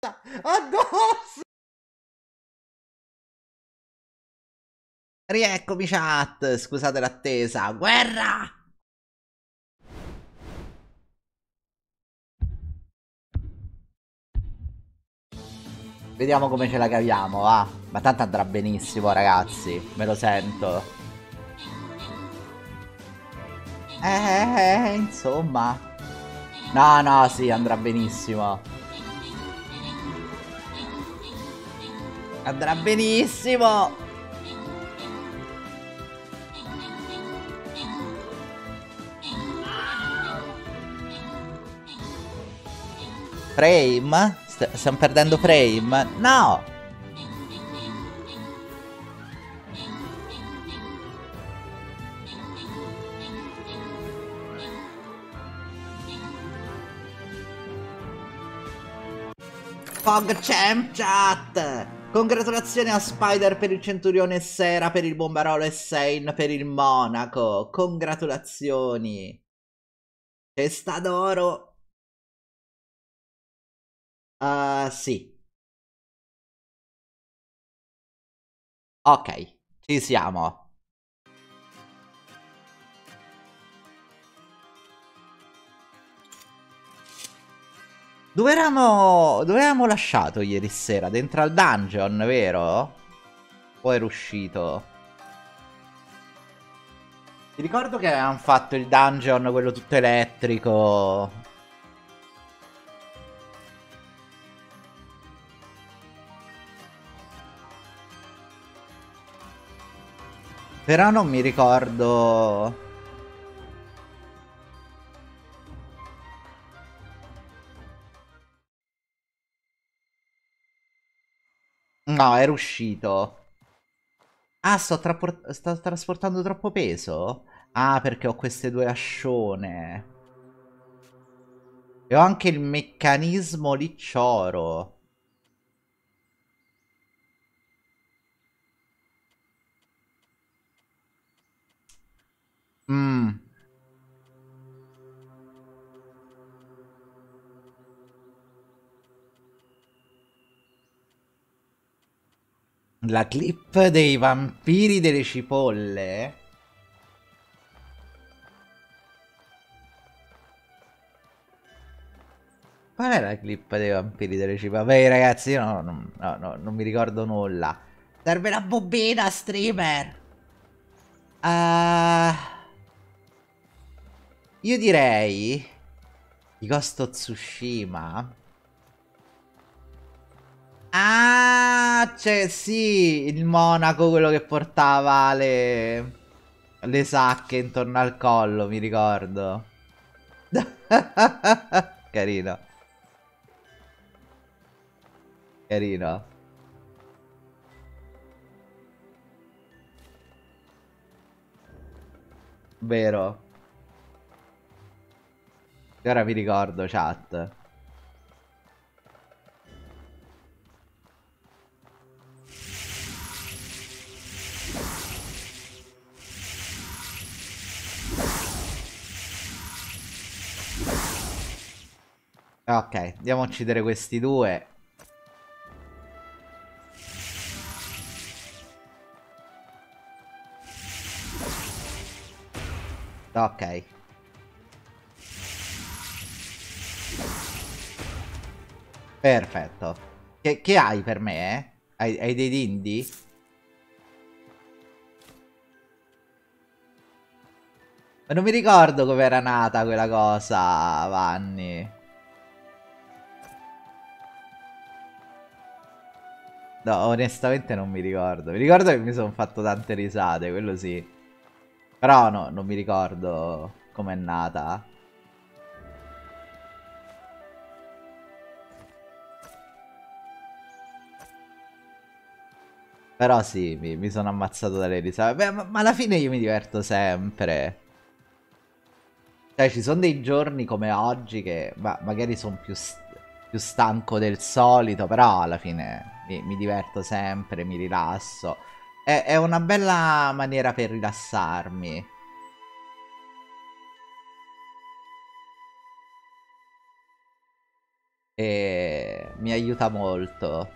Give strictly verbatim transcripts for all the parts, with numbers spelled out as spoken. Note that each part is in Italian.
Addosso! Rieccomi chat, scusate l'attesa. Guerra! Vediamo come ce la caviamo, va. Ma tanto andrà benissimo, ragazzi. Me lo sento. Eh, insomma. No, no, sì, andrà benissimo. Andrà benissimo. Frame? St- stiamo perdendo frame? No! PogChamp chat! Congratulazioni a Spider per il Centurione e Sera per il Bombarolo e Sane per il Monaco. Congratulazioni. Testa d'oro. Uh, sì. Ok, ci siamo. Dove eravamo, dove eravamo lasciato ieri sera? Dentro al dungeon, vero? O ero uscito? Ti ricordo che avevamo fatto il dungeon, quello tutto elettrico. Però non mi ricordo. No, ero uscito. Ah, sto, trappor- sto trasportando troppo peso? Ah, perché ho queste due ascione. E ho anche il meccanismo liccioro. Mmm. La clip dei vampiri delle cipolle? Qual è la clip dei vampiri delle cipolle? Beh, ragazzi, io no, no, no, no, non mi ricordo nulla. Serve la bobina, streamer! Ah, io direi di Ghost of Tsushima. Ah, c'è sì, il monaco, quello che portava le, le sacche intorno al collo, mi ricordo. Carino, carino. Vero. E ora mi ricordo, chat. Ok, andiamo a uccidere questi due. Ok. Perfetto. Che, che hai per me, eh? Hai, hai dei dindi? Ma non mi ricordo come era nata quella cosa, Vanni. No, onestamente non mi ricordo. Mi ricordo che mi sono fatto tante risate, quello sì. Però no, non mi ricordo com'è nata. Però sì, mi, mi sono ammazzato dalle risate. Beh, ma, ma alla fine io mi diverto sempre. Cioè, ci sono dei giorni come oggi che ma, magari sono più, st- più stanco del solito, però alla fine mi, mi diverto sempre, mi rilasso. È, è una bella maniera per rilassarmi. E mi aiuta molto.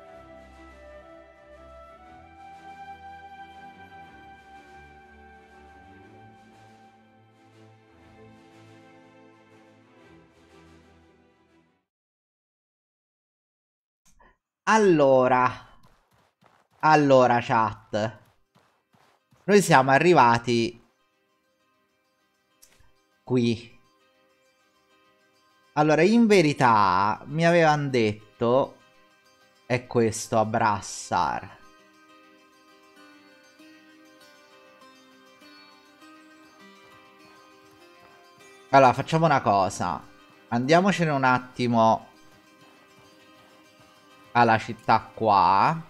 Allora, allora chat, noi siamo arrivati qui. Allora, in verità mi avevano detto è questo a Brassar. Allora, facciamo una cosa. Andiamocene un attimo alla città qua.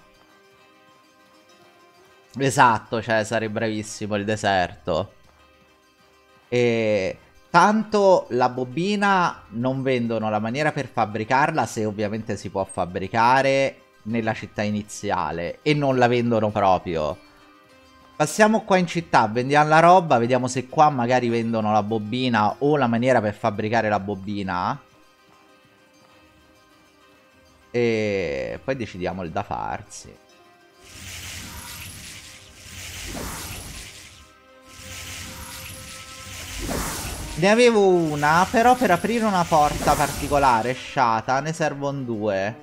Esatto, Cesare, bravissimo, il deserto. E tanto la bobina non vendono la maniera per fabbricarla, se ovviamente si può fabbricare nella città iniziale, e non la vendono proprio. Passiamo qua in città, vendiamo la roba, vediamo se qua magari vendono la bobina o la maniera per fabbricare la bobina. E poi decidiamo il da farsi. Ne avevo una, però per aprire una porta particolare, sciata, ne servono due.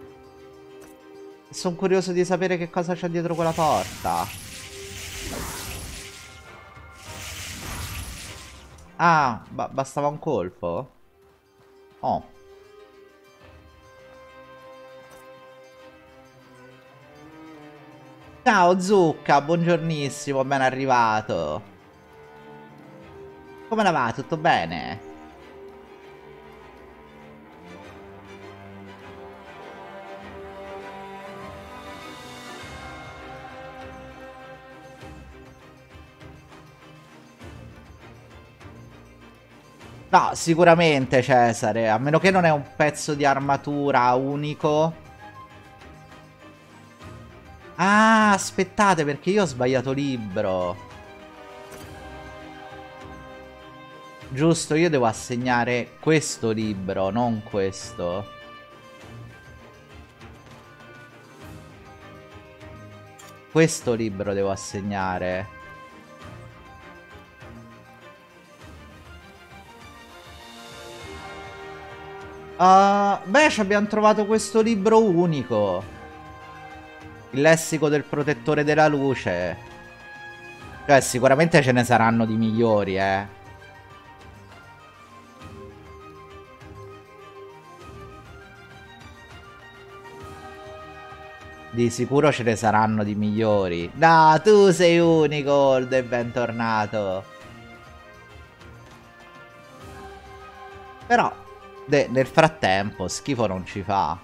Sono curioso di sapere che cosa c'è dietro quella porta. Ah, ba bastava un colpo? Oh. Ciao Zucca, buongiornissimo, ben arrivato. Come la va? Tutto bene? No, sicuramente Cesare, a meno che non è un pezzo di armatura unico. Ah, aspettate, perché io ho sbagliato libro. Giusto, io devo assegnare questo libro, non questo. Questo libro devo assegnare. Uh, beh, ci abbiamo trovato questo libro unico. Il lessico del protettore della luce. Cioè, sicuramente ce ne saranno di migliori, eh. Di sicuro ce ne saranno di migliori. No, tu sei unico, e bentornato. Però, nel frattempo, schifo non ci fa.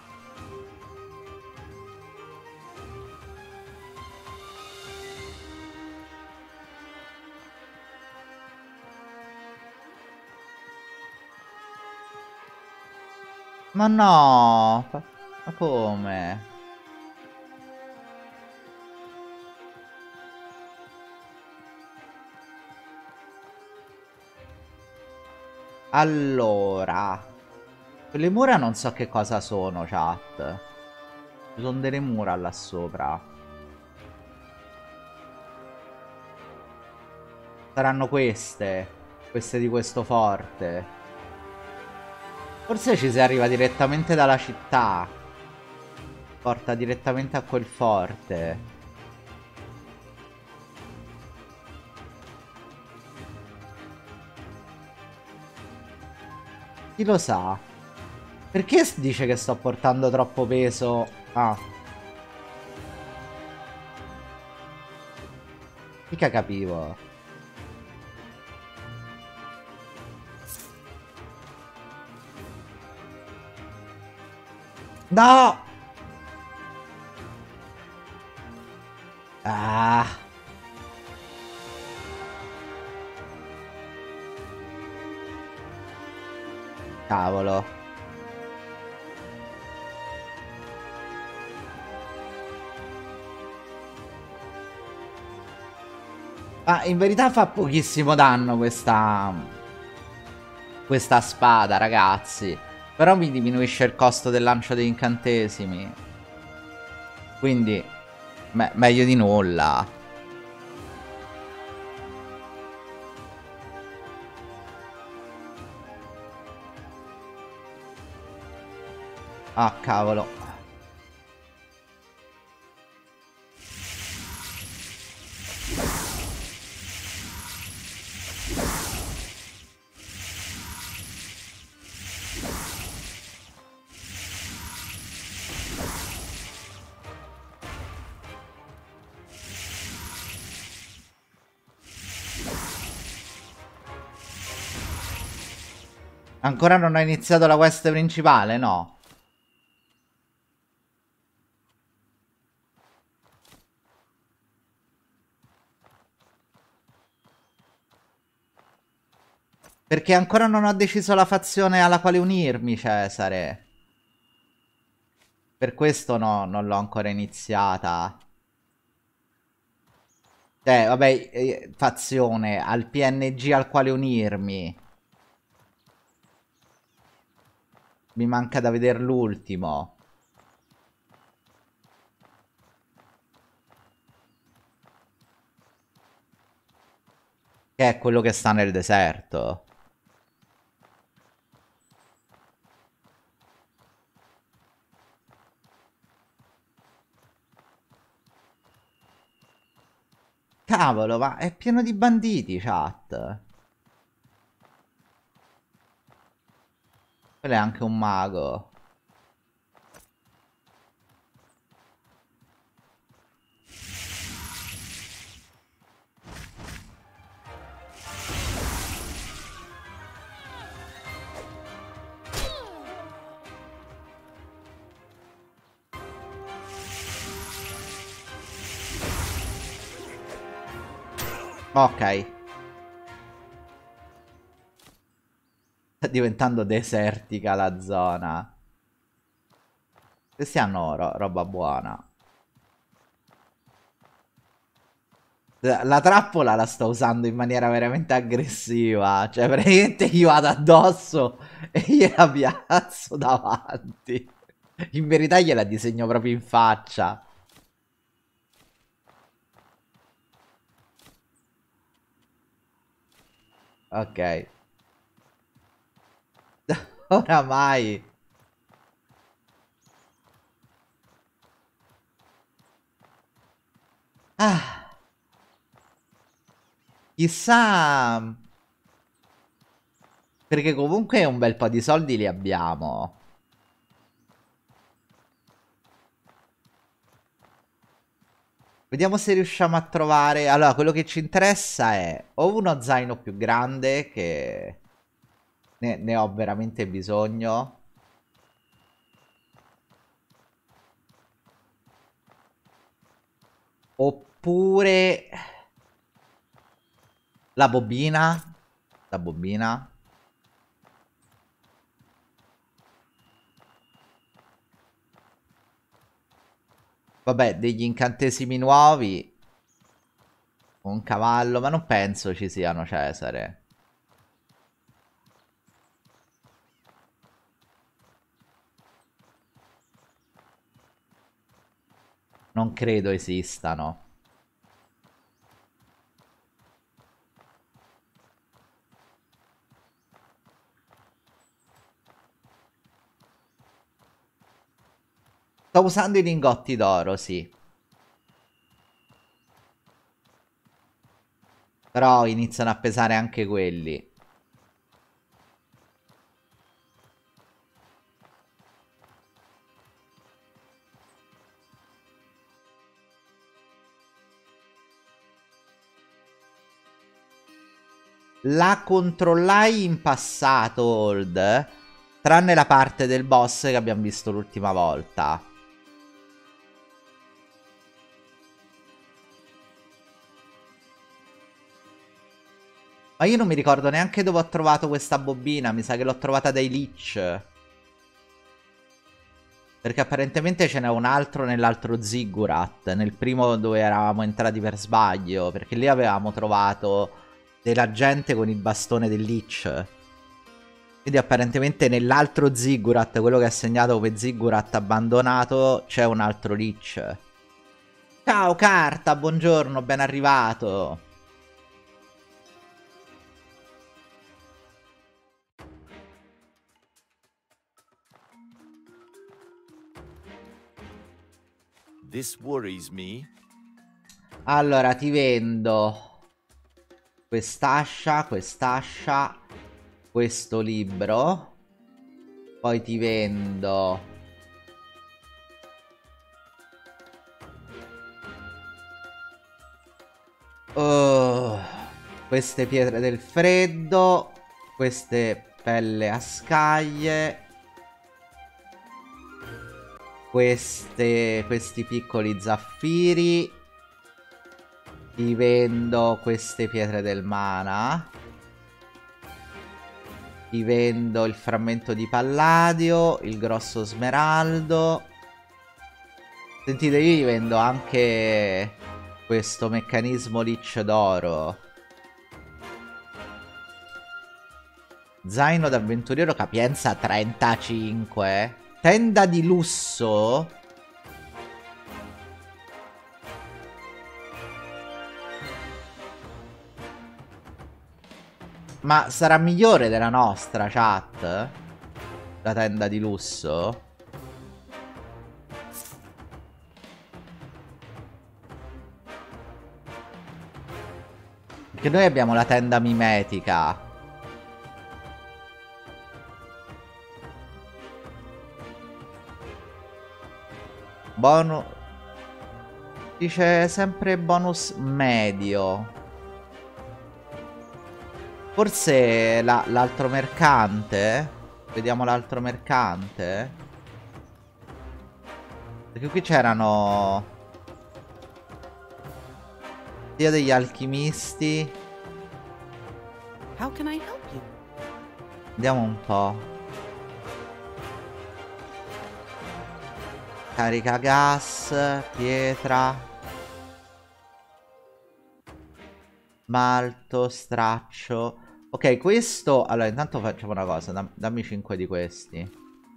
Ma no, ma come? Allora, quelle mura non so che cosa sono, chat. Ci sono delle mura là sopra. Saranno queste. Queste di questo forte. Forse ci si arriva direttamente dalla città. Porta direttamente a quel forte. Chi lo sa? Perché dice che sto portando troppo peso? Ah. Mica capivo. No! Ah. Cavolo. Ma in verità fa pochissimo danno questa... Questa spada, ragazzi. Però mi diminuisce il costo del lancio degli incantesimi. Quindi me meglio di nulla. Ah, cavolo. Ancora non ho iniziato la quest principale, no? Perché ancora non ho deciso la fazione alla quale unirmi, Cesare. Per questo no, non l'ho ancora iniziata. Cioè, vabbè, eh, fazione, al P N G al quale unirmi. Mi manca da vedere l'ultimo. Che è quello che sta nel deserto. Cavolo, ma è pieno di banditi, chat. Quello è anche un mago. Ok. Sta diventando desertica la zona. Questi hanno ro roba buona. La, la trappola la sto usando in maniera veramente aggressiva. Cioè, praticamente io vado addosso e gliela piazzo davanti. In verità gliela disegno proprio in faccia. Ok. Oramai. Ah. Chissà. Perché comunque un bel po' di soldi li abbiamo. Vediamo se riusciamo a trovare... Allora, quello che ci interessa è o uno zaino più grande, che ne, ne ho veramente bisogno. Oppure... La bobina. La bobina. Vabbè, degli incantesimi nuovi. Un cavallo, ma non penso ci siano, Cesare. Non credo esistano. Sto usando i lingotti d'oro, sì. Però iniziano a pesare anche quelli. La controllai in passato, Old, tranne la parte del boss che abbiamo visto l'ultima volta. Ma io non mi ricordo neanche dove ho trovato questa bobina, mi sa che l'ho trovata dai Lich. Perché apparentemente ce n'è un altro nell'altro Ziggurat, nel primo dove eravamo entrati per sbaglio, perché lì avevamo trovato della gente con il bastone del Lich. Quindi apparentemente nell'altro Ziggurat, quello che è segnato come Ziggurat abbandonato, c'è un altro Lich. Ciao Carta, buongiorno, ben arrivato. This worries me. Allora, ti vendo quest'ascia, quest'ascia, questo libro. Poi ti vendo oh, queste pietre del freddo, queste pelle a scaglie, queste, questi piccoli zaffiri. Ti vendo queste pietre del mana. Ti vendo il frammento di palladio, il grosso smeraldo. Sentite, io gli vendo anche questo meccanismo Lich d'oro. Zaino d'avventuriero, capienza trentacinque. Tenda di lusso. Ma sarà migliore della nostra, chat? La tenda di lusso? Perché noi abbiamo la tenda mimetica. Bonus. Dice sempre bonus medio. Forse l'altro mercante? Vediamo l'altro mercante. Perché qui c'erano sia degli alchimisti. How can I help you? Andiamo un po'. Carica gas, pietra, smalto, straccio. Ok, questo... Allora, intanto facciamo una cosa. Dam dammi cinque di questi.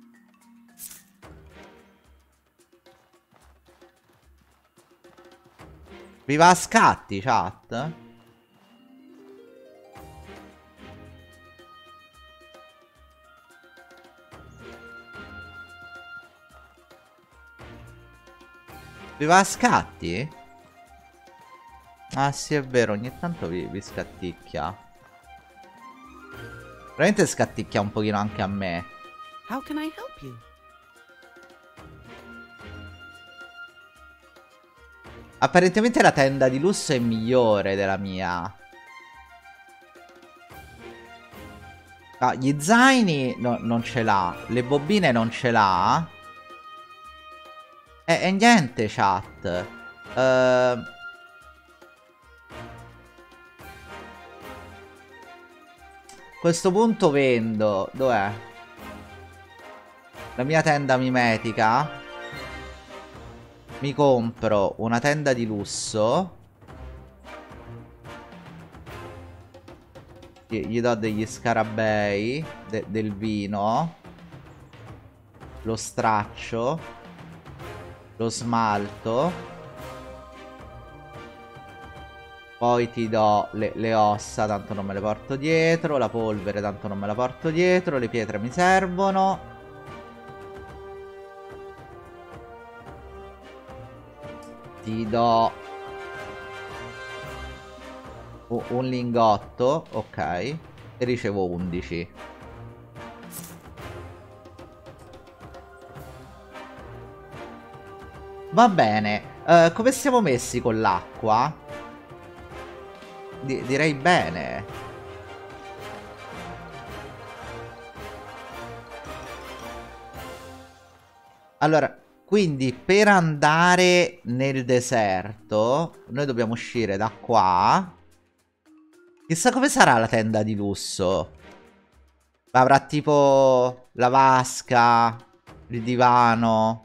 Viva a scatti, chat. Viva a scatti? Ah sì, è vero, ogni tanto vi, vi scatticchia. Veramente scatticchia un pochino anche a me. How can I help you? Apparentemente la tenda di lusso è migliore della mia. Ah, gli zaini no, non ce l'ha. Le bobine non ce l'ha. E, e niente, chat. Uh, a questo punto vendo. Dov'è? La mia tenda mimetica. Mi compro una tenda di lusso. Gli, gli do degli scarabei. De, del vino. Lo straccio. Lo smalto. Poi ti do le, le ossa, tanto non me le porto dietro. La polvere, tanto non me la porto dietro. Le pietre mi servono. Ti do un lingotto, ok. E ricevo undici. Va bene. uh, Come siamo messi con l'acqua? Di direi bene. Allora, quindi per andare nel deserto noi dobbiamo uscire da qua. Chissà come sarà la tenda di lusso. Avrà tipo la vasca, il divano.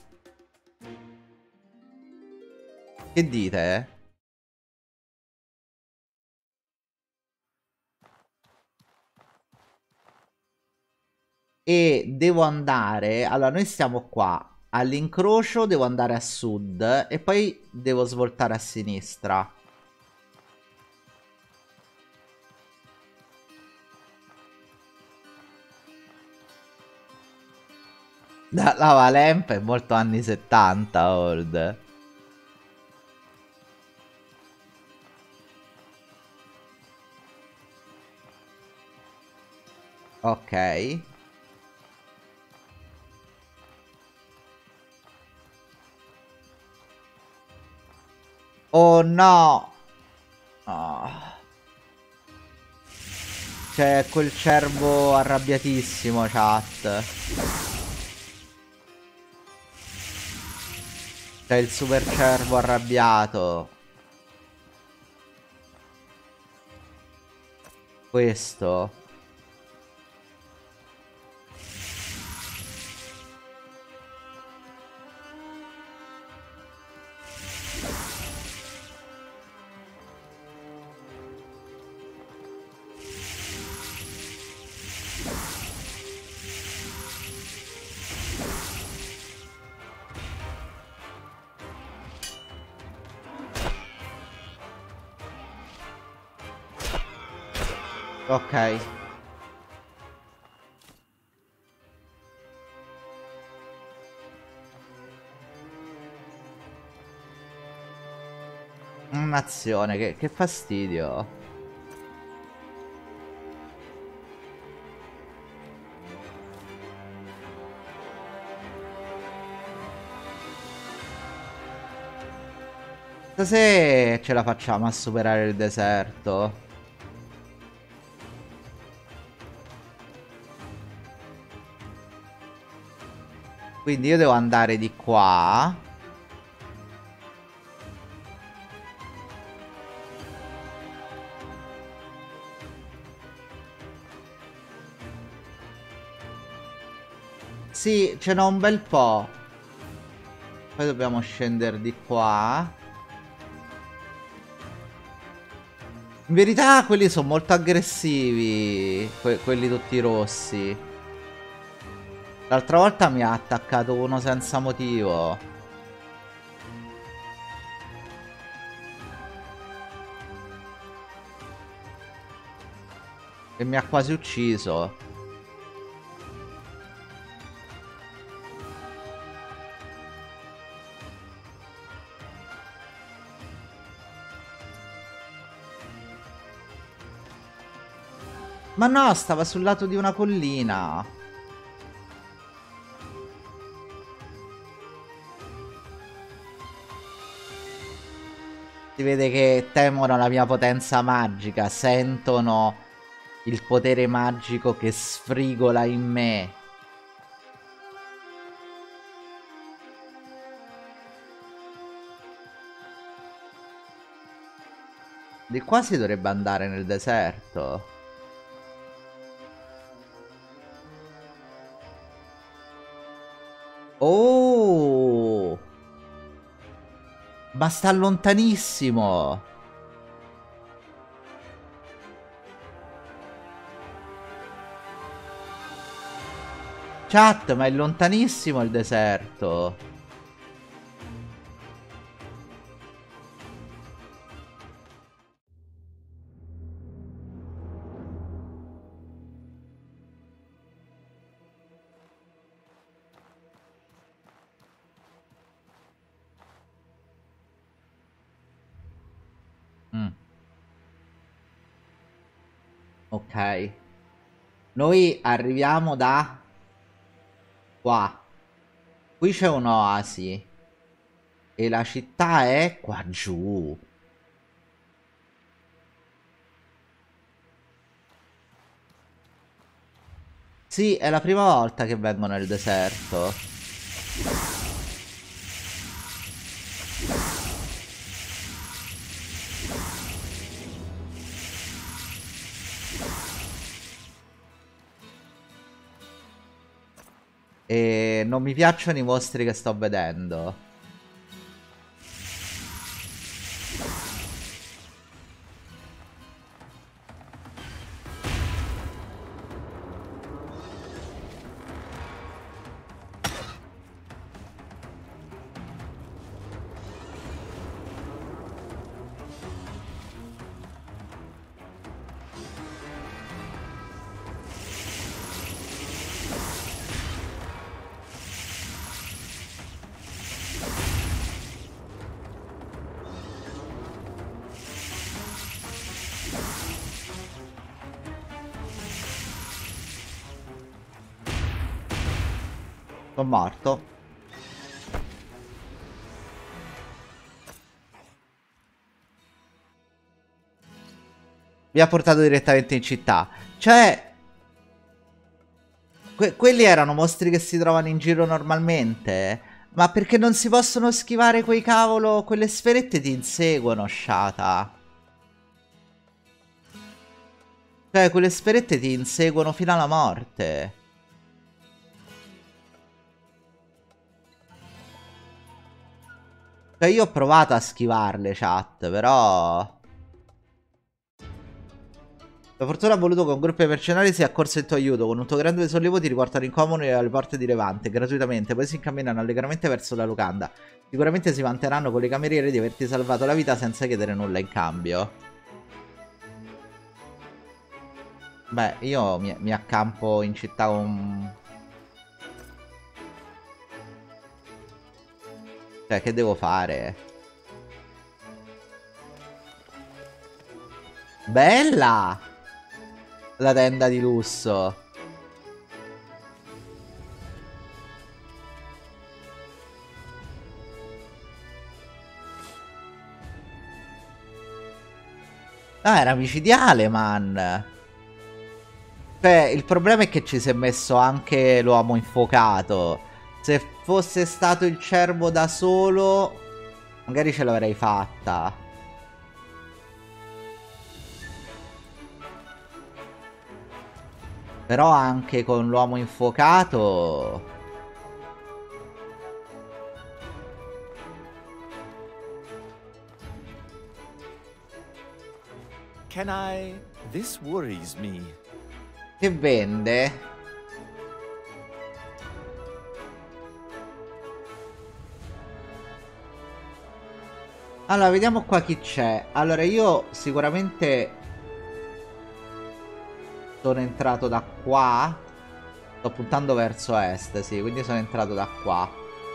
Che dite? E devo andare... Allora, noi stiamo qua. All'incrocio devo andare a sud e poi devo svoltare a sinistra. La, la Valemp è molto anni settanta, old. Ok. Oh no! Oh. C'è quel cervo arrabbiatissimo, chat. C'è il super cervo arrabbiato. Questo. Ok. Un'azione, che, che fastidio. Se ce la facciamo a superare il deserto. Quindi io devo andare di qua. Sì, ce n'ho un bel po'. Poi dobbiamo scendere di qua. In verità quelli sono molto aggressivi. Que quelli tutti rossi. L'altra volta mi ha attaccato uno senza motivo. E mi ha quasi ucciso. Ma no, stava sul lato di una collina. Si vede che temono la mia potenza magica, sentono il potere magico che sfrigola in me. Di qua si dovrebbe andare nel deserto. Oh! Ma sta lontanissimo! Chat, ma è lontanissimo il deserto! Mm. Ok. Noi arriviamo da qua. Qui c'è un'oasi. E la città è qua giù. Sì, è la prima volta che vengo nel deserto. E non mi piacciono i mostri che sto vedendo. Sono morto. Mi ha portato direttamente in città. Cioè... Que quelli erano mostri che si trovano in giro normalmente. Ma perché non si possono schivare quei cavolo... Quelle sferette ti inseguono, sciata. Cioè, quelle sferette ti inseguono fino alla morte. Cioè, io ho provato a schivarle, chat, però... La fortuna ha voluto che un gruppo di mercenari sia accorso in tuo aiuto. Con un tuo grande sollievo ti riportano in comune alle porte di Levante, gratuitamente. Poi si incamminano allegramente verso la locanda. Sicuramente si vanteranno con le cameriere di averti salvato la vita senza chiedere nulla in cambio. Beh, io mi, mi accampo in città con... Cioè, che devo fare? Bella! La tenda di lusso. Ah, era micidiale, man. Cioè, il problema è che ci si è messo anche l'uomo infuocato. Se fosse stato il cervo da solo, magari ce l'avrei fatta. Però anche con l'uomo infuocato... Can I? This worries me. Che vende? Allora, vediamo qua chi c'è. Allora, io sicuramente... Sono entrato da qua. Sto puntando verso est, sì, quindi sono entrato da qua.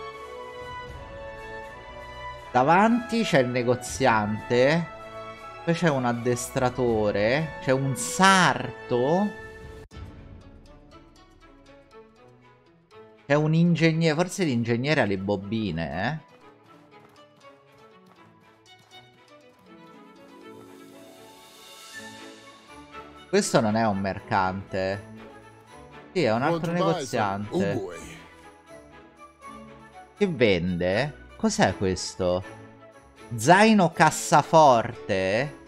Davanti c'è il negoziante. Poi c'è un addestratore. C'è un sarto. C'è un ingegnere. Forse l'ingegnere ha le bobine, eh. Questo non è un mercante. Sì, è un altro negoziante. Che vende? Cos'è questo? Zaino cassaforte?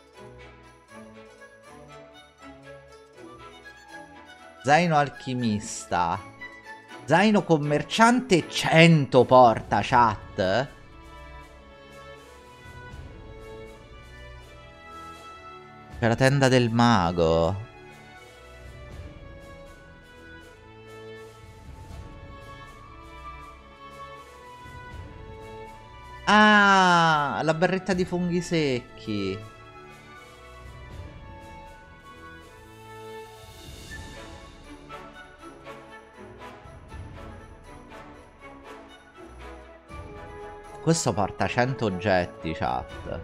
Zaino alchimista. Zaino commerciante cento porta, chat. C'è la tenda del mago. Ah, la barretta di funghi secchi. Questo porta cento oggetti, chat.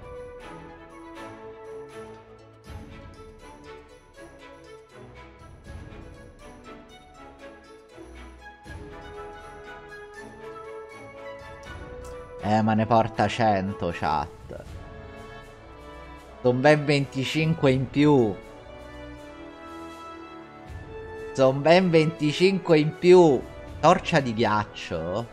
Eh, ma ne porta cento, chat. Sono ben venticinque in più. Sono ben venticinque in più. Torcia di ghiaccio.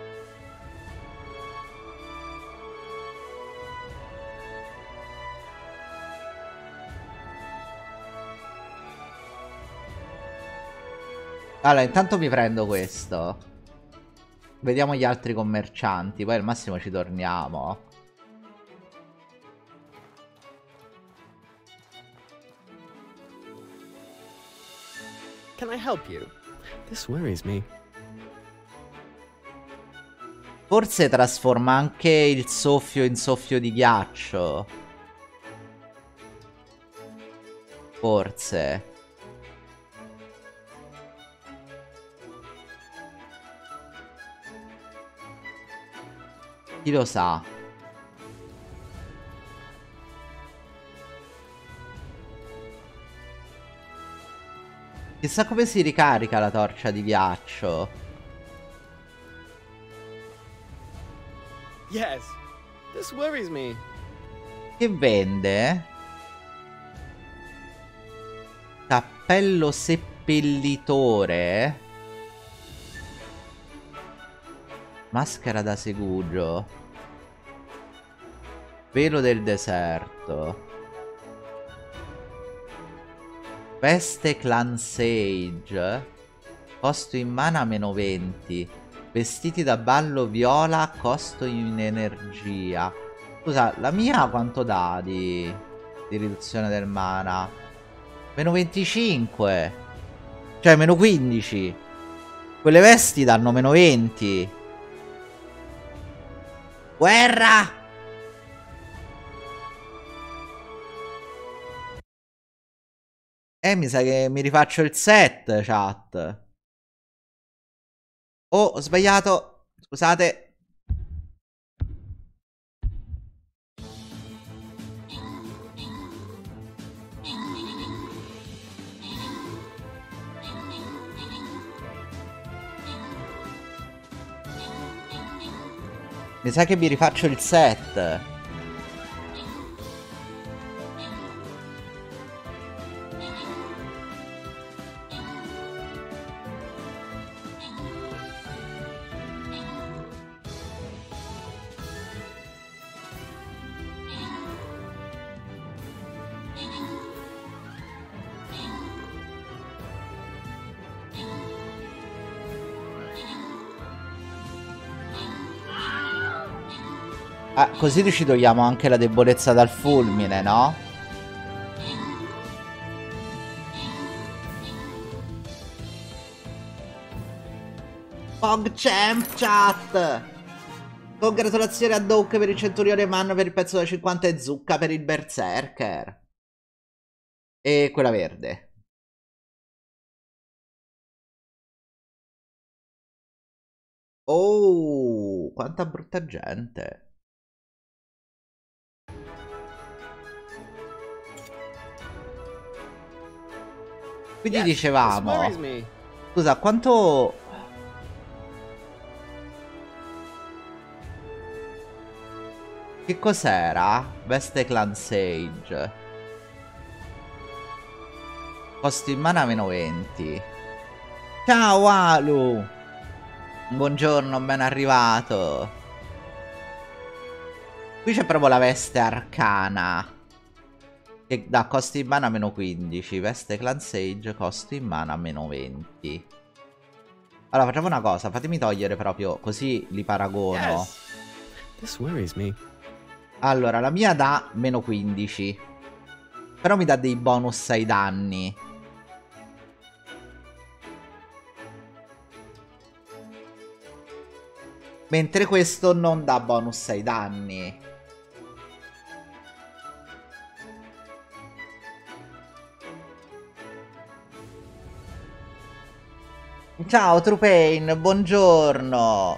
Allora, intanto mi prendo questo. Vediamo gli altri commercianti, poi al massimo ci torniamo. Can I help you? This worries me. Forse trasforma anche il soffio in soffio di ghiaccio. Forse. Chi lo sa? Chissà come si ricarica la torcia di ghiaccio. Yes. This worries me. Che vende? Cappello seppellitore. Maschera da segugio. Velo del deserto. Veste Clan Sage. Costo in mana meno venti. Vestiti da ballo viola. Costo in energia. Scusa, la mia quanto dà di, di riduzione del mana? Meno venticinque. Cioè meno quindici. Quelle vesti danno meno venti. Guerra! Eh, mi sa che mi rifaccio il set, chat. Oh, ho sbagliato. Scusate. Mi sa che mi rifaccio il set. Ah, così ci togliamo anche la debolezza dal fulmine, no? PogChamp chat! Congratulazioni a Doke per il centurione Man per il pezzo da cinquanta e Zucca per il Berserker. E quella verde. Oh, quanta brutta gente. Quindi Yes, dicevamo, this worries me. scusa, quanto... Che cos'era? Veste Clan Sage. Costo in mana meno venti. Ciao Alu! Buongiorno, ben arrivato. Qui c'è proprio la veste arcana. Che dà costi in mana meno quindici. Veste Clan Sage, costi in mana meno venti. Allora facciamo una cosa, fatemi togliere proprio, così li paragono. Yes. This worries me. Allora, la mia dà meno quindici. Però mi dà dei bonus ai danni. Mentre questo non dà bonus ai danni. Ciao Trupain, buongiorno.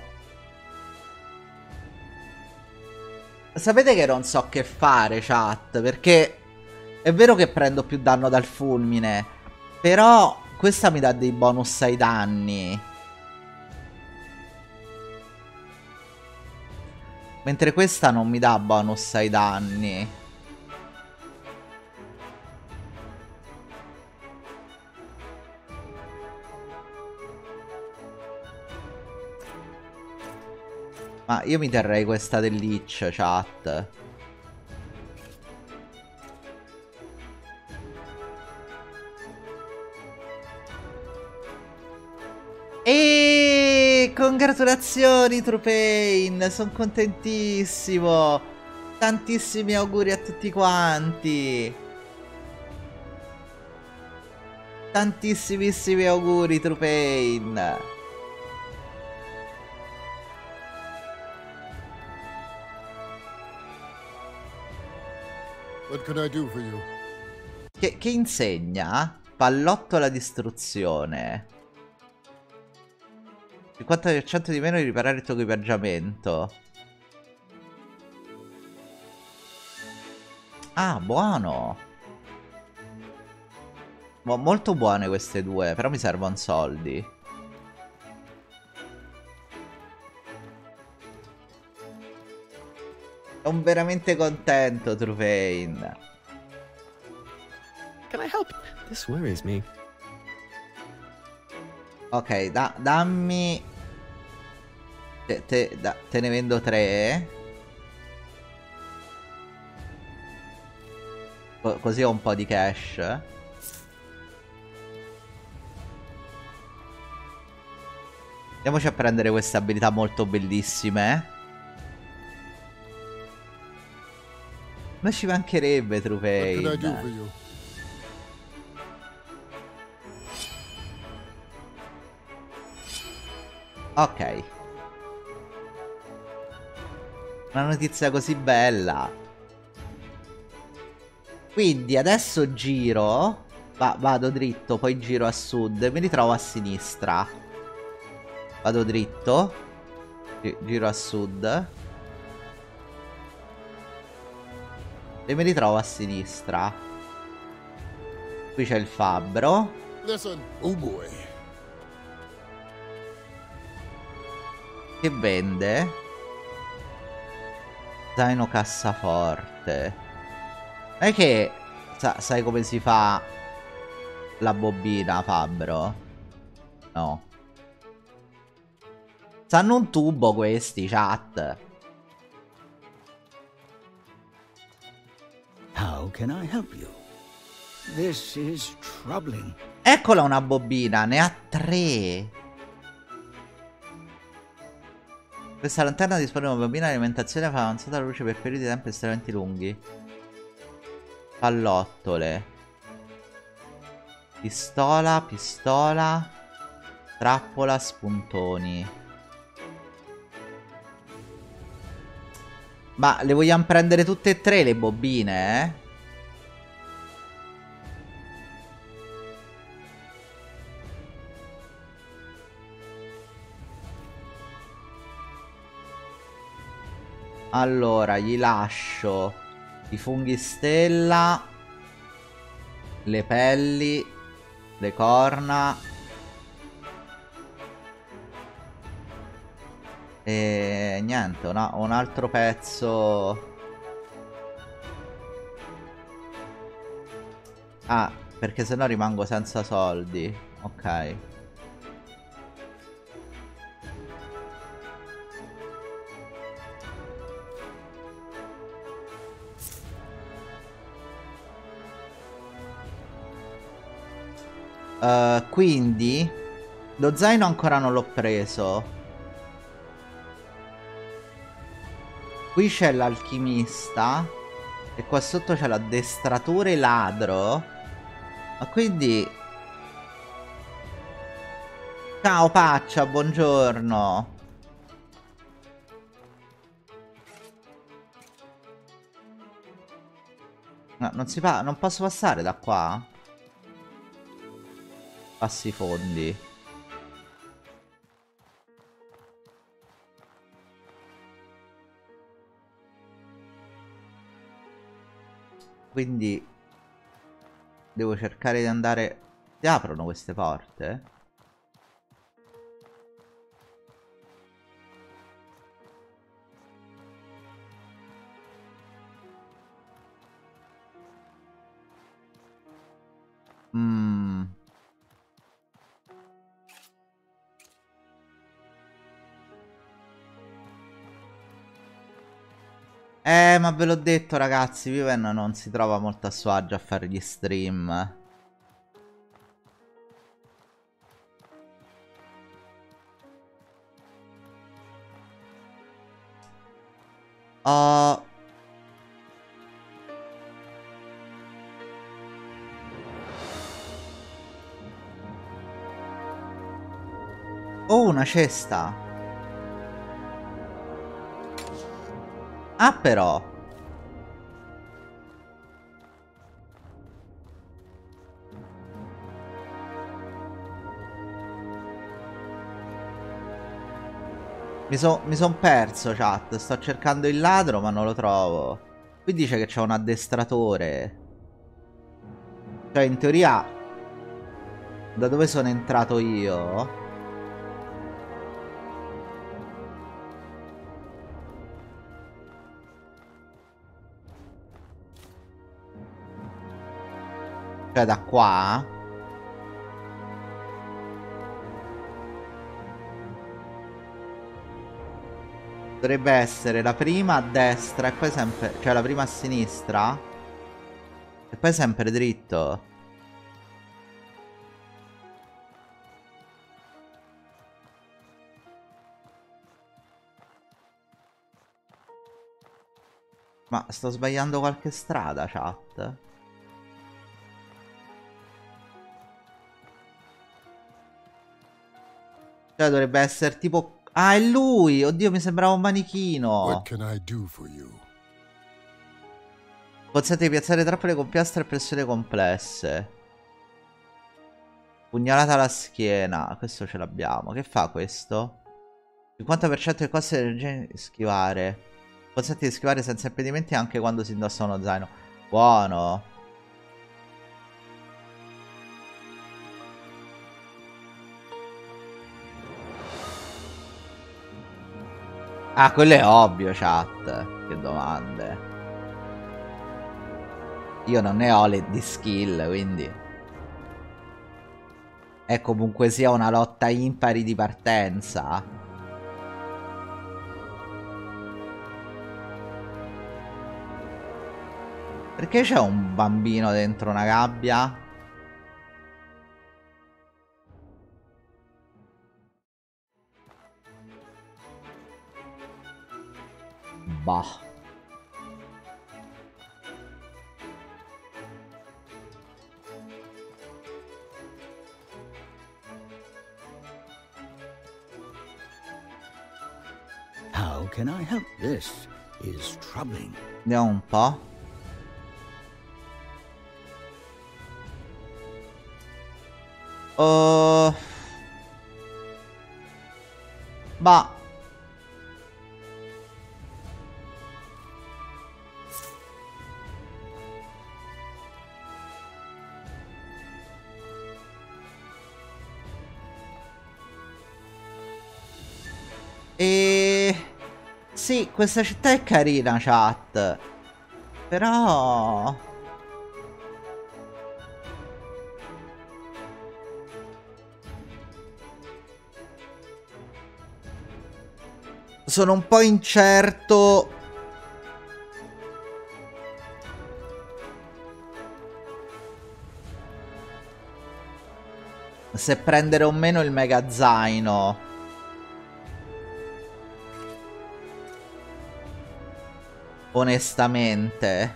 Sapete che non so che fare, chat, perché è vero che prendo più danno dal fulmine, però questa mi dà dei bonus ai danni. Mentre questa non mi dà bonus ai danni. Ma io mi terrei questa del Lich, chat. E congratulazioni Trupain, sono contentissimo. Tantissimi auguri a tutti quanti. Tantissimissimi auguri Trupain. What can I do for you? Che, che insegna? Pallotto alla distruzione. cinquanta per cento di meno di riparare il tuo equipaggiamento. Ah, buono. Mo molto buone queste due, però mi servono soldi. Sono veramente contento, Trufain. Can I help? This worries me. Ok, da, dammi... Te, te, da, te ne vendo tre. Co- così ho un po' di cash. Andiamoci a prendere queste abilità molto bellissime. Ma ci mancherebbe, What can I do for Trufain. you? Ok. Una notizia così bella. Quindi adesso giro. Va- vado dritto, poi giro a sud e mi ritrovo a sinistra. Vado dritto. gi- Giro a sud. E mi ritrovo a sinistra. Qui c'è il fabbro. Listen. Oh boy. Che vende zaino cassaforte. Non è che sa- sai come si fa la bobina, fabbro? No. Sanno un tubo questi, chat. How can I help you? This is troubling. Eccola una bobina, ne ha tre. Questa lanterna dispone di una bobina di alimentazione fa avanzata la luce per periodi di tempo estremamente lunghi. Pallottole. Pistola, pistola. Trappola, spuntoni. Ma le vogliamo prendere tutte e tre le bobine, eh? Allora, gli lascio i funghi stella, le pelli, le corna e niente, una- un altro pezzo. Ah, perché sennò rimango senza soldi. Ok. Uh, quindi lo zaino ancora non l'ho preso. Qui c'è l'alchimista e qua sotto c'è l'addestratore ladro. Ma quindi... Ciao Paccia, buongiorno. No, non si fa... Non posso passare da qua? Passi i fondi. Quindi devo cercare di andare... Si aprono queste porte? Mmm... Eh, ma ve l'ho detto ragazzi, Viven non si trova molto a suo agio a fare gli stream. Oh... Oh, una cesta. Ah, però. Mi sono mi son perso, chat. Sto cercando il ladro, ma non lo trovo. Qui dice che c'è un addestratore. Cioè, in teoria, da dove sono entrato io... Cioè da qua. Dovrebbe essere la prima a destra e poi sempre... Cioè la prima a sinistra. E poi sempre dritto. Ma sto sbagliando qualche strada, chat? Cioè dovrebbe essere tipo... Ah, è lui! Oddio, mi sembrava un manichino. What can I do for you? Consente di piazzare trappole con piastre e pressioni complesse. Pugnalata alla schiena. Questo ce l'abbiamo. Che fa questo? cinquanta per cento di costi di schivare. Consente di schivare senza impedimenti anche quando si indossa uno zaino. Buono. Ah, quello è ovvio, chat. Che domande. Io non ne ho le di skill, quindi... È comunque sia una lotta impari di partenza. Perché c'è un bambino dentro una gabbia? Bah. How can I help? This is troubling. Vediamo un po'. Oh. Bah. E... Sì, questa città è carina, chat. Però... Sono un po' incerto... se prendere o meno il mega zaino. Onestamente.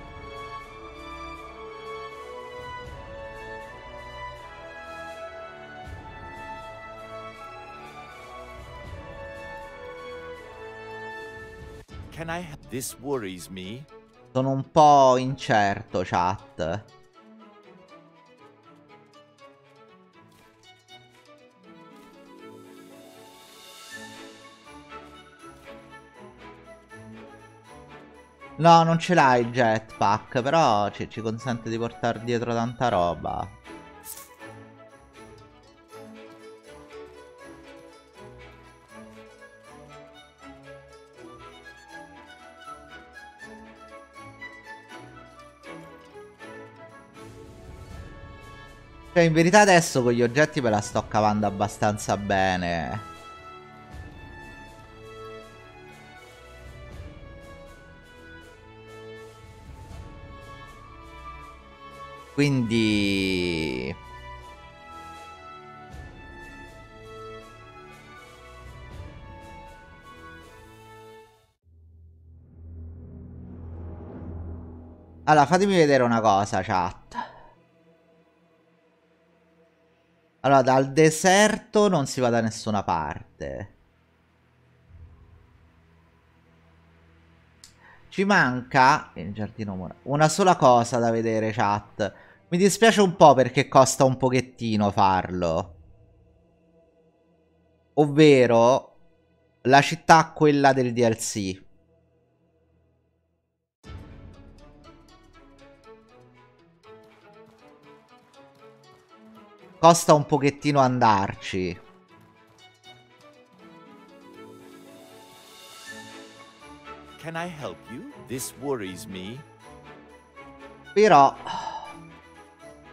Can I have this worries me? Sono un po' incerto, chat. No, non ce l'hai il jetpack, però ci, ci consente di portare dietro tanta roba. Cioè, in verità adesso con gli oggetti me la sto cavando abbastanza bene. Quindi... Allora, fatemi vedere una cosa, chat. Allora, dal deserto non si va da nessuna parte. Ci manca il giardino murato. Una sola cosa da vedere, chat. Mi dispiace un po' perché costa un pochettino farlo. Ovvero la città, quella del D L C. Costa un pochettino andarci. Can I help you? This worries me. Però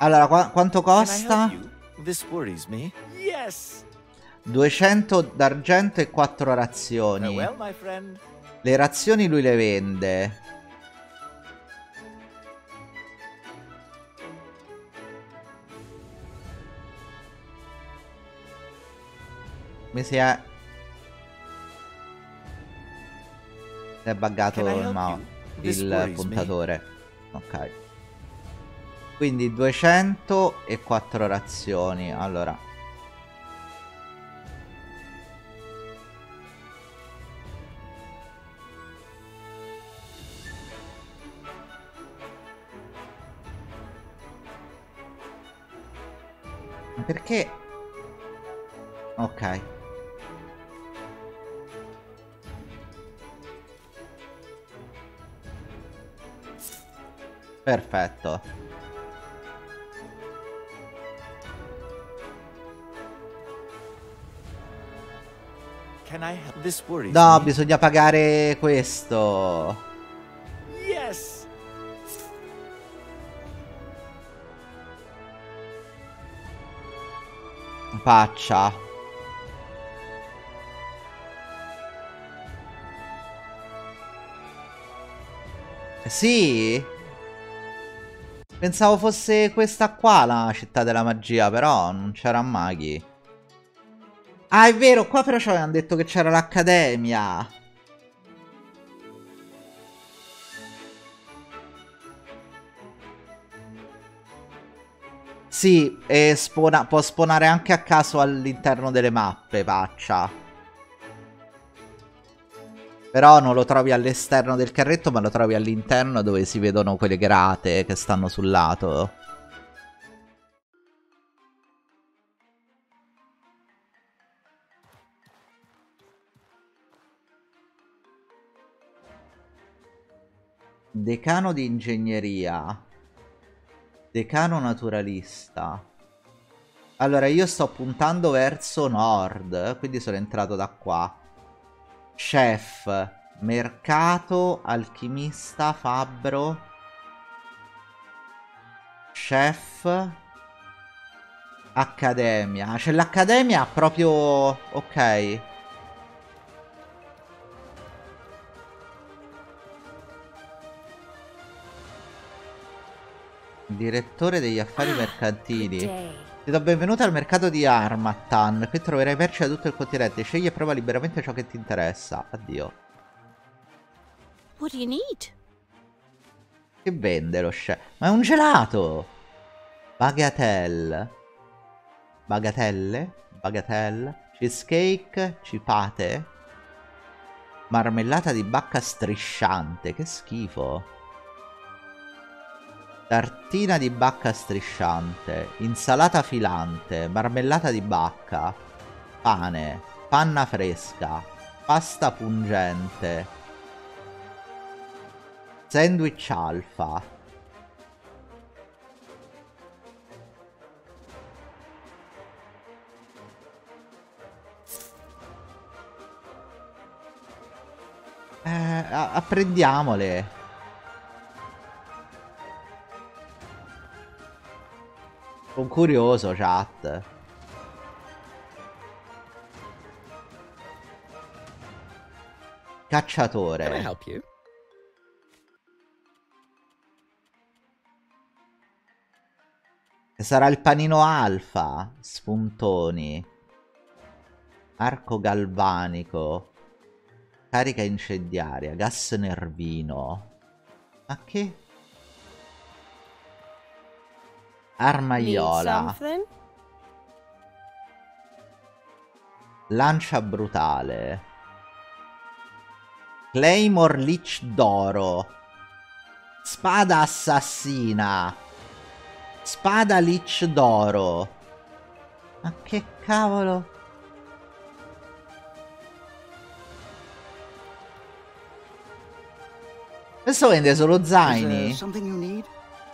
Allora, qua quanto Can I costa? help you? This worries me. Yes. duecento d'argento e quattro razioni. Farewell, my friend. Le razioni lui le vende. Mi si è... Si è buggato Can I il, help ma- you? This il worries me. puntatore. Ok. Quindi duecento e quattro razioni. Allora. Ma perché? Ok. Perfetto. Can I help? This worries No, me. bisogna pagare questo. Yes. Faccia. Sì? Pensavo fosse questa qua la città della magia, però non c'era maghi. Ah, è vero, qua però ci avevano detto che c'era l'accademia. Sì, e spona- può spawnare anche a caso all'interno delle mappe, Paccia. Però non lo trovi all'esterno del carretto, ma lo trovi all'interno dove si vedono quelle grate che stanno sul lato. Decano di ingegneria. Decano naturalista. Allora, io sto puntando verso nord, quindi sono entrato da qua. Chef, mercato, alchimista, fabbro. Chef. Accademia. C'è l'accademia proprio... Ok. Direttore degli affari mercantili. Ti do benvenuto al mercato di Armatan. Qui troverai merci da tutto il continente. Scegli e prova liberamente ciò che ti interessa. Addio. What do you need? Che vende lo chef? Ma è un gelato! Bagatelle. Bagatelle? Bagatelle? Cheesecake? Cipate? Marmellata di bacca strisciante. Che schifo. Tartina di bacca strisciante. Insalata filante. Marmellata di bacca. Pane. Panna fresca. Pasta pungente. Sandwich alfa. Eh, apprendiamole. Sono curioso, chat. Cacciatore. Can I help you? Sarà il panino alfa. Spuntoni. Arco galvanico. Carica incendiaria. Gas nervino. Ma che? Armaiola. Lancia brutale. Claymore Lich d'oro. Spada assassina. Spada Lich d'oro. Ma che cavolo? Questo vende solo Is there zaini. something you need?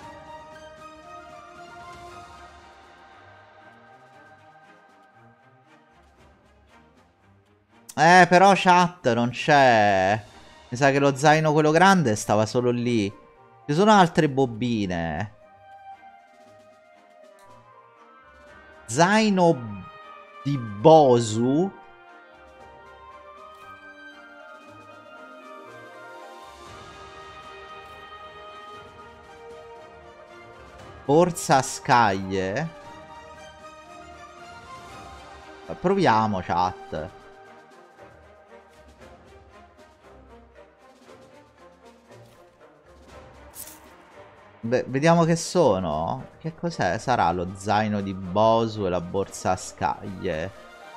Eh, però chat non c'è. Mi sa che lo zaino quello grande stava solo lì. Ci sono altre bobine. Zaino di Bosu. Borsa a scaglie. Proviamo, chat. Beh, vediamo che sono. Che cos'è? Sarà lo zaino di Bosu e la borsa a scaglie.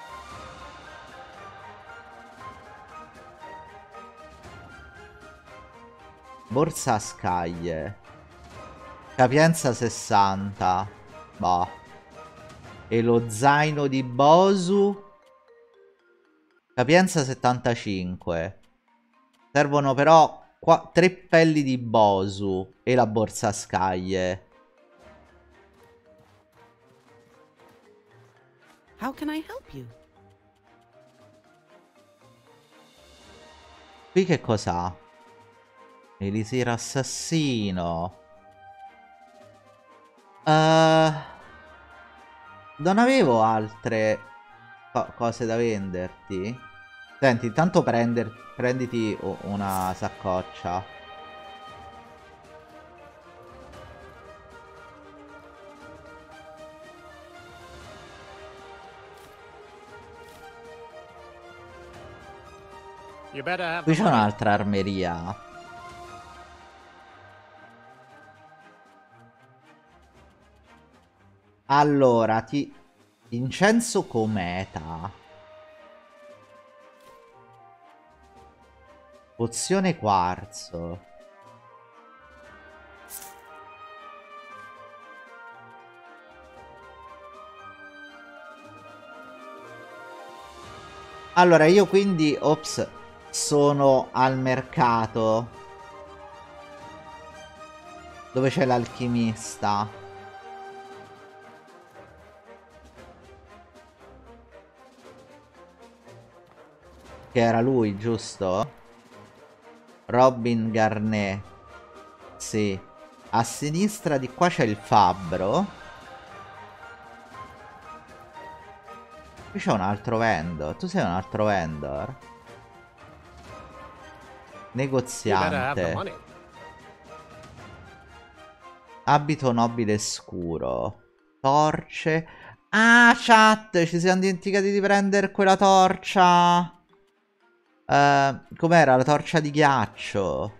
Borsa a scaglie. Capienza sessanta. Bah. E lo zaino di Bosu. Capienza settantacinque. Servono però qua, tre pelli di Bosu e la borsa a scaglie. How can I help you? Qui che cos'ha? Elisir assassino. Uh, non avevo altre co cose da venderti. Senti, intanto prender prenditi una saccoccia. You better have Qui the c'è money. un'altra armeria. Allora, ti... Incenso cometa. Pozione quarzo. Allora, io quindi... Ops. Sono al mercato. Dove c'è l'alchimista. Che era lui, giusto? Robin Garnet. Sì. A sinistra di qua c'è il fabbro. Qui c'è un altro vendor. Tu sei un altro vendor? You better have the Negoziante. money. Abito nobile scuro. Torce. Ah, chat, ci siamo dimenticati di prendere quella torcia. Uh, com'era? La torcia di ghiaccio.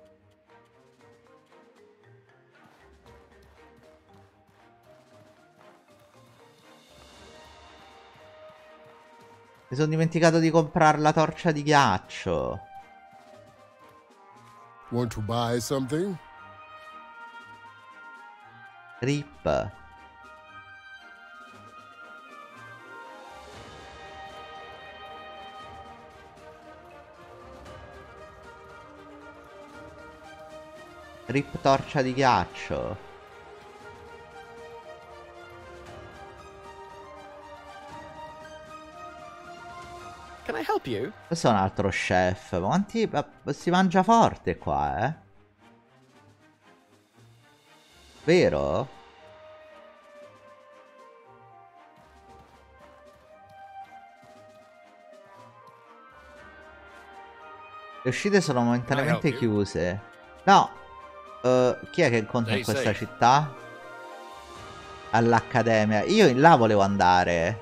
Mi sono dimenticato di comprare la torcia di ghiaccio. Want to buy something? Rip. Rip torcia di ghiaccio. Can I help you? Questo è un altro chef. Ma quanti... ma si mangia forte qua, eh? Vero? Le uscite sono momentaneamente chiuse. No. Uh, chi è che incontra in questa città? All'accademia. Io in là volevo andare.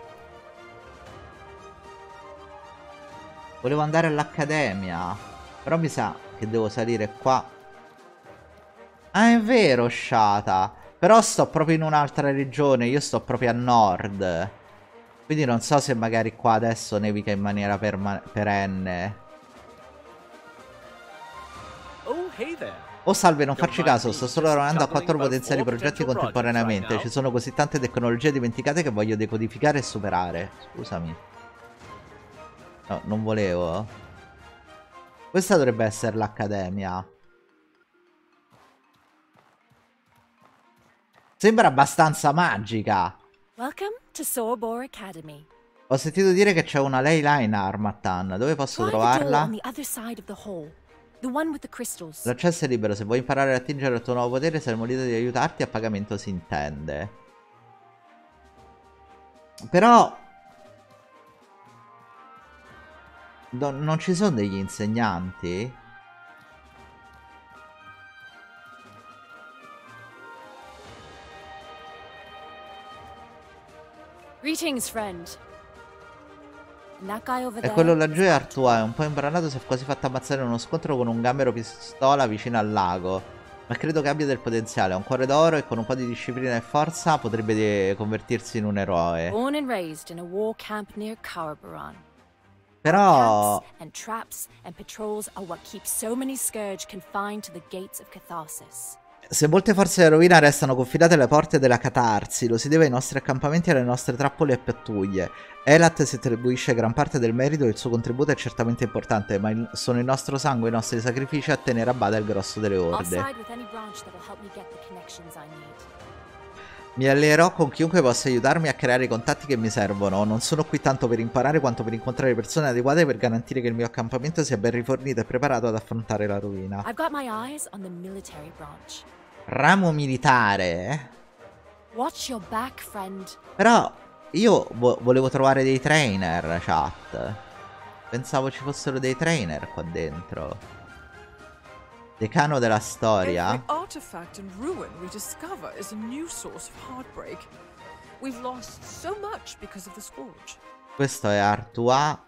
Volevo andare all'accademia. Però mi sa che devo salire qua. Ah, è vero, sciata. Però sto proprio in un'altra regione. Io sto proprio a nord. Quindi non so se magari qua adesso nevica in maniera perenne. Oh, hey there. Oh salve, non farci caso, sto solo lavorando a quattro potenziali progetti contemporaneamente. Ci sono così tante tecnologie dimenticate che voglio decodificare e superare. Scusami. No, non volevo. Questa dovrebbe essere l'accademia. Sembra abbastanza magica. Welcome to Sorbor Academy. Ho sentito dire che c'è una lei là in Armatan. Dove posso Try the door trovarla? on the other side of the hall. The one with the crystals. L'accesso è libero. Se vuoi imparare a attingere il tuo nuovo potere saremo lieto di aiutarti. A pagamento si intende. Però no, non ci sono degli insegnanti? Greetings, friend. And that guy over E there. quello laggiù è Artois, è un po' imbranato, si è quasi fatto ammazzare in uno scontro con un gambero pistola vicino al lago. Ma credo che abbia del potenziale, ha un cuore d'oro e con un po' di disciplina e forza potrebbe convertirsi in un eroe. Born and raised in a war camp near Carbaran. Però Camps and traps and patrols are what keeps so many scourge confined to the gates of Catharsis. se molte forze della rovina restano confinate alle porte della Catarsi, lo si deve ai nostri accampamenti e alle nostre trappole e pattuglie. Elat si attribuisce gran parte del merito e il suo contributo è certamente importante, ma il, sono il nostro sangue e i nostri sacrifici a tenere a bada il grosso delle I'll orde. side with any branch that will help me get the connections I need. Mi allierò con chiunque possa aiutarmi a creare i contatti che mi servono. Non sono qui tanto per imparare quanto per incontrare persone adeguate per garantire che il mio accampamento sia ben rifornito e preparato ad affrontare la rovina. I've got my eyes on the military branch. Ramo militare? Watch your back, friend. Però io vo volevo trovare dei trainer, chat. Pensavo ci fossero dei trainer qua dentro. Decano della storia. Every artifact and ruin we discover is a new source of heartbreak. We've lost so much because of the Scourge. Questo è Artois.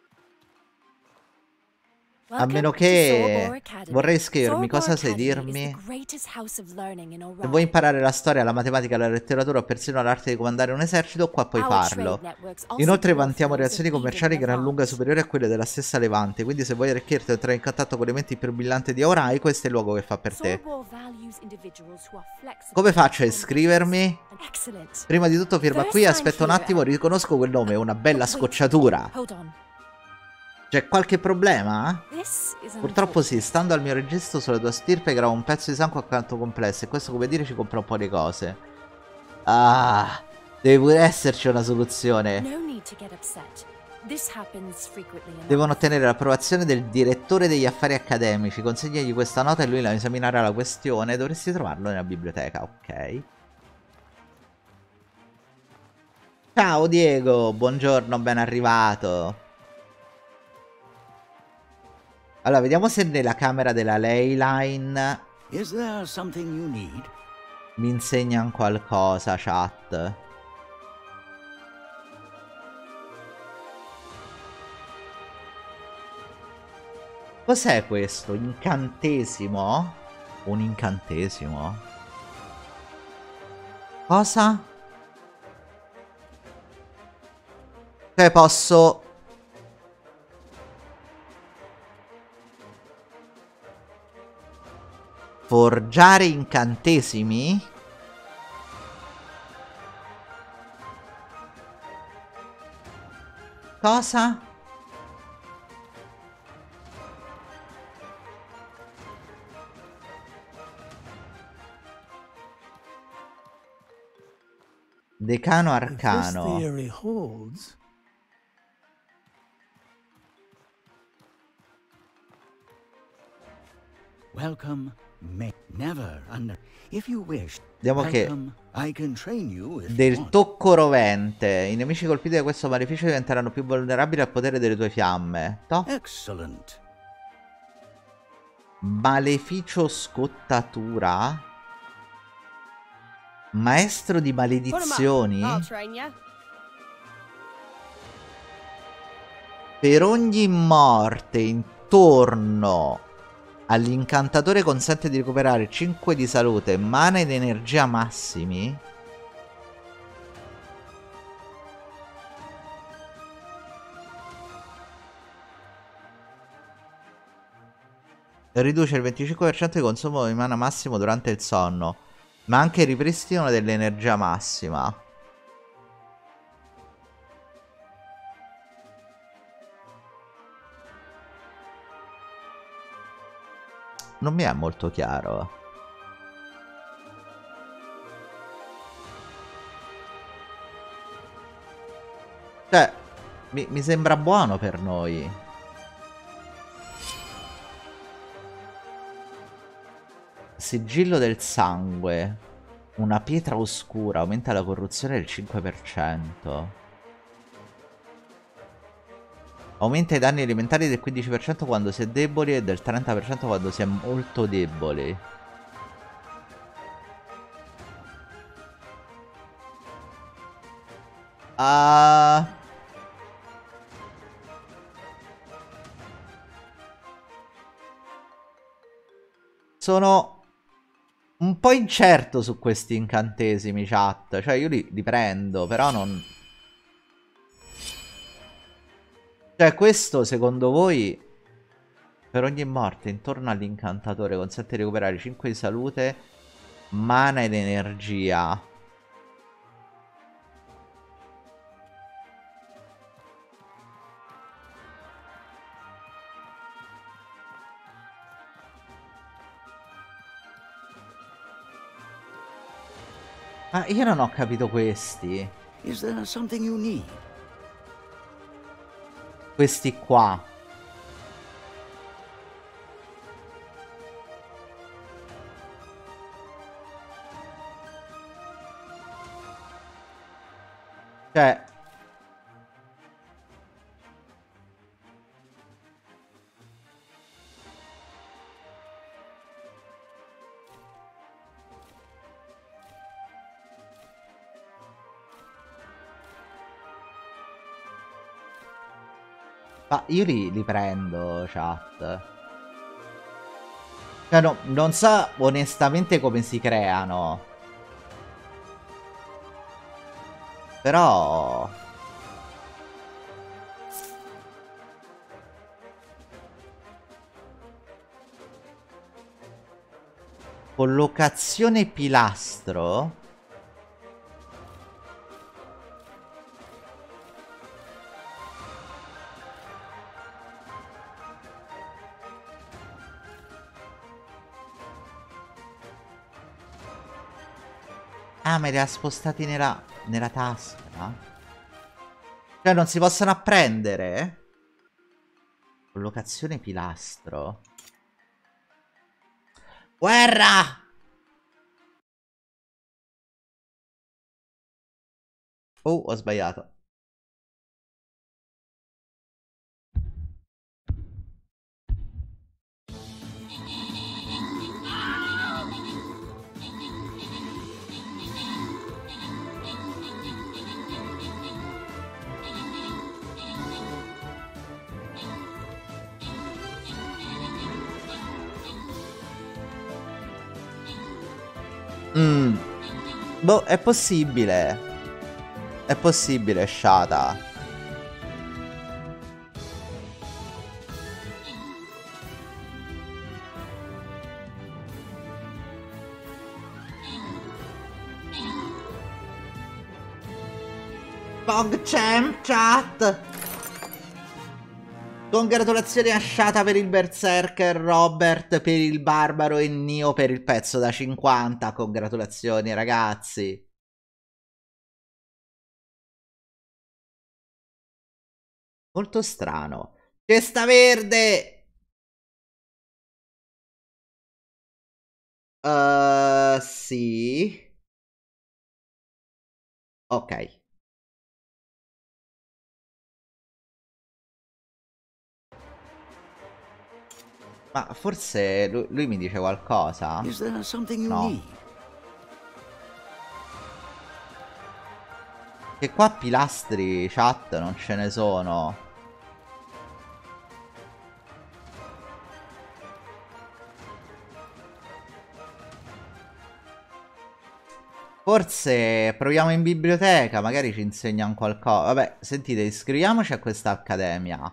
A Welcome meno to che Sorbor Academy. vorrei scrivermi Sorbor cosa sai Academy is dirmi. the greatest house of learning in Se Orion. vuoi imparare la storia, la matematica, la letteratura o persino l'arte di comandare un esercito, qua puoi Our farlo. trade networks also Inoltre pull vantiamo flows relazioni of commerciali even gran lunga advanced. superiori a quelle della stessa Levante, quindi se vuoi arricchirti o entrare in contatto con le menti più brillanti di Aurai, questo è il luogo che fa per te. Sorbor values individuals who are flexible Come faccio a and iscrivermi? Excellent. Prima di tutto firma First qui, time aspetta un here, attimo, eh. riconosco quel nome, è una bella Wait, scocciatura. Hold on. C'è qualche problema? This is an Purtroppo sì, unfortunate- stando al mio registro sulla tua stirpe grava un pezzo di sangue accanto complesso e questo come dire ci compra un po' di cose. Ah, deve pure esserci una soluzione. No need to get upset. This happens frequently enough. Devono ottenere l'approvazione del direttore degli affari accademici. Consegnagli questa nota e lui la esaminerà la questione. Dovresti trovarlo nella biblioteca, ok. Ciao Diego, buongiorno, ben arrivato. Allora, vediamo se nella camera della Leyline Is there something you need? mi insegnano qualcosa, chat. Cos'è questo? Incantesimo? Un incantesimo? Cosa? Cioè posso... forgiare incantesimi? Cosa? Decano arcano. If this theory holds, Welcome, may never under. If you wish, Vediamo che welcome. I can train you if you del want. tocco rovente. I nemici colpiti da questo maleficio diventeranno più vulnerabili al potere delle tue fiamme. Toh. Excellent. Maleficio scottatura. Maestro di maledizioni. I'll train ya. Per ogni morte intorno all'incantatore consente di recuperare cinque di salute, mana ed energia massimi. Riduce il venticinque per cento di consumo di mana massimo durante il sonno, ma anche il ripristino dell'energia massima. Non mi è molto chiaro. Cioè, mi, mi sembra buono per noi. Sigillo del sangue. Una pietra oscura aumenta la corruzione del cinque per cento. Aumenta i danni elementari del quindici per cento quando si è deboli e del trenta per cento quando si è molto deboli. Ah... Uh... Sono un po' incerto su questi incantesimi, chat. Cioè io li, li prendo, però non... Cioè questo secondo voi per ogni morte intorno all'incantatore consente di recuperare cinque di salute, mana ed energia. Ma io non ho capito questi. Is there something you need? Questi qua. Cioè... Ma io li, li prendo, chat. Cioè, no, non so onestamente come si creano. Però... Collocazione pilastro? Ah, me li ha spostati nella, nella tasca? Cioè non si possono apprendere? Collocazione pilastro. Guerra! Oh, ho sbagliato. Mm. Boh, è possibile. È possibile, sciata. PogChamp chat. Congratulazioni a Sciata per il Berserker, Robert per il Barbaro e Nio per il pezzo da cinquanta. Congratulazioni ragazzi. Molto strano. Cesta verde. Uh, sì. Ok. Ma forse lui, lui mi dice qualcosa? Is there something you No. need? Che qua pilastri, chat, non ce ne sono. Forse proviamo in biblioteca, magari ci insegnano qualcosa. Vabbè, sentite, iscriviamoci a questa accademia.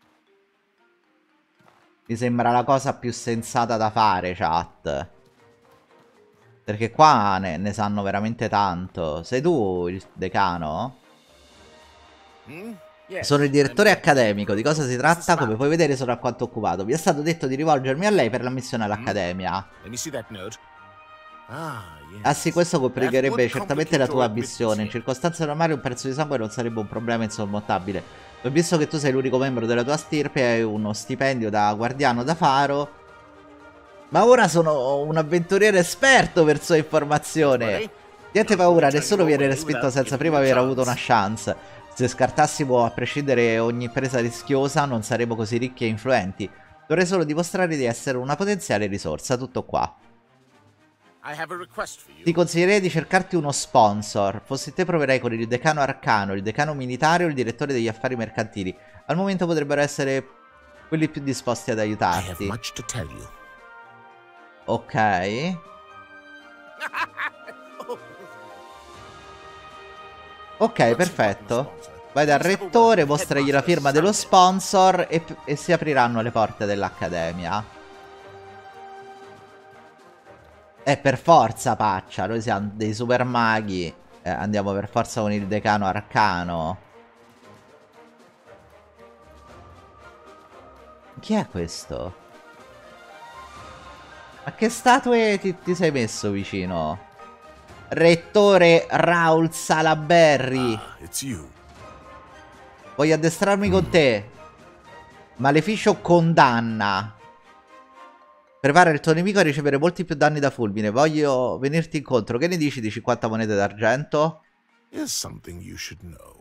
Mi sembra la cosa più sensata da fare, chat. Perché qua ne, ne sanno veramente tanto. Sei tu il decano? Hmm? Yes. Sono il direttore accademico. Di cosa si tratta? Come puoi vedere sono alquanto occupato. Mi è stato detto di rivolgermi a lei per l'ammissione all'accademia. Let me see that note. Ah, yes. Ah sì, questo complicherebbe That would certamente la tua complicate your missione. In business. circostanze normali un prezzo di sangue non sarebbe un problema insormontabile. Ma visto che tu sei l'unico membro della tua stirpe e hai uno stipendio da guardiano da faro, Ma ora sono un avventuriere esperto per sua informazione. Niente paura, nessuno viene respinto senza prima aver avuto una chance. Se scartassimo a prescindere ogni impresa rischiosa, non saremmo così ricchi e influenti. Dovrei solo dimostrare di essere una potenziale risorsa, tutto qua. Ti consiglierei di cercarti uno sponsor. Fossi te proverei con il decano arcano, il decano militare o il direttore degli affari mercantili. Al momento potrebbero essere quelli più disposti ad aiutarti. Ok. Ok, perfetto. Vai dal rettore, mostragli la firma dello sponsor e, e si apriranno le porte dell'accademia. Eh, per forza, Paccia, noi siamo dei super maghi. Eh, andiamo per forza con il decano arcano. Chi è questo? Ma che statue ti, ti sei messo vicino? Rettore Raul Salaberry. Ah, it's you. Voglio addestrarmi mm. con te. Maleficio condanna. Prepara il tuo nemico a ricevere molti più danni da fulmine. Voglio venirti incontro. Che ne dici di cinquanta monete d'argento? Here's something you should know.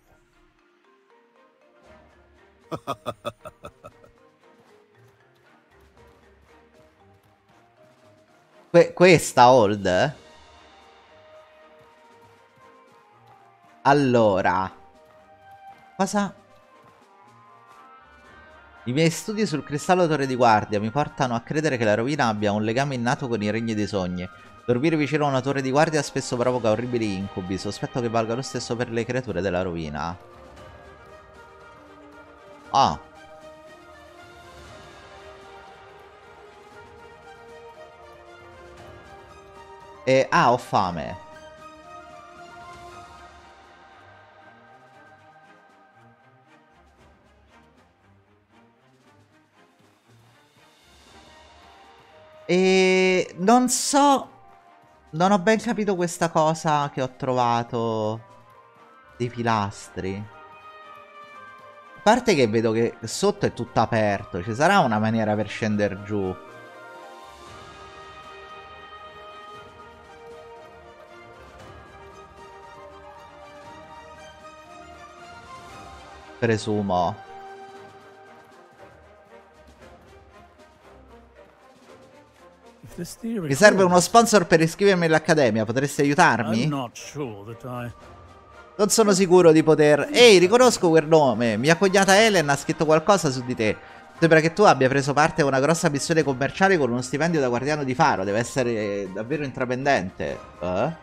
Que questa Old? Allora. Cosa? I miei studi sul cristallo torre di guardia mi portano a credere che la rovina abbia un legame innato con i regni dei sogni. Dormire vicino a una torre di guardia spesso provoca orribili incubi. Sospetto che valga lo stesso per le creature della rovina. Ah. E... Ah, ho fame. E non so, non ho ben capito questa cosa che ho trovato dei pilastri. A parte che vedo che sotto è tutto aperto, ci sarà una maniera per scendere giù. Presumo. Mi serve uno sponsor per iscrivermi all'accademia, potresti aiutarmi? Non sono sicuro di poter... Ehi, riconosco quel nome, mia cognata Helen ha scritto qualcosa su di te. Sembra che tu abbia preso parte a una grossa missione commerciale con uno stipendio da guardiano di faro, deve essere davvero intraprendente. Eh?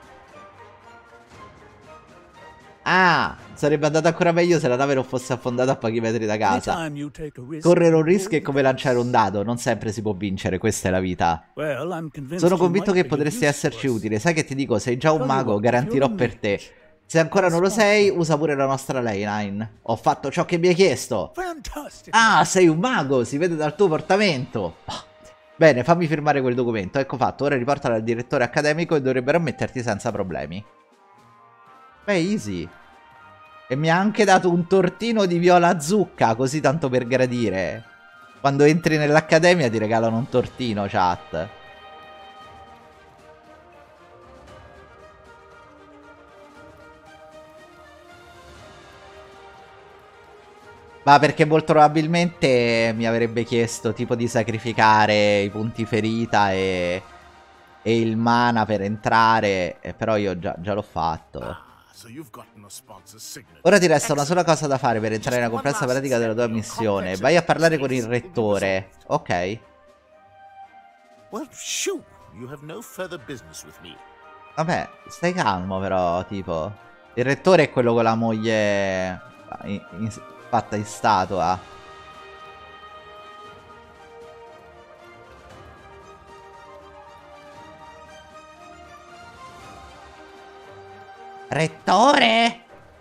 Ah, sarebbe andato ancora meglio se la nave non fosse affondata a pochi metri da casa. Correre un rischio è come lanciare un dado, non sempre si può vincere, questa è la vita. Sono convinto che potresti esserci utile, sai che ti dico, sei già un mago, garantirò per te. Se ancora non lo sei, usa pure la nostra ley line. Ho fatto ciò che mi hai chiesto. Ah, sei un mago, si vede dal tuo portamento. Bene, fammi firmare quel documento, ecco fatto, ora riportalo al direttore accademico e dovrebbero ammetterti senza problemi. Beh, easy. E mi ha anche dato un tortino di viola zucca, così tanto per gradire. Quando entri nell'accademia ti regalano un tortino, chat. Ma perché molto probabilmente mi avrebbe chiesto tipo di sacrificare i punti ferita e, e il mana per entrare, eh, però io già, già l'ho fatto. Ora ti resta una sola cosa da fare per entrare nella complessa pratica della tua missione. Vai a parlare con il rettore. Ok. Vabbè, stai calmo però, tipo. Il rettore è quello con la moglie in, in, fatta in statua. Rettore?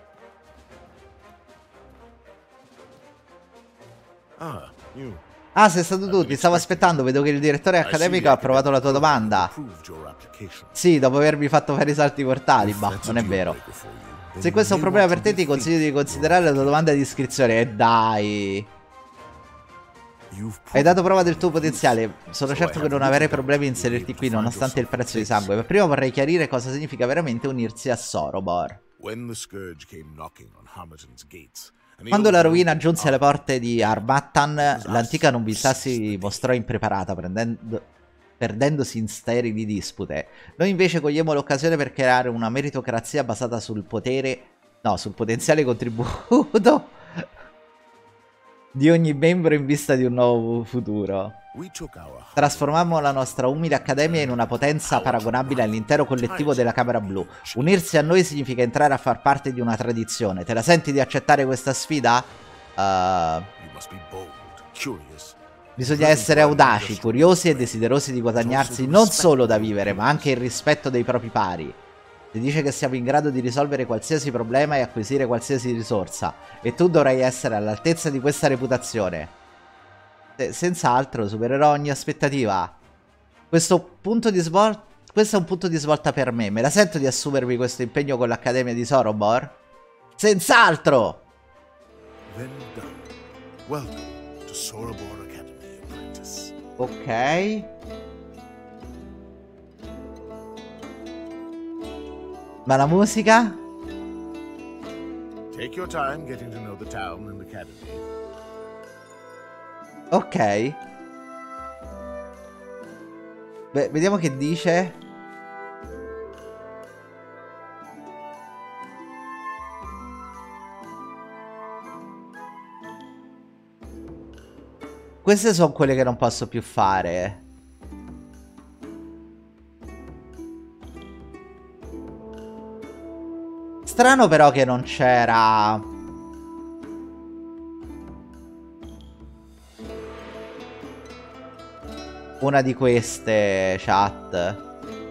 Ah, you. Ah, sei stato tu, ti stavo aspettando, vedo che il direttore accademico ha approvato la tua domanda. Sì, dopo avermi fatto fare i salti mortali, ma non è vero. Se questo è un problema per te ti consiglio di considerare la tua domanda di iscrizione. E dai. You've Hai dato proven prova del tuo your use, potenziale. Sono so certo I che have non avere little problemi a doubt you'll inserirti need qui to find nonostante il yourself a prezzo di place. sangue. Per prima vorrei chiarire cosa significa veramente unirsi a Sorobor. When the scourge came knocking on Harmattan's gates, and the Quando old la world rovina was giunse alle armed, porte di Armattan, l'antica nobiltà si mostrò impreparata, prendendo, perdendosi in sterili dispute. Noi invece cogliemo l'occasione per creare una meritocrazia basata sul potere, no, sul potenziale contributo di ogni membro in vista di un nuovo futuro. we took our Trasformammo la nostra umile accademia in una potenza paragonabile all'intero collettivo della Camera Blu. Unirsi a noi significa entrare a far parte di una tradizione. Te la senti di accettare questa sfida? Uh, You must be bold, curious. bisogna essere audaci, curiosi e desiderosi di guadagnarsi non solo da vivere, ma anche il rispetto dei propri pari. Si dice che siamo in grado di risolvere qualsiasi problema e acquisire qualsiasi risorsa, e tu dovrai essere all'altezza di questa reputazione. Se- senz'altro supererò ogni aspettativa. Questo punto di svolta, questo è un punto di svolta per me. Me la sento di assumermi questo impegno con l'Accademia di Sorobor? Senz'altro! Then done. Welcome to Sorobor Academy, apprentice. Ok. Ma la musica? Take your time getting to know the town and academy. Ok. Beh, vediamo che dice. Queste sono quelle che non posso più fare. Strano però che non c'era una di queste chat.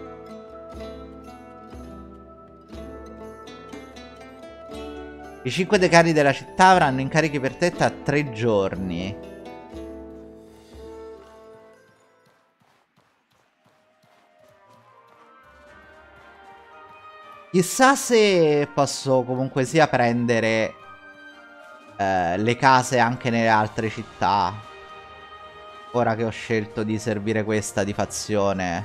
I cinque decani della città avranno incarichi per te tra tre giorni. Chissà se posso comunque sia prendere eh, le case anche nelle altre città. Ora che ho scelto di servire questa di fazione.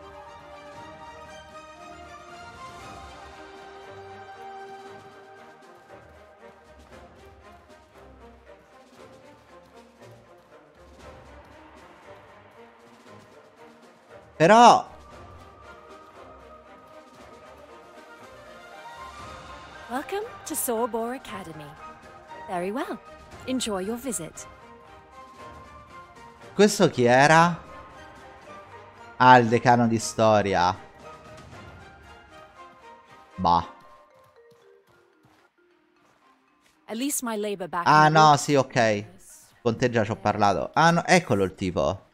Però Welcome to Sorobor Academy. Very well. Enjoy your visit. questo chi era? Ah, il decano di storia. Bah. At least my labor back Ah in the no, wood- sì, ok. Con te già ci ho parlato. Ah no, eccolo il tipo.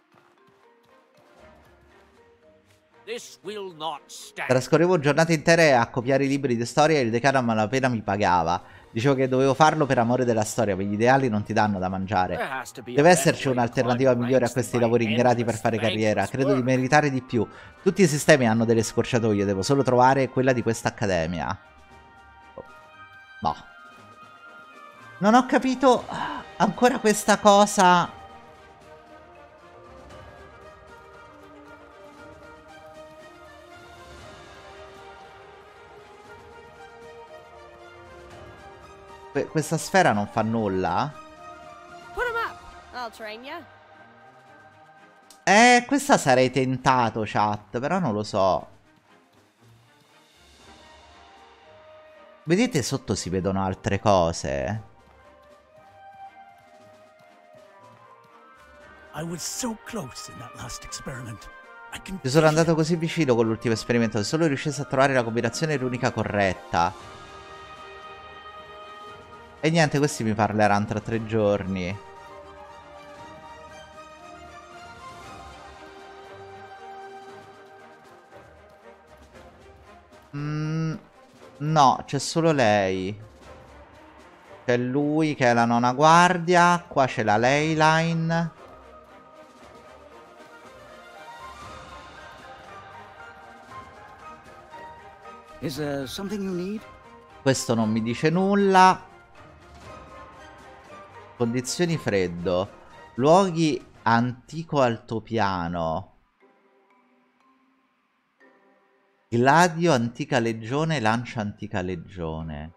This will not stand. Trascorrevo giornate intere a copiare i libri di storia e il decano a malapena mi pagava. Dicevo che dovevo farlo per amore della storia, ma gli ideali non ti danno da mangiare. There has to be a Deve better esserci way to un'alternativa climb migliore a ranks than questi by lavori ingrati per endless, fare carriera. thankless Credo di work. meritare di più. Tutti i sistemi hanno delle scorciatoie, devo solo trovare quella di questa accademia. Oh. Boh. Non ho capito ancora questa cosa. Que- questa sfera non fa nulla? Put him up. I'll train ya. Eh, questa sarei tentato, chat, però non lo so. Vedete sotto si vedono altre cose. I was so close in that last experiment. I can Ci sono andato così vicino con l'ultimo esperimento. Se solo riuscissi a trovare la combinazione runica corretta. E niente, questi mi parleranno tra tre giorni. Mm, no, c'è solo lei. C'è lui che è la nona guardia. Qua c'è la Leyline. Is there something you need? Questo non mi dice nulla. Condizioni freddo. Luoghi antico altopiano. Gladio antica legione, lancia antica legione.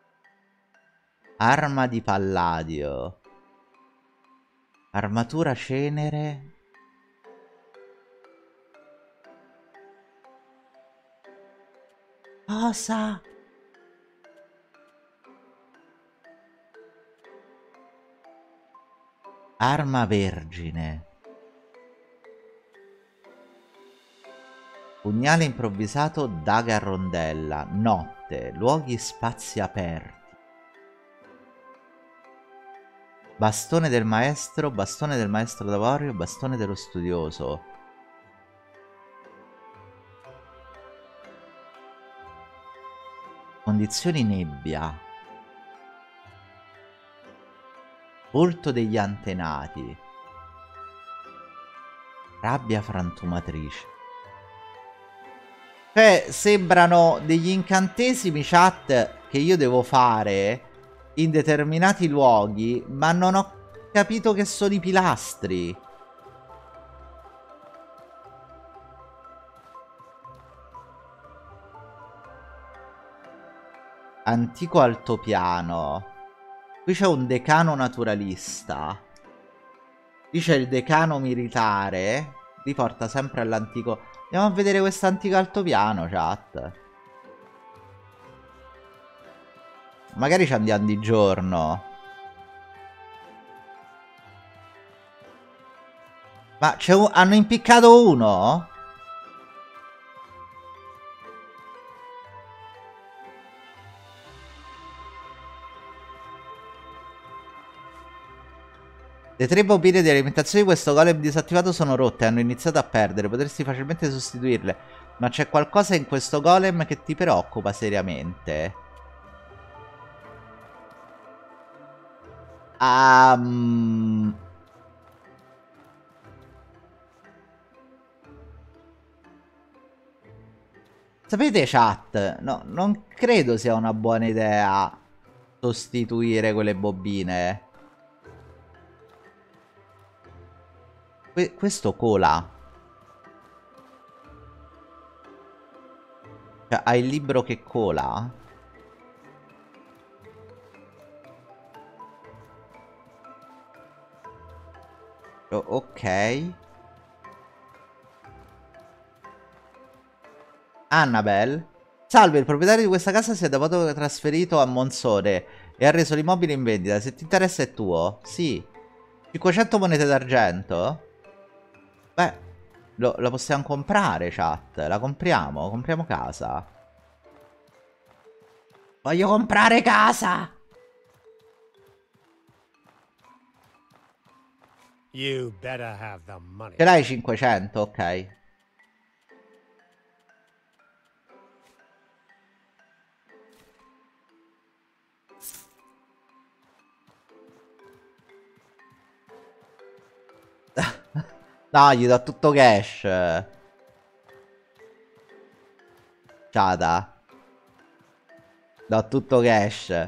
Arma di Palladio. Armatura cenere. Cosa? Arma vergine. Pugnale improvvisato, daga a rondella. Notte, luoghi spazi aperti. Bastone del maestro, bastone del maestro d'avorio, bastone dello studioso. Condizioni nebbia. Volto degli antenati. Rabbia frantumatrice. Cioè, sembrano degli incantesimi, chat, che io devo fare in determinati luoghi, ma non ho capito che sono i pilastri. Antico altopiano. Qui c'è un decano naturalista. Qui c'è il decano militare. Riporta sempre all'antico. Andiamo a vedere questo antico altopiano, chat. Magari ci andiamo di giorno. Ma c'è un... hanno impiccato uno? Le tre bobine di alimentazione di questo golem disattivato sono rotte e hanno iniziato a perdere. Potresti facilmente sostituirle. Ma c'è qualcosa in questo golem che ti preoccupa seriamente. Um... Sapete, chat? No, non credo sia una buona idea sostituire quelle bobine. Questo cola. Cioè, ha il libro che cola? Oh, ok. Annabelle. Salve, il proprietario di questa casa si è da poco trasferito a Monsone e ha reso l'immobile in vendita. Se ti interessa è tuo? Sì. cinquecento monete d'argento? Beh, lo, la possiamo comprare, chat. La compriamo, compriamo casa. Voglio comprare casa! You better have the money. Ce l'hai cinquecento? Ok. No, gli do tutto cash. Ciada. Do tutto cash.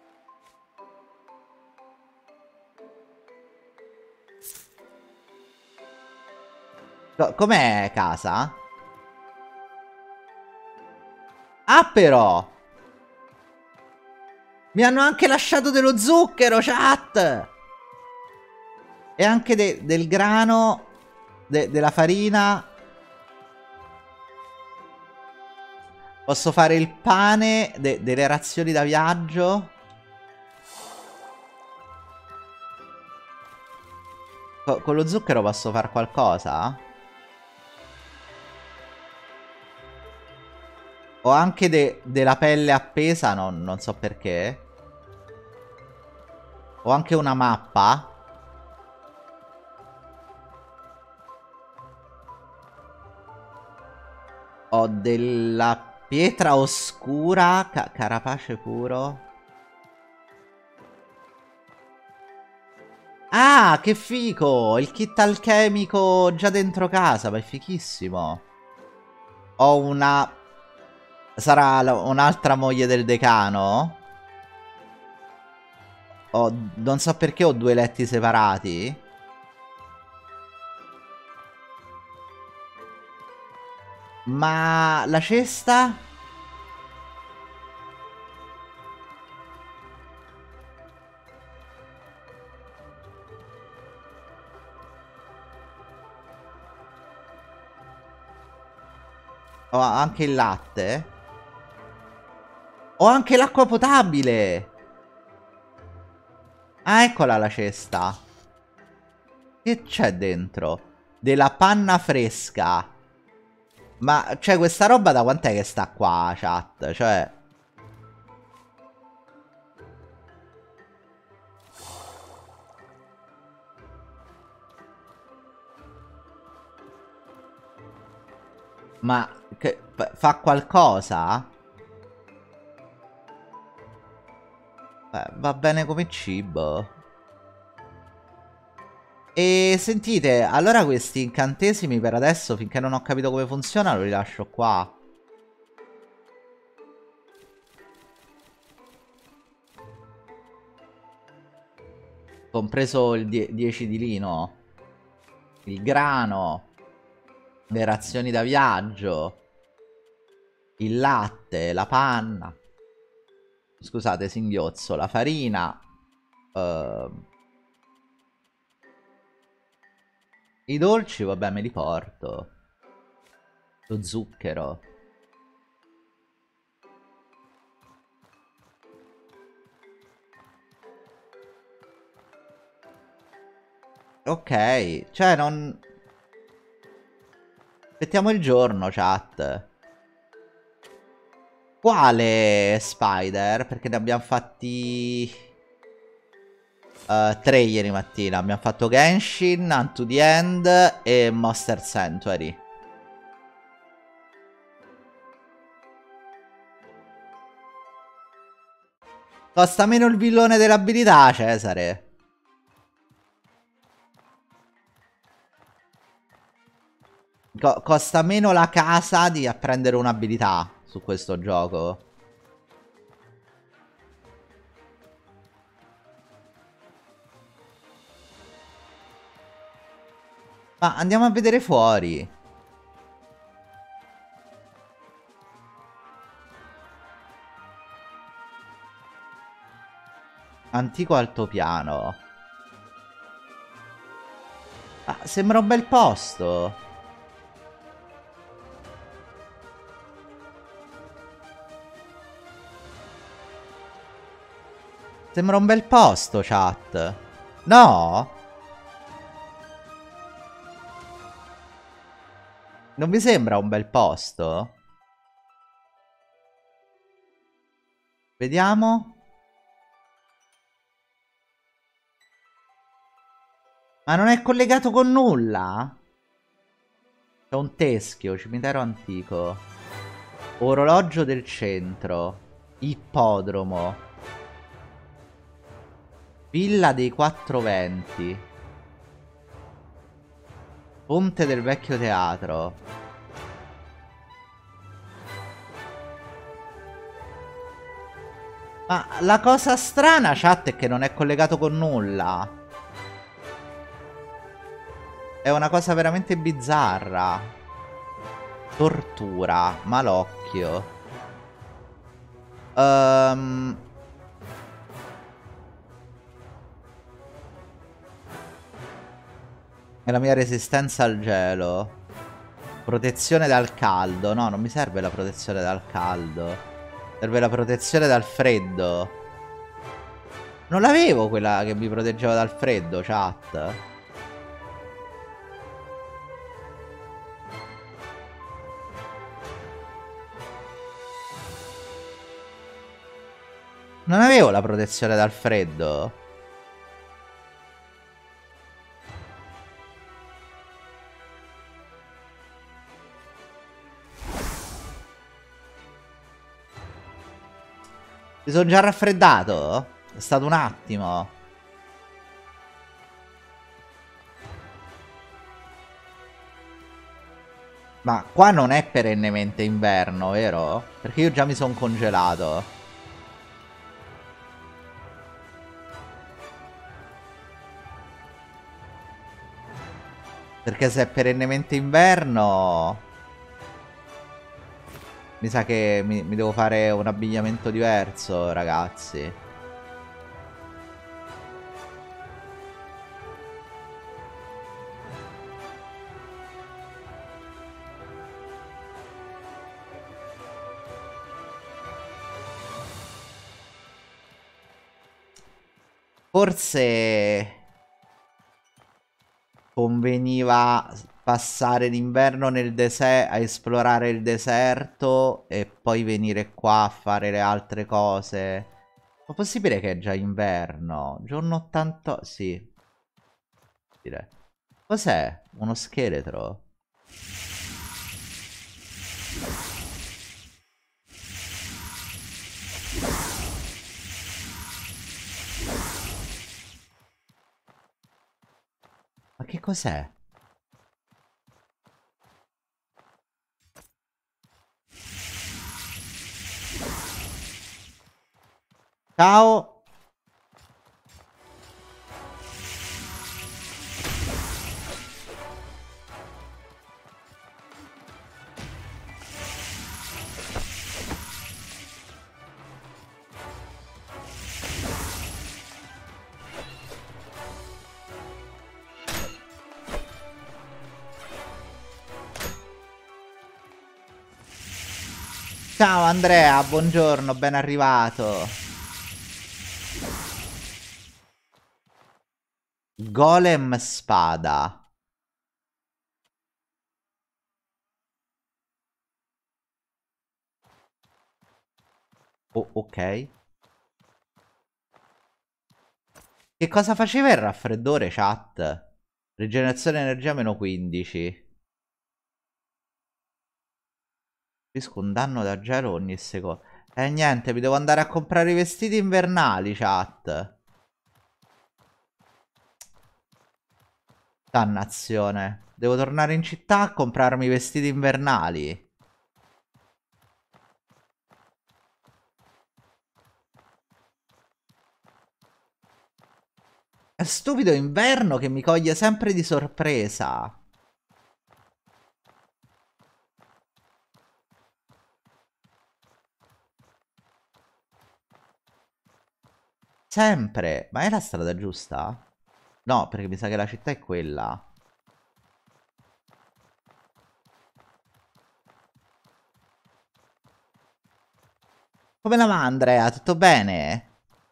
Com'è casa? Ah, però mi hanno anche lasciato dello zucchero, chat. E anche de del grano, de della farina. Posso fare il pane, de delle razioni da viaggio. Co con lo zucchero posso fare qualcosa? Ho anche de della pelle appesa, no, non so perché. Ho anche una mappa. Ho della pietra oscura, ca carapace puro. Ah, che figo! Il kit alchemico già dentro casa, ma è fighissimo. Ho una... Sarà un'altra moglie del decano? Ho... Non so perché ho due letti separati. Ma la cesta? Ho anche il latte? Ho anche l'acqua potabile! Ah, eccola la cesta. Che c'è dentro? Della panna fresca. Ma, cioè, questa roba da quant'è che sta qua, chat? Cioè... Ma, che, fa qualcosa? Beh, va bene come cibo. E sentite, allora questi incantesimi per adesso, finché non ho capito come funzionano, li lascio qua. Compreso il dieci di lino. Il grano. Le razioni da viaggio. Il latte, la panna. Scusate, singhiozzo. La farina. Uh, I dolci, vabbè, me li porto. Lo zucchero. Ok, cioè non... Aspettiamo il giorno, chat. Quale spider? Perché ne abbiamo fatti... Uh, tre ieri mattina. Abbiamo fatto Genshin, Unto the End e Monster Sanctuary. Costa meno il villone dell'abilità, Cesare. Co costa meno la casa di apprendere un'abilità su questo gioco. Ma andiamo a vedere fuori. Antico altopiano. Ah, sembra un bel posto. Sembra un bel posto, chat. No? Non vi sembra un bel posto? Vediamo. Ma non è collegato con nulla? C'è un teschio, cimitero antico. Orologio del centro. Ippodromo. Villa dei Quattro Venti. Ponte del vecchio teatro. Ma la cosa strana, chat, è che non è collegato con nulla. È una cosa veramente bizzarra. Tortura. Malocchio. Ehm... Um... E la mia resistenza al gelo. Protezione dal caldo. No, non mi serve la protezione dal caldo. Serve la protezione dal freddo. Non l'avevo quella che mi proteggeva dal freddo, chat. Non avevo la protezione dal freddo. Mi sono già raffreddato? È stato un attimo. Ma qua non è perennemente inverno, vero? Perché io già mi sono congelato. Perché se è perennemente inverno... Mi sa che mi, mi devo fare un abbigliamento diverso, ragazzi. Forse conveniva passare l'inverno nel deserto, a esplorare il deserto e poi venire qua a fare le altre cose. Ma possibile che è già inverno? Giorno ottanta... Sì. Direi. Cos'è? Uno scheletro? Ma che cos'è? Ciao. Ciao Andrea, buongiorno, ben arrivato. Golem spada. Oh, ok. Che cosa faceva il raffreddore, chat? Rigenerazione energia meno quindici. Risco un danno da gelo ogni secondo. E eh, niente, mi devo andare a comprare i vestiti invernali, chat. Dannazione. Devo tornare in città a comprarmi i vestiti invernali. È stupido inverno che mi coglie sempre di sorpresa. Sempre. Ma è la strada giusta? No, perché mi sa che la città è quella. Come la va, Andrea? Tutto bene?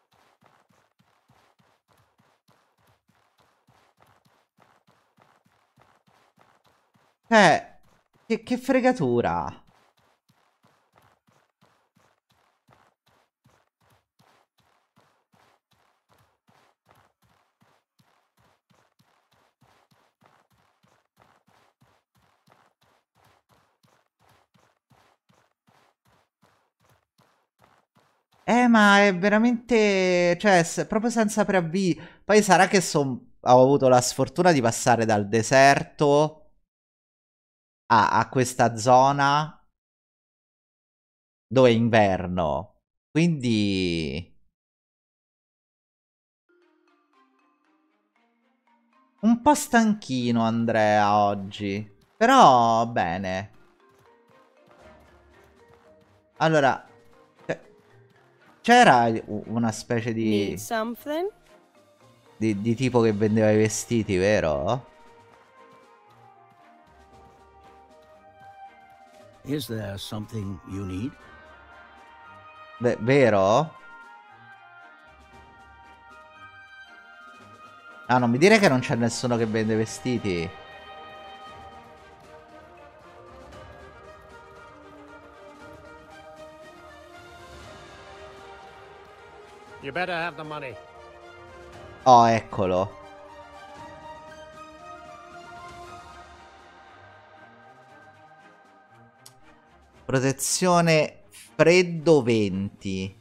Cioè, che, che fregatura. Eh, ma è veramente... Cioè, s- proprio senza preavviso. Poi sarà che son... ho avuto la sfortuna di passare dal deserto a, a questa zona dove è inverno. Quindi... un po' stanchino Andrea oggi. Però bene. Allora... C'era una specie di... Need something? Di, di tipo che vendeva i vestiti, vero? Is there something you need? Beh, vero? Ah, non mi dire che non c'è nessuno che vende vestiti. You better have the money. Oh, eccolo. Protezione freddo venti.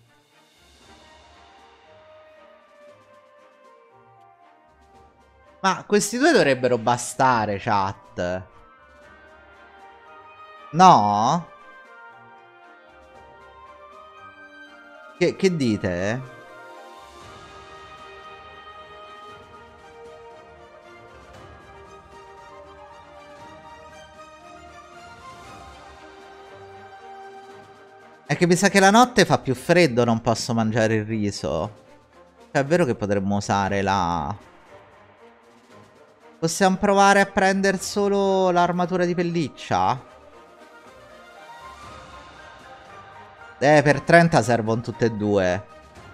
Ma questi due dovrebbero bastare, chat. No? Che, che dite? È che mi sa che la notte fa più freddo, non posso mangiare il riso. Cioè, è vero che potremmo usare la... Possiamo provare a prendere solo l'armatura di pelliccia? Eh, per trenta servono tutte e due.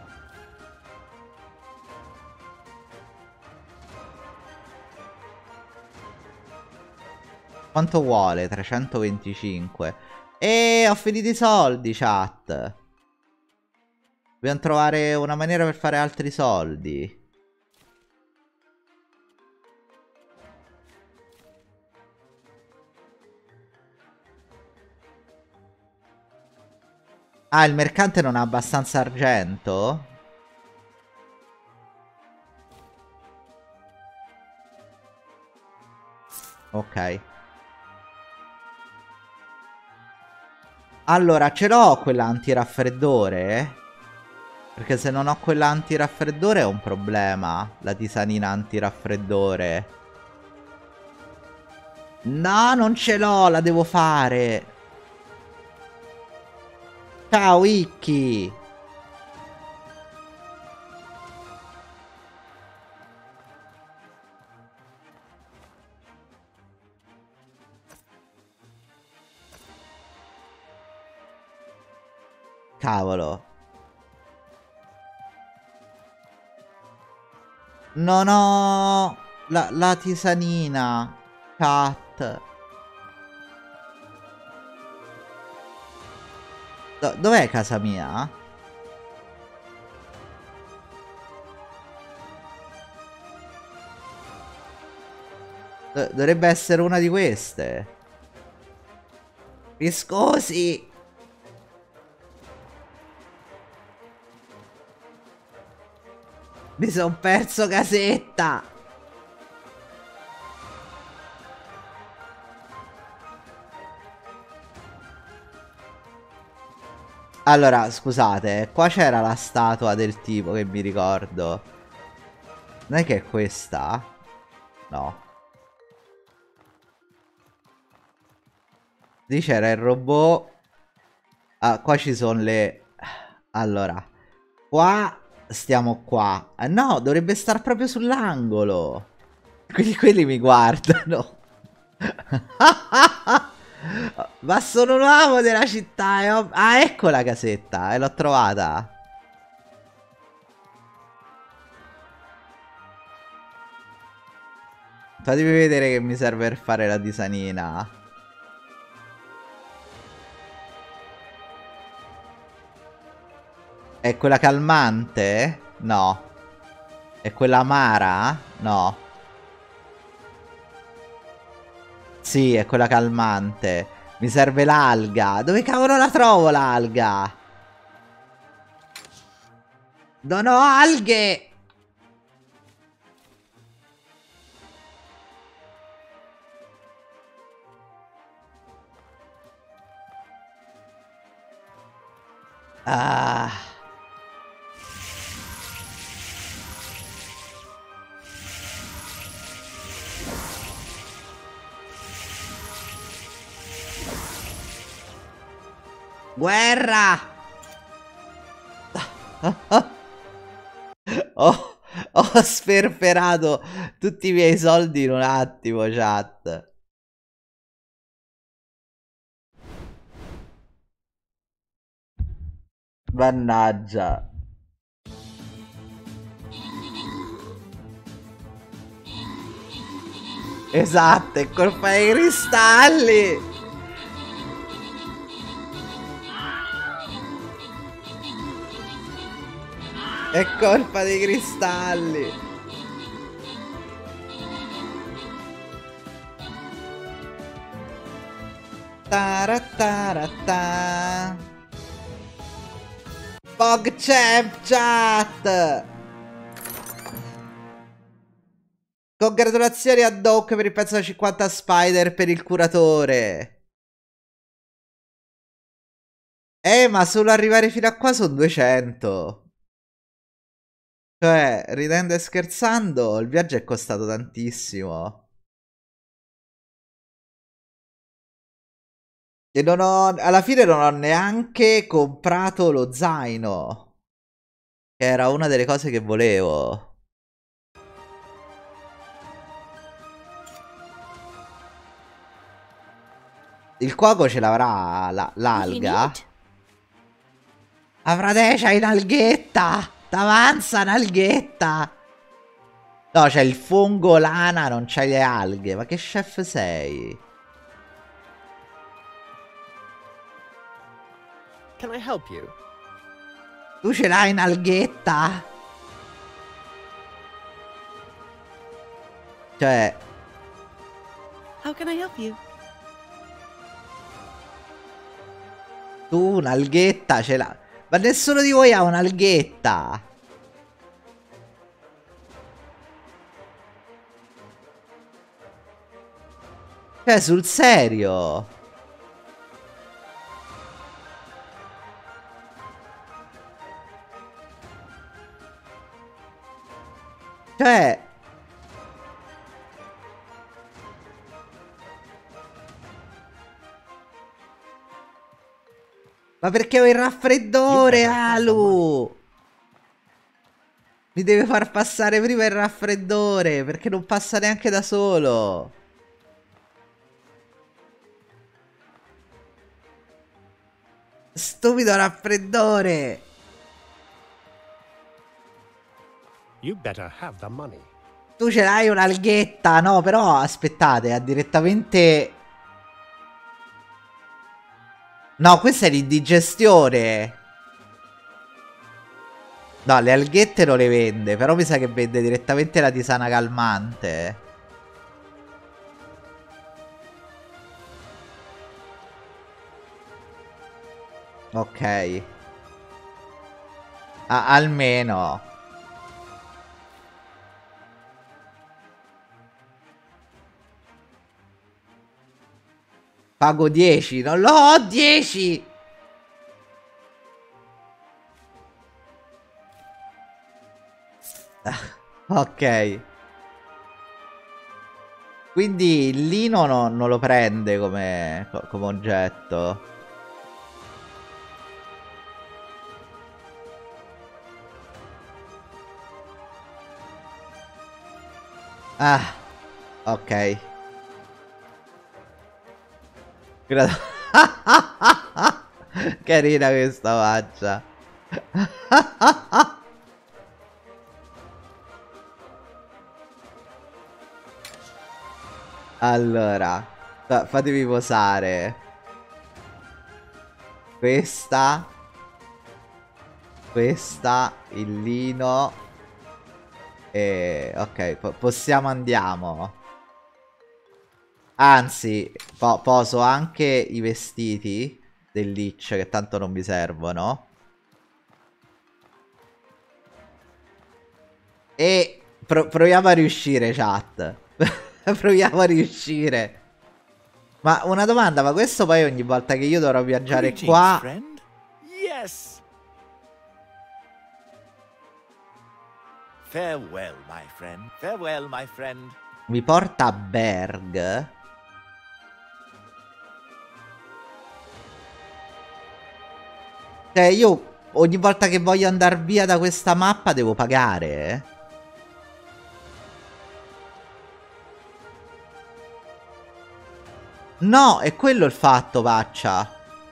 Quanto vuole? trecentoventicinque. E ho finito i soldi, chat. Dobbiamo trovare una maniera per fare altri soldi. Ah, il mercante non ha abbastanza argento? Ok. Allora, ce l'ho quella antiraffreddore? Perché se non ho quella antiraffreddore è un problema. La tisanina antiraffreddore. No, non ce l'ho, la devo fare. Ciao, Ikki. Cavolo. Non ho la, la tisanina. Chat. Do- dov'è casa mia? Do- dovrebbe essere una di queste. Mi scusi. Mi son perso casetta. Allora, scusate, qua c'era la statua del tipo che mi ricordo. Non è che è questa? No. Lì c'era il robot. Ah, qua ci sono le... Allora, qua stiamo qua. Ah, no, dovrebbe star proprio sull'angolo. Quindi quelli mi guardano. Ma sono un uomo della città. È ov- ah, ecco la casetta. E l'ho trovata. Fatemi vedere che mi serve per fare la tisanina. È quella calmante? No. È quella amara? No. Sì, è quella calmante. Mi serve l'alga. Dove cavolo la trovo l'alga? Non ho alghe! Ah... Guerra! Ho, ho sperperato tutti i miei soldi in un attimo, chat. Mannaggia. Esatto, è colpa dei cristalli. È colpa dei cristalli. Tarattarata. PogChamp chat. Congratulazioni a Doc per il pezzo da cinquanta Spider per il curatore. Eh, ma solo arrivare fino a qua sono duecento. Cioè, ridendo e scherzando, il viaggio è costato tantissimo. E non ho, alla fine non ho neanche comprato lo zaino, che era una delle cose che volevo. Il cuoco ce l'avrà la, l'alga? Avrà te, c'hai un'alghetta! T'avanza un'alghetta! No, c'è il fungo lana, non c'hai le alghe. Ma che chef sei? Can I help you? Tu ce l'hai un'alghetta? Cioè... How can I help you? Tu un'alghetta ce l'ha. Ma nessuno di voi ha un'alghetta. Cioè, sul serio. Cioè... Ma perché ho il raffreddore, Alu? Mi deve far passare prima il raffreddore, perché non passa neanche da solo. Stupido raffreddore. You better have the money. Tu ce l'hai un'alghetta, no? Però aspettate, ha direttamente... No, questa è l'indigestione. No, le alghette non le vende, però mi sa che vende direttamente la tisana calmante. Ok. Ah, almeno. Pago dieci, non lo ho dieci! Ah, ok. Quindi il lino no, non lo prende come, come oggetto. Ah, ok. Carina questa faccia. Allora, fa fatemi posare. Questa. Questa, il lino. E ok, po possiamo andiamo. Anzi, po poso anche i vestiti del Lich, che tanto non mi servono. E pro proviamo a riuscire, chat. Proviamo a riuscire. Ma una domanda, ma questo poi ogni volta che io dovrò viaggiare qua... Yes. Farewell, my friend. Farewell, my friend. Mi porta a Berg? Cioè io ogni volta che voglio andare via da questa mappa devo pagare? No, è quello il fatto, paccia.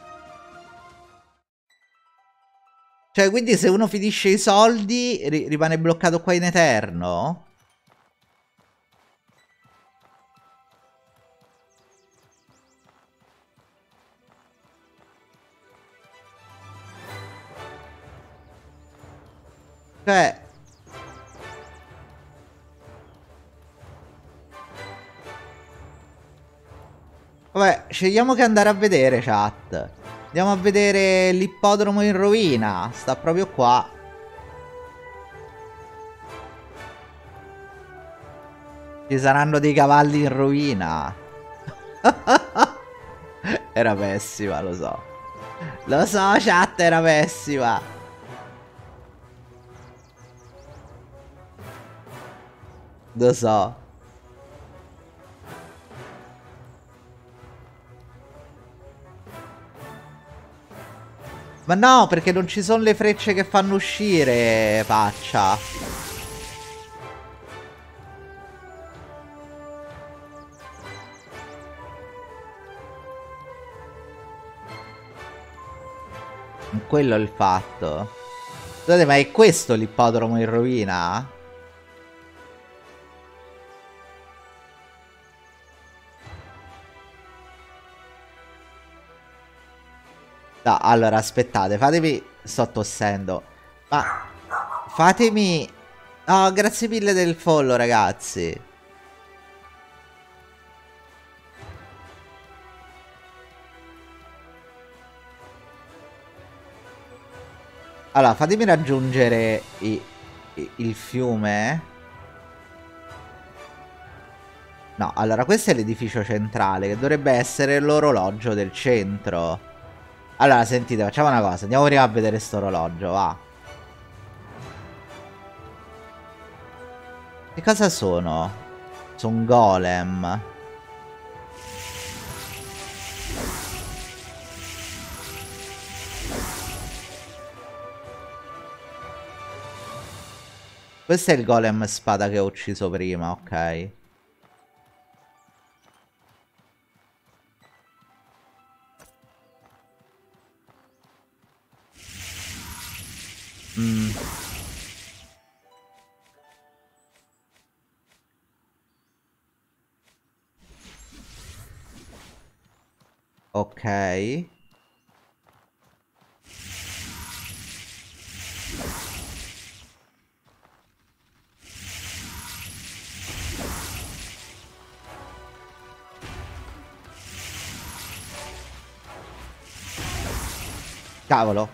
Cioè, quindi se uno finisce i soldi ri rimane bloccato qua in eterno? Cioè... Vabbè, scegliamo che andare a vedere, chat. Andiamo a vedere l'ippodromo in rovina. Sta proprio qua. Ci saranno dei cavalli in rovina. Era pessima, lo so. Lo so, chat, era pessima. Lo so. Ma no, perché non ci sono le frecce che fanno uscire, Paccia. Quello è il fatto. Scusate, ma è questo l'ippodromo in rovina? No, allora aspettate, fatemi... Sto tossendo. Ma... Fatemi... Oh, grazie mille del follow, ragazzi. Allora, fatemi raggiungere i, i, il fiume. No, allora, questo è l'edificio centrale, che dovrebbe essere l'orologio del centro. Allora, sentite, facciamo una cosa. Andiamo prima a vedere sto orologio, va. Che cosa sono? Sono golem. Questo è il golem spada che ho ucciso prima, ok. Mm. Ok. Cavolo.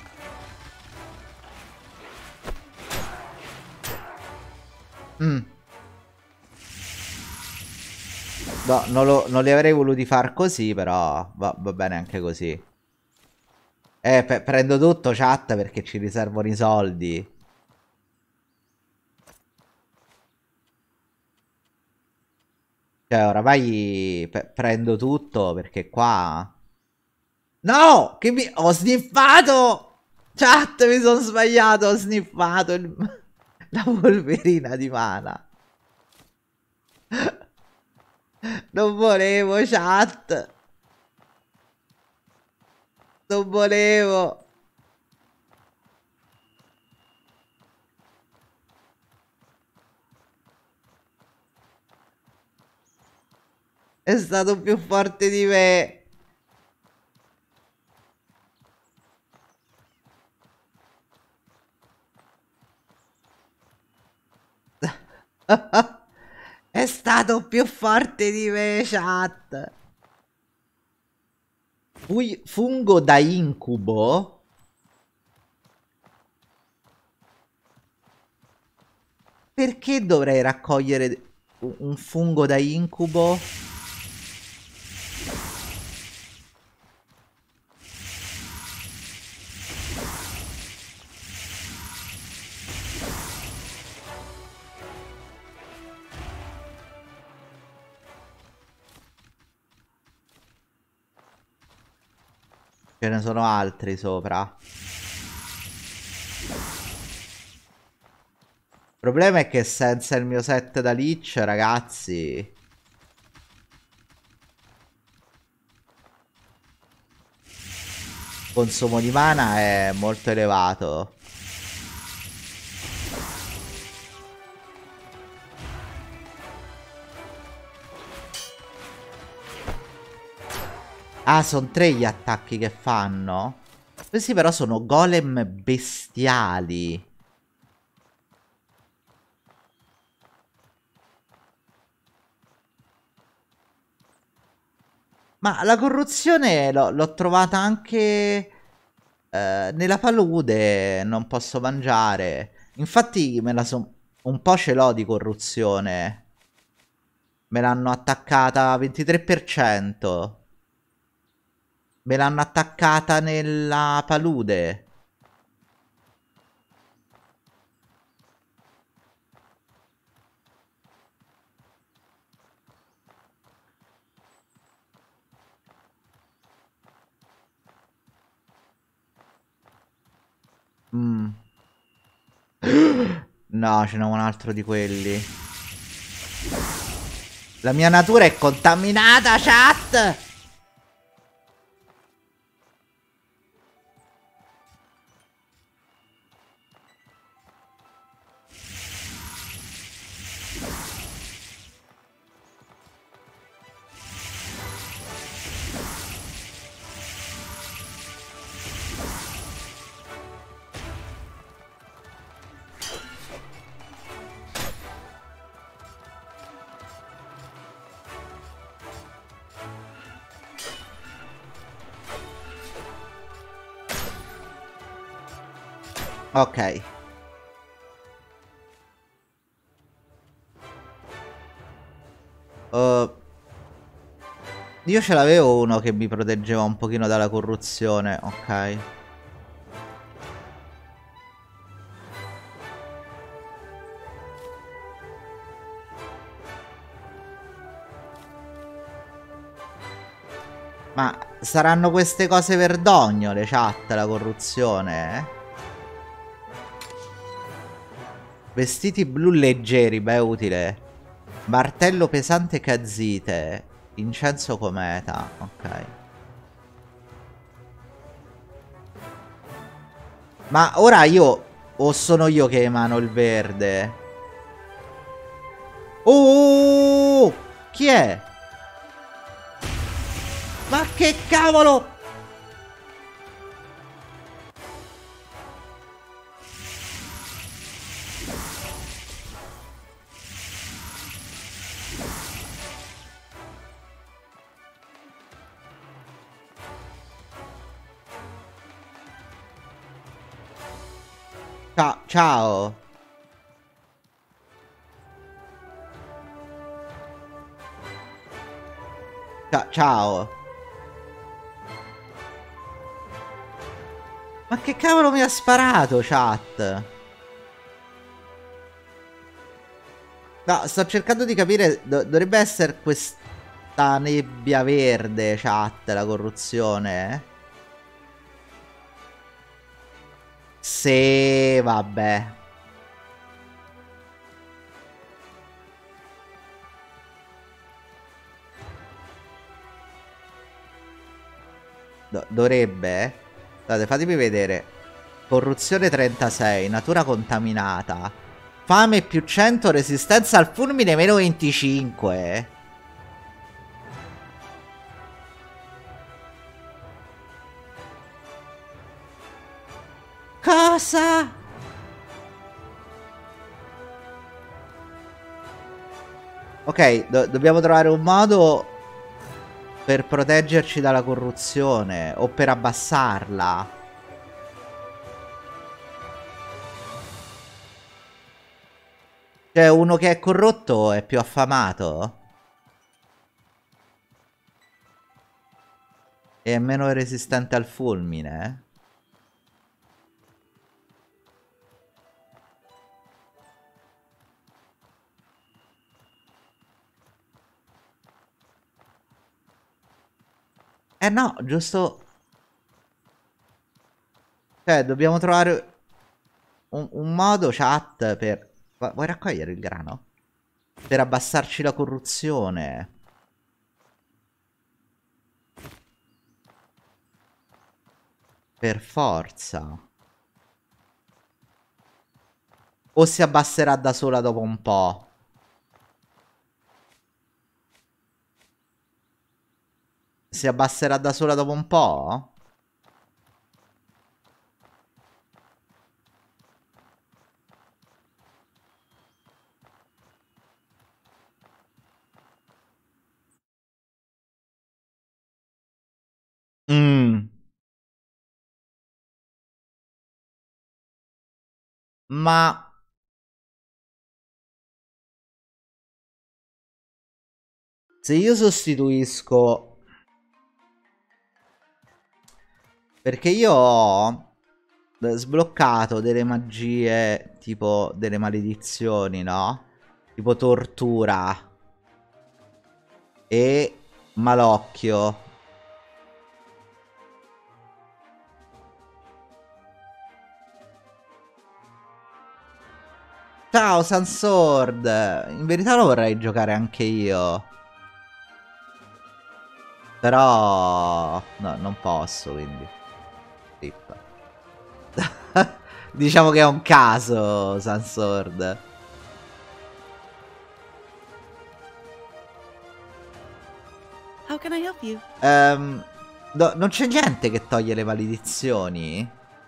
Mm. No, non, lo, non li avrei voluti far così, però va, va bene anche così. Eh, prendo tutto, chat, perché ci riservano i soldi. Cioè, oramai prendo tutto, perché qua... No! Che mi... Ho sniffato! Chat, mi sono sbagliato, ho sniffato il... la polverina di mana. Non volevo, chat. Non volevo. È stato più forte di me. È stato più forte di me, chat. Fui fungo da incubo? Perché dovrei raccogliere un fungo da incubo? Ce ne sono altri sopra. Il problema è che senza il mio set da Lich, ragazzi... Il consumo di mana è molto elevato. Ah, sono tre gli attacchi che fanno? Questi però sono golem bestiali. Ma la corruzione l'ho trovata anche eh, nella palude. Non posso mangiare. Infatti me la so... un po' ce l'ho di corruzione. Me l'hanno attaccata ventitré per cento. Me l'hanno attaccata nella palude. Mm. No, ce n'è un altro di quelli. La mia natura è contaminata, chat! Ok. Uh, io ce l'avevo uno che mi proteggeva un pochino dalla corruzione, ok. Ma saranno queste cose verdognole, chat, la corruzione, eh? Vestiti blu leggeri, beh, utile. Martello pesante cazzite. Incenso cometa, ok. Ma ora io... o sono io che emano il verde? Oh! Chi è? Ma che cavolo! Ciao, ciao. Ciao, ciao. Ma che cavolo mi ha sparato, chat? No, sto cercando di capire. Do dovrebbe essere questa nebbia verde, chat, la corruzione, eh? Sì, vabbè. Do dovrebbe, eh? Guardate, fatemi vedere. Corruzione trentasei, natura contaminata. Fame più cento, resistenza al fulmine meno venticinque. Cosa? Ok, do dobbiamo trovare un modo per proteggerci dalla corruzione o per abbassarla. Cioè, uno che è corrotto è più affamato e è meno resistente al fulmine. Eh no, giusto. Cioè, dobbiamo trovare un, un modo, chat, per... Vuoi raccogliere il grano? Per abbassarci la corruzione. Per forza. O si abbasserà da sola dopo un po'? Si abbasserà da sola dopo un po'? Mm. Ma... se io sostituisco... perché io ho sbloccato delle magie, tipo delle maledizioni, no? Tipo tortura e malocchio. Ciao Sansword. In verità lo vorrei giocare anche io. Però no, non posso, quindi Rippa. Diciamo che è un caso Sansword. How can I help you? Um, no, non c'è niente che toglie le maledizioni?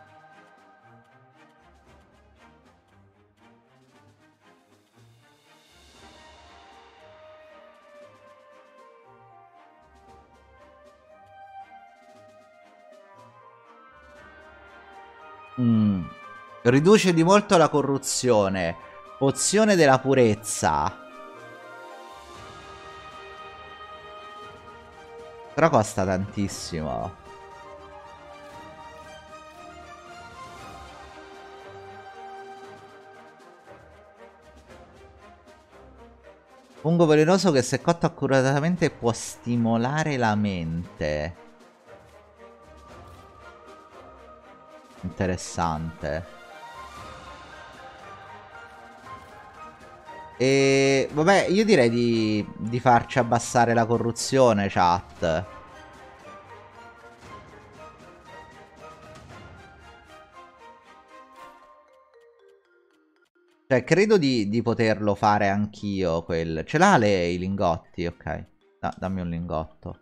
Mm. Riduce di molto la corruzione. Pozione della purezza. Però costa tantissimo. Fungo velenoso che se cotto accuratamente può stimolare la mente. Interessante. E vabbè, io direi di, di farci abbassare la corruzione, chat. Cioè, credo di, di poterlo fare anch'io quel... Ce l'ha le, i lingotti? Ok. Da, dammi un lingotto.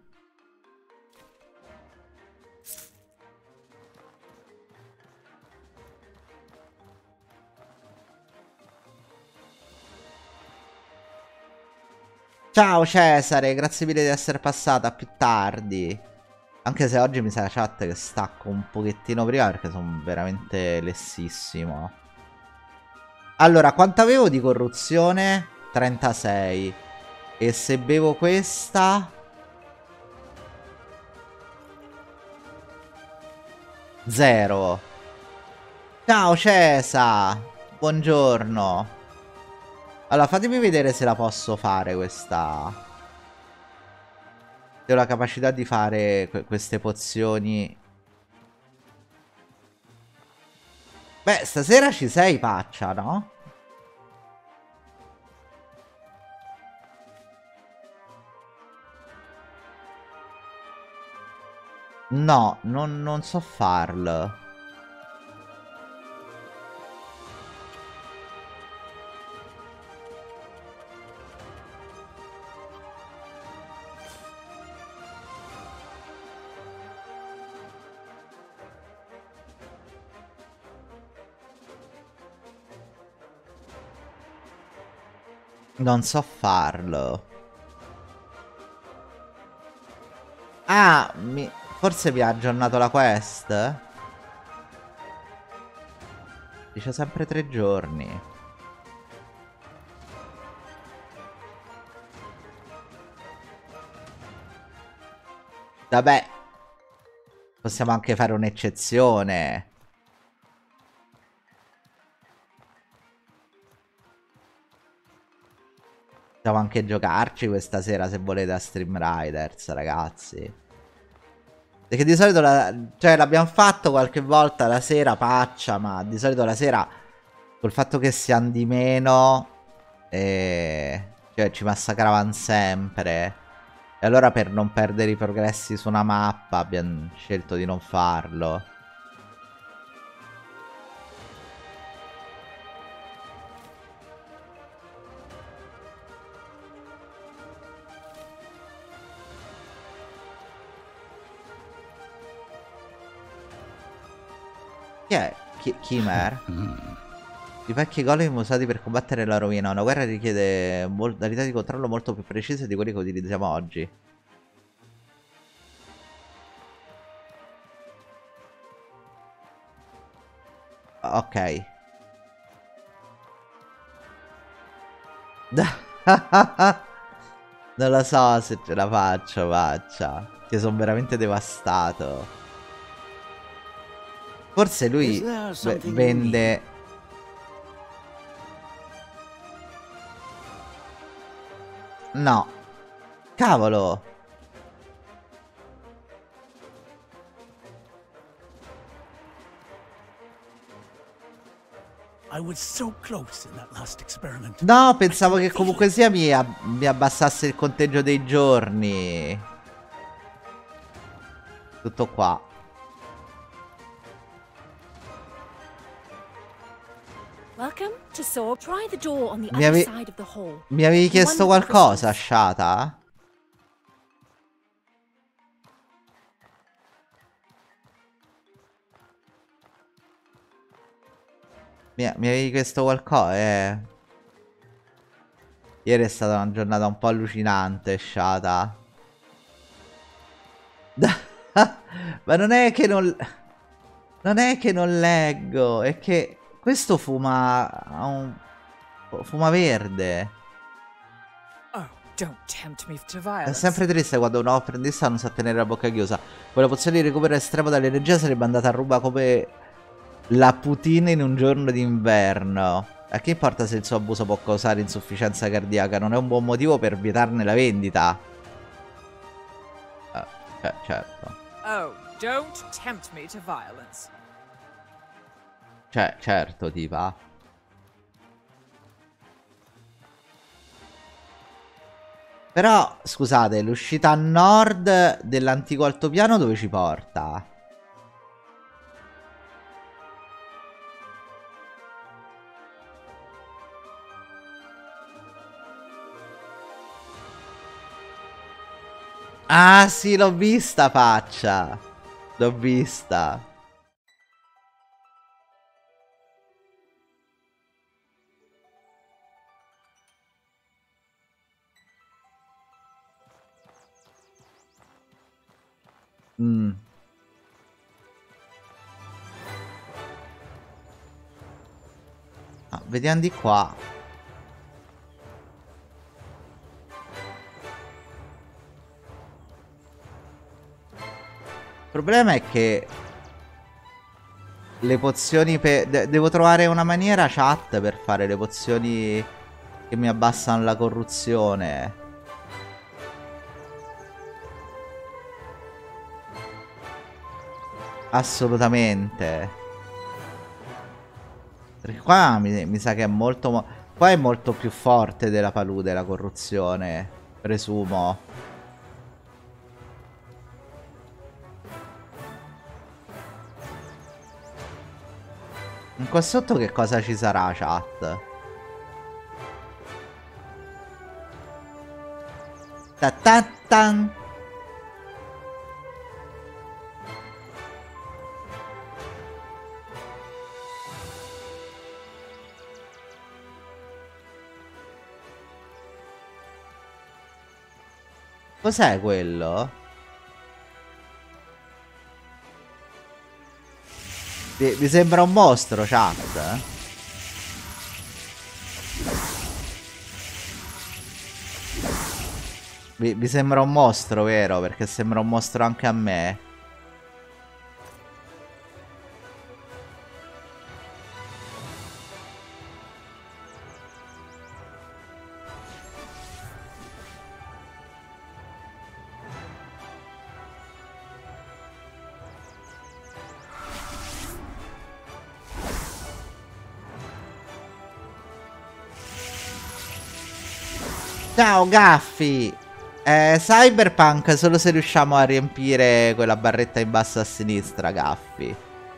Ciao Cesare, grazie mille di essere passata più tardi. Anche se oggi mi sa la chat che stacco un pochettino prima perché sono veramente lessissimo. Allora, quanto avevo di corruzione? trentasei. E se bevo questa... zero. Ciao Cesa, buongiorno. Allora, fatemi vedere se la posso fare questa... Se ho la capacità di fare que queste pozioni. Beh, stasera ci sei, Paccia, no? No, non, non so farlo. Non so farlo. Ah, mi... forse vi ha aggiornato la quest? Dice sempre tre giorni. Vabbè, possiamo anche fare un'eccezione. Possiamo anche giocarci questa sera se volete a Stream Riders, ragazzi. Perché di solito la, cioè l'abbiamo fatto qualche volta la sera, Paccia, ma di solito la sera col fatto che si andi meno e cioè ci massacravano sempre. E allora per non perdere i progressi su una mappa abbiamo scelto di non farlo. Chi è? Chi Chimer? I vecchi golem usati per combattere la rovina. Una guerra richiede modalità di controllo molto più precise di quelli che utilizziamo oggi. Ok. Non lo so se ce la faccio, faccia. Che sono veramente devastato. Forse lui vende... No. Cavolo. I was so close in that last experiment. No, pensavo che comunque sia mi, ab mi abbassasse il conteggio dei giorni. Tutto qua. Welcome to Saw. Try the door on the Mi, other ave side of the hall. mi avevi chiesto qualcosa, Shata? Mi, mi avevi chiesto qualcosa, eh. Ieri è stata una giornata un po' allucinante, Shata. Ma non è che non... Non è che non leggo, è che questo fuma... un... fuma verde. Oh, don't tempt me to È violence. sempre triste quando un nuovo apprendista non sa tenere la bocca chiusa. Quella pozione di recupero estremo dall'energia sarebbe andata a ruba come la Putin in un giorno d'inverno. A che importa se il suo abuso può causare insufficienza cardiaca? Non è un buon motivo per vietarne la vendita. Ah, cioè, certo. Oh, don't tempt me to violence. Cioè, certo, tipa. Però, scusate, l'uscita a nord dell'antico altopiano dove ci porta? Ah, sì, l'ho vista, faccia. L'ho vista. Mm. Ah, vediamo di qua. Il problema è che le pozioni per... De devo trovare una maniera, chat, per fare le pozioni che mi abbassano la corruzione. Assolutamente. Perché qua mi, mi sa che è molto... Mo qua è molto più forte della palude la corruzione, presumo. Qua sotto che cosa ci sarà, chat? Ta ta tan. Cos'è quello? Mi, mi sembra un mostro, chat. Mi, mi sembra un mostro, vero? Perché sembra un mostro anche a me. Ciao Gaffi. eh, Cyberpunk solo se riusciamo a riempire quella barretta in basso a sinistra, Gaffi.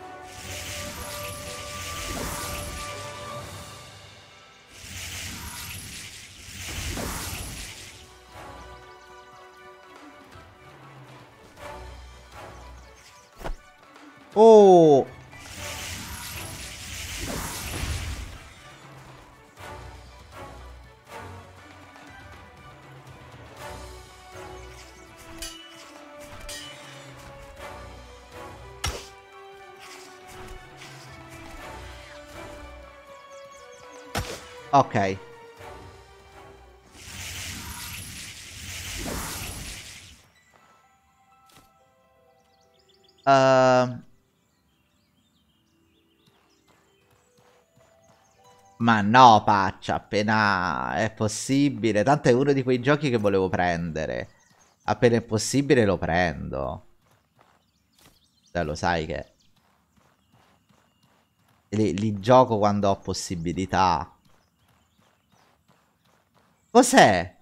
Oh. Ok. Uh... Ma no, Paccia, appena è possibile. Tanto è uno di quei giochi che volevo prendere. Appena è possibile lo prendo. Cioè, lo sai che... li, li gioco quando ho possibilità. Cos'è?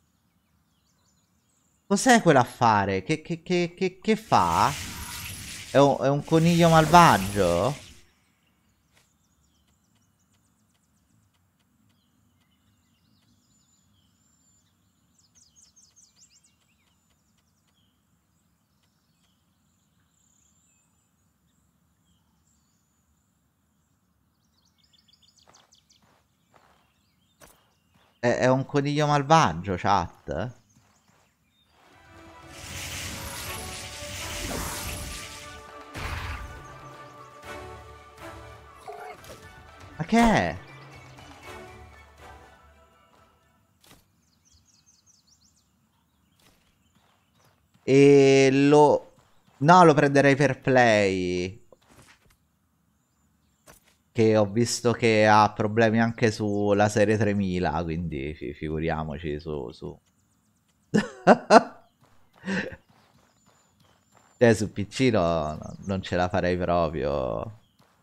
Cos'è quell'affare? Che, che, che, che, che fa? È un, è un coniglio malvagio? È, è un coniglio malvagio, chat? Ma che è? E lo... No, lo prenderei per play. Che ho visto che ha problemi anche sulla serie tremila, quindi fi figuriamoci su... su. Cioè, su P C no, no, non ce la farei proprio.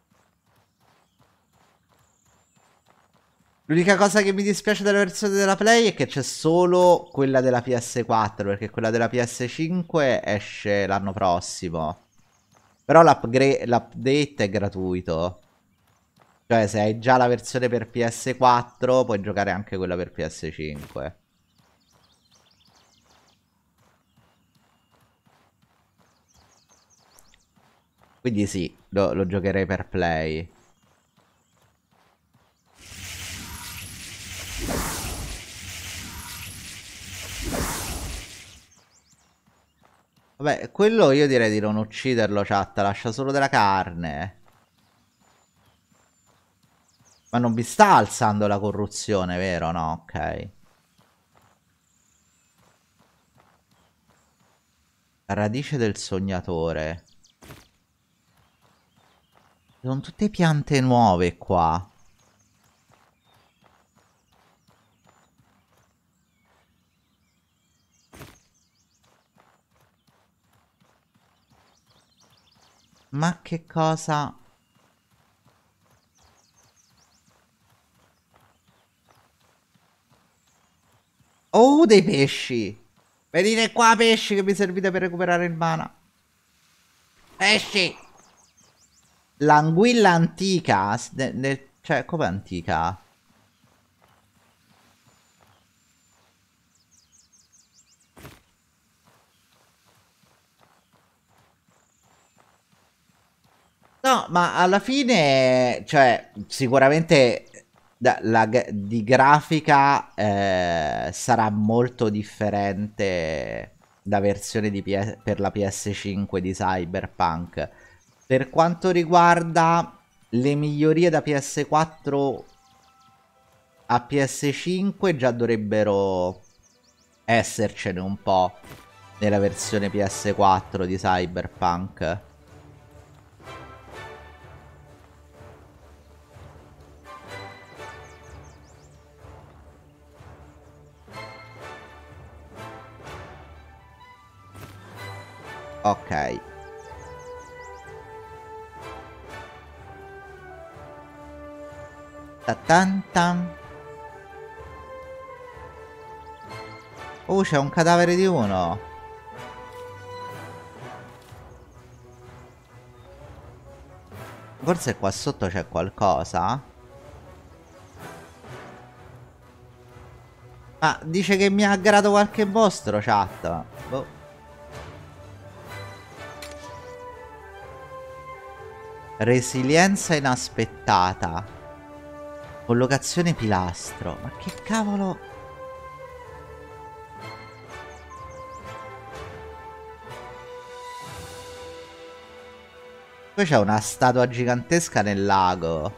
L'unica cosa che mi dispiace della versione della Play è che c'è solo quella della P S quattro, perché quella della P S cinque esce l'anno prossimo. Però l'update è gratuito. Cioè, se hai già la versione per P S quattro, puoi giocare anche quella per P S cinque. Quindi sì, lo, lo giocherei per play. Vabbè, quello io direi di non ucciderlo, chat, lascia solo della carne. Ma non vi sta alzando la corruzione, vero? No, ok. Radice del sognatore. Sono tutte piante nuove qua. Ma che cosa? Oh, dei pesci! Venite qua, pesci, che mi servite per recuperare il mana. Pesci! L'anguilla antica. Ne, ne, cioè, com'è antica? No, ma alla fine, cioè, sicuramente da, la, di grafica eh, sarà molto differente da versione di P S, per la P S cinque di Cyberpunk. Per quanto riguarda le migliorie da P S quattro a P S cinque, già dovrebbero essercene un po' nella versione P S quattro di Cyberpunk. Ok. Ta-tan-tan. Oh, c'è un cadavere di uno. Forse qua sotto c'è qualcosa. Ma dice che mi ha aggradato qualche mostro, chat. Boh. Resilienza inaspettata. Collocazione pilastro. Ma che cavolo? Poi c'è una statua gigantesca nel lago.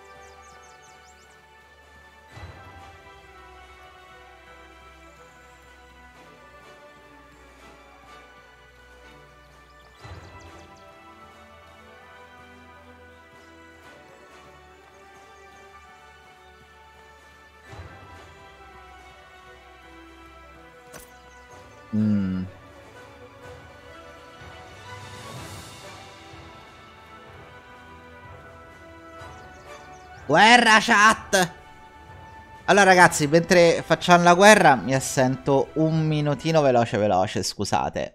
Mm. Guerra, chat! Allora ragazzi, mentre facciamo la guerra mi assento un minutino veloce veloce, scusate.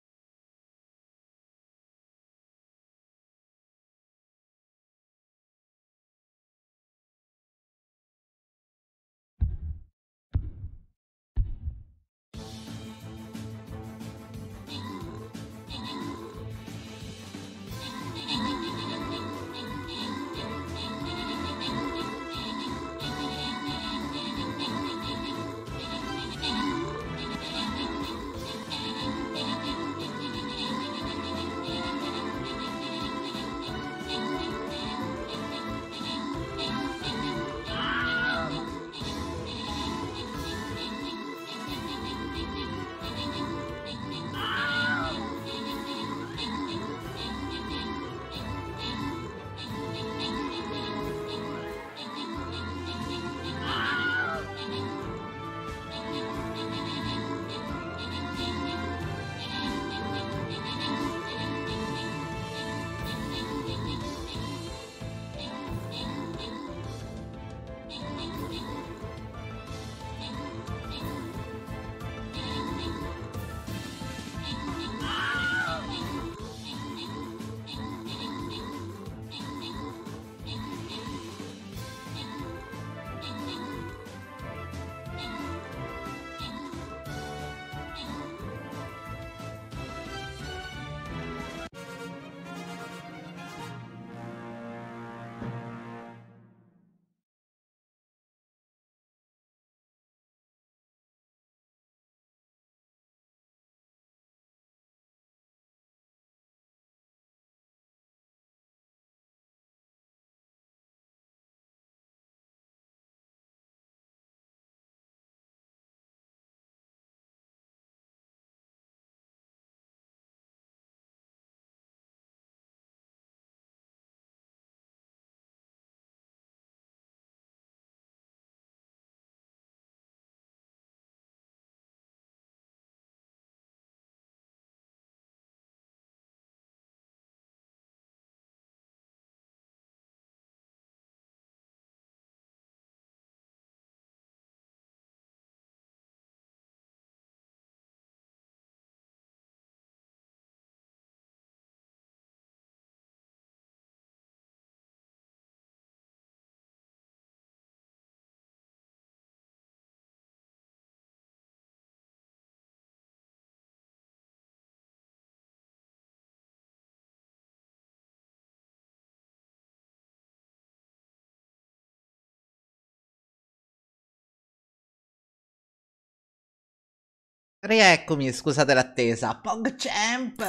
Rieccomi, scusate l'attesa. PogChamp!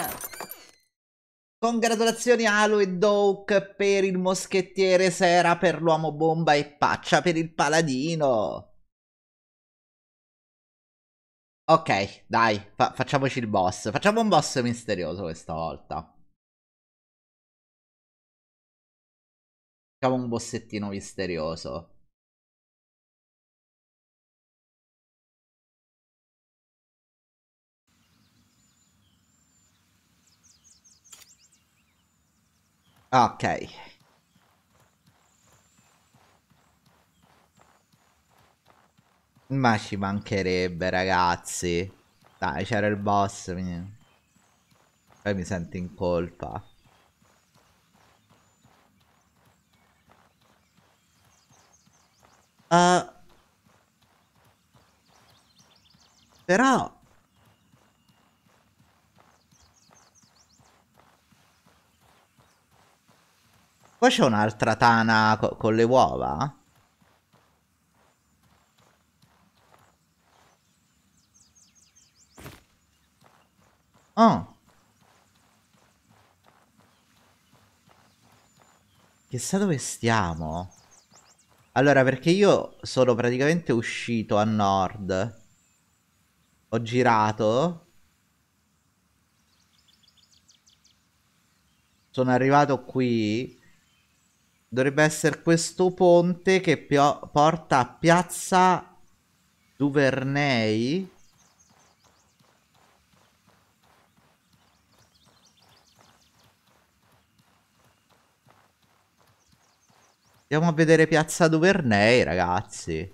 Congratulazioni Halo e Doke per il moschettiere, Sera per l'uomo bomba e Paccia per il paladino. Ok, dai, fa facciamoci il boss. Facciamo un boss misterioso questa volta. Facciamo un bossettino misterioso. Ok. Ma ci mancherebbe, ragazzi. Dai, c'era il boss. Quindi... Poi mi sento in colpa. Uh, però... Poi c'è un'altra tana co con le uova? Oh. Chissà dove stiamo. Allora, perché io sono praticamente uscito a nord. Ho girato. Sono arrivato qui. Dovrebbe essere questo ponte che porta a Piazza Duvernay. Andiamo a vedere Piazza Duvernay, ragazzi.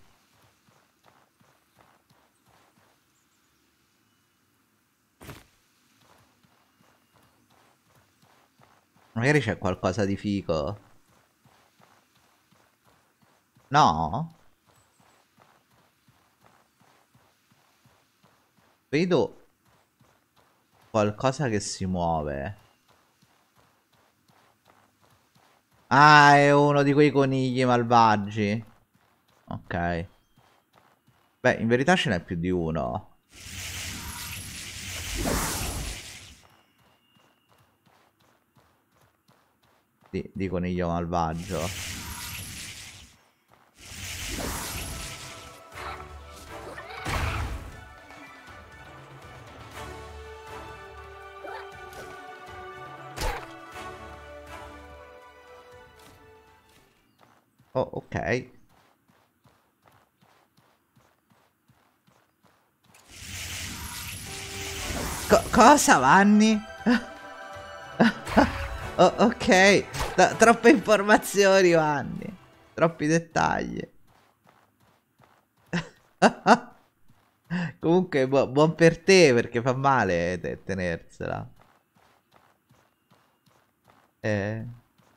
Magari c'è qualcosa di figo. No? Vedo qualcosa che si muove. Ah, è uno di quei conigli malvagi. Ok. Beh, in verità ce n'è più di uno. Di, di coniglio malvagio. Oh, ok. Co cosa, Vanni? Oh, ok. Da troppe informazioni, Vanni. Troppi dettagli. Comunque, bu buon per te, perché fa male te tenersela. Eh...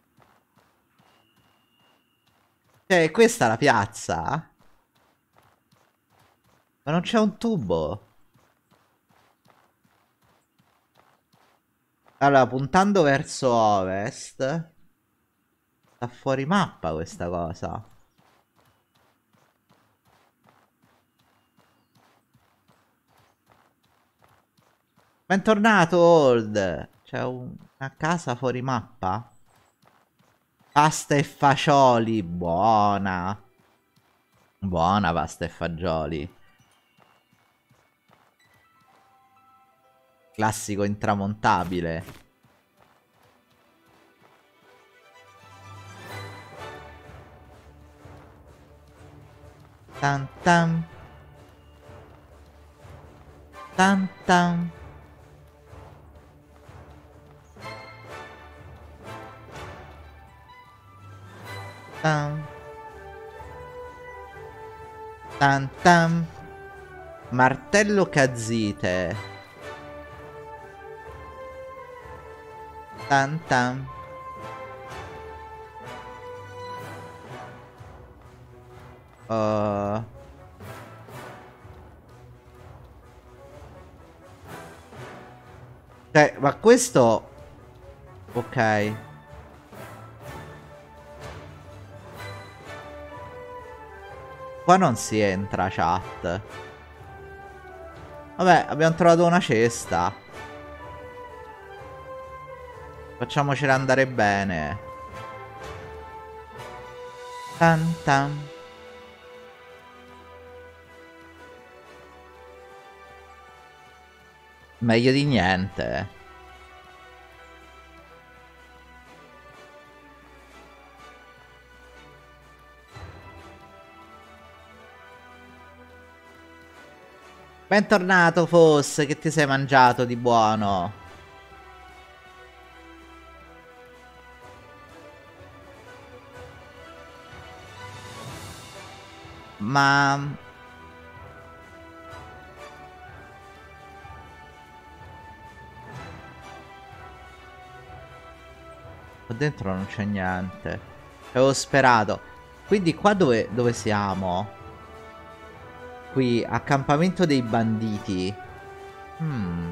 Cioè, questa è la piazza? Ma non c'è un tubo? Allora, puntando verso ovest, sta fuori mappa questa cosa. Bentornato, Old. C'è un una casa fuori mappa? Pasta e fagioli, buona. Buona pasta e fagioli. Classico intramontabile. Tan tan. Tan tan. Tan. Tan tan. Martello Kazite. Tan tan. Uh. Cioè, ma questo... Ok. Qua non si entra, chat. Vabbè, abbiamo trovato una cesta. Facciamocela andare bene. Tan tan. Meglio di niente. Bentornato, Foss, che ti sei mangiato di buono? Ma... qua dentro non c'è niente. Avevo sperato. Quindi qua dove, dove siamo? Qui, accampamento dei banditi. Hmm.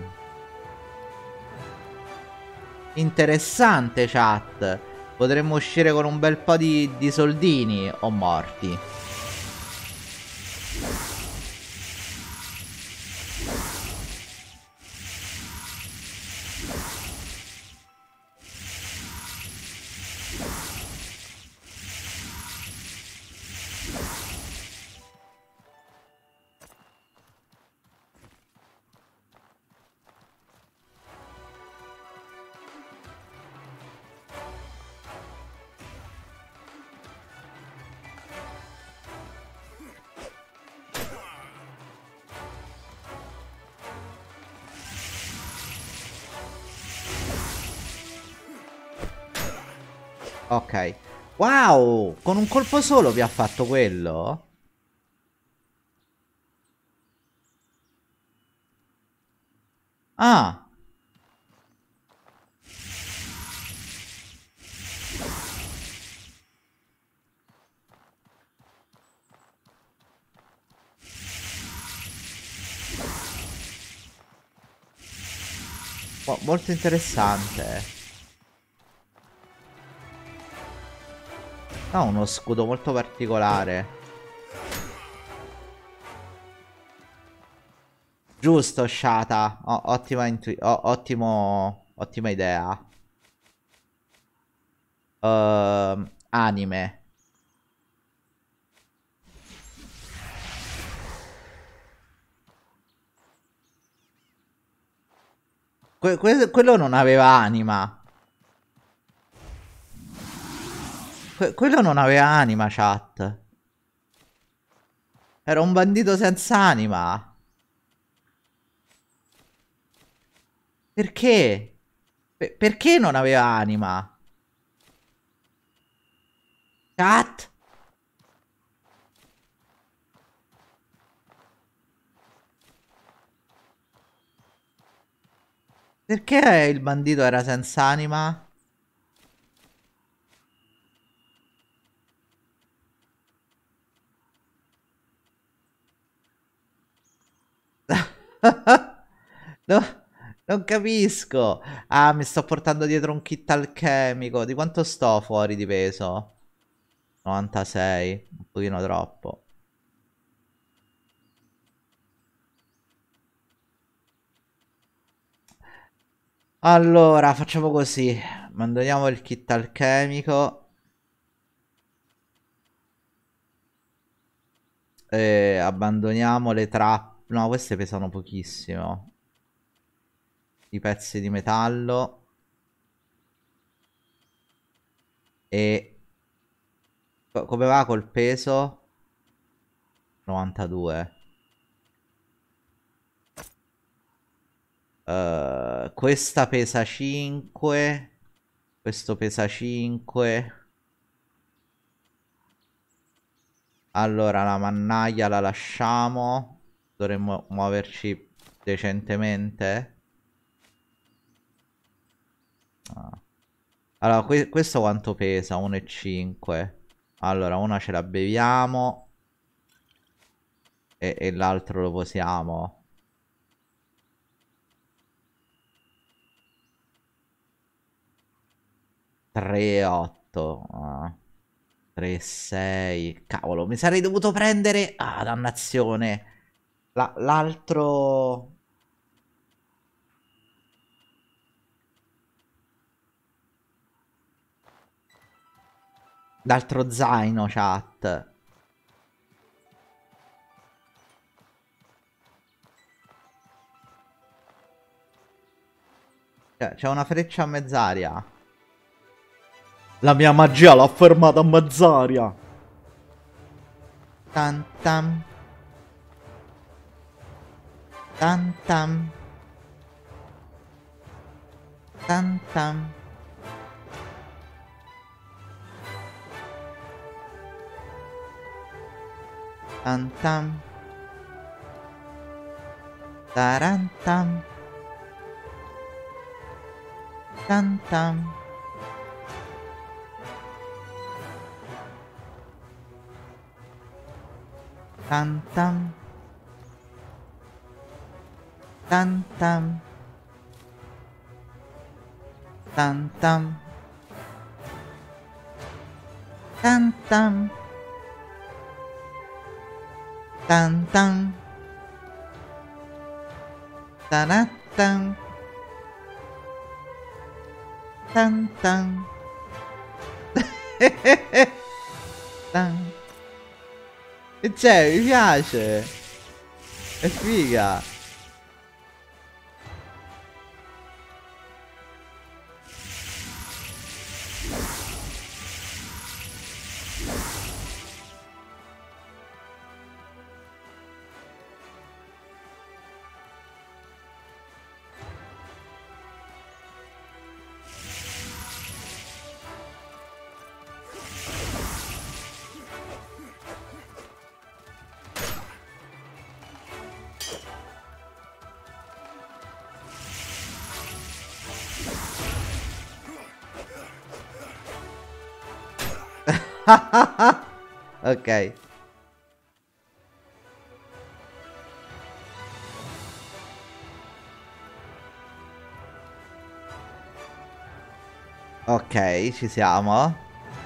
Interessante, chat. Potremmo uscire con un bel po' di, di soldini o morti. Ok, Wow, con un colpo solo vi ha fatto quello? Ah. Mo- molto interessante. Ha uno scudo molto particolare. Giusto, Shata. O- ottima intu- o- ottimo, ottima idea. Ehm, anime. Que- que- quello non aveva anima. Que- quello non aveva anima, chat. Era un bandito senza anima. Perché? Pe- perché non aveva anima? Chat? Perché il bandito era senza anima? No, non capisco. Ah, mi sto portando dietro un kit alchemico. Di quanto sto fuori di peso? novantasei, un pochino troppo. Allora, facciamo così. Mandoniamo il kit alchemico. E abbandoniamo le trappole. No, queste pesano pochissimo. I pezzi di metallo. E co- come va col peso? novantadue. Uh, questa pesa cinque. Questo pesa cinque. Allora la mannaia la lasciamo. Dovremmo muoverci decentemente. Ah. Allora que questo quanto pesa? uno e cinque. Allora una ce la beviamo. E, e l'altro lo posiamo. tre e otto. Ah. tre e sei. Cavolo, mi sarei dovuto prendere... Ah, dannazione. La- L'altro... L'altro zaino, chat. C'è una freccia a mezz'aria. La mia magia l'ha fermata a mezz'aria. Tan tam. Tan tam. Tan tam. Tan tam. Taran tam. Tan tam. Tan tam. Tan tam. Tan tam. Tan tam. Tan tam. Tanattan. Tan tan. Tan. E c'è, mi piace. È figa. Ok. Ok, ci siamo.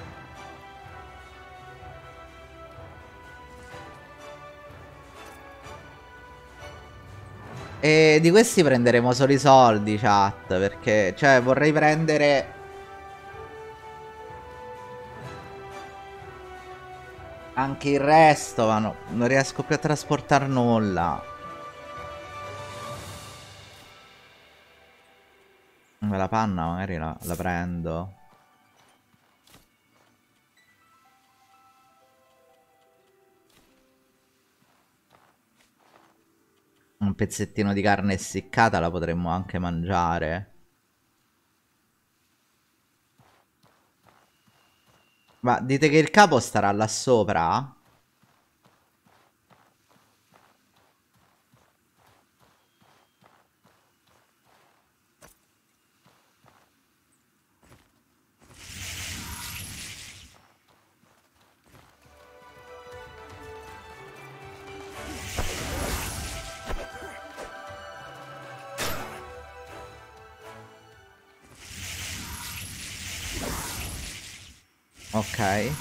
E di questi prenderemo solo i soldi, chat, perché, cioè, vorrei prendere anche il resto, ma no, non riesco più a trasportare nulla. La panna magari la, la prendo. Un pezzettino di carne essiccata la potremmo anche mangiare. Ma dite che il capo starà là sopra? Ok.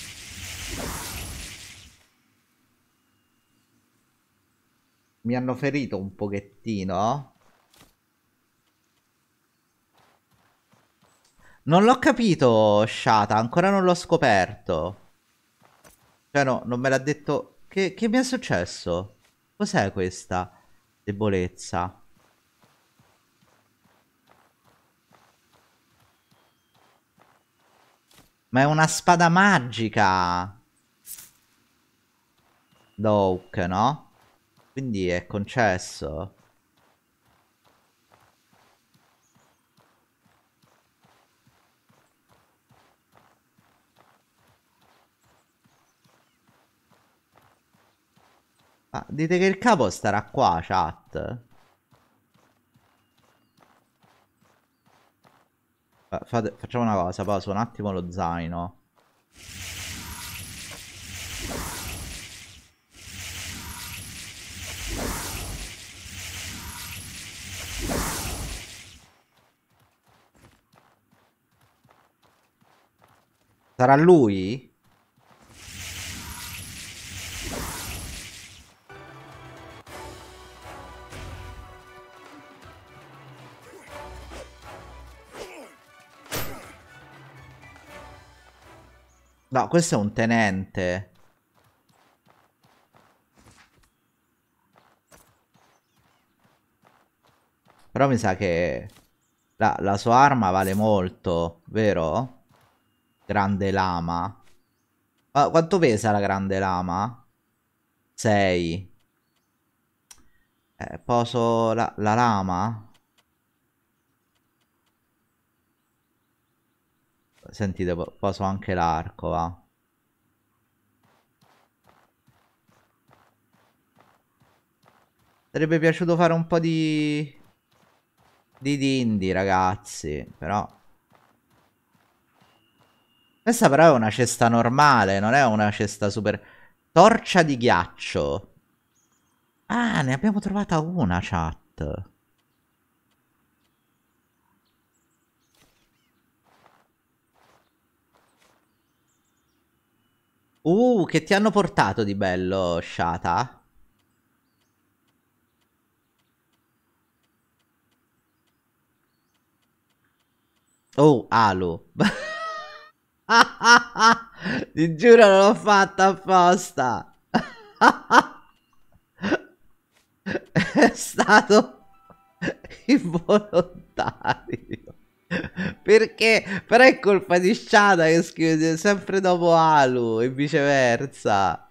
Mi hanno ferito un pochettino. Non l'ho capito, Shata, ancora non l'ho scoperto. Cioè no, non me l'ha detto. Che, che mi è successo? Cos'è questa debolezza? Ma è una spada magica. Douk, no? Quindi è concesso. Ah, dite che il capo starà qua, chat. Fate, facciamo una cosa, pausa un attimo lo zaino. Sarà lui? No, questo è un tenente. Però mi sa che la, la sua arma vale molto, vero? Grande lama. Ma quanto pesa la grande lama? sei. Eh, poso la, la lama? Sentite, poso anche l'arco, va. Sarebbe piaciuto fare un po' di... di dindi, ragazzi, però... Questa però è una cesta normale, non è una cesta super... Torcia di ghiaccio. Ah, ne abbiamo trovata una, chat. Uh, che ti hanno portato di bello, Shata? Oh, Alu. Ti giuro non l'ho fatta apposta. È stato involontario. Perché? Però è colpa di Shada che scrive sempre dopo Alu e viceversa.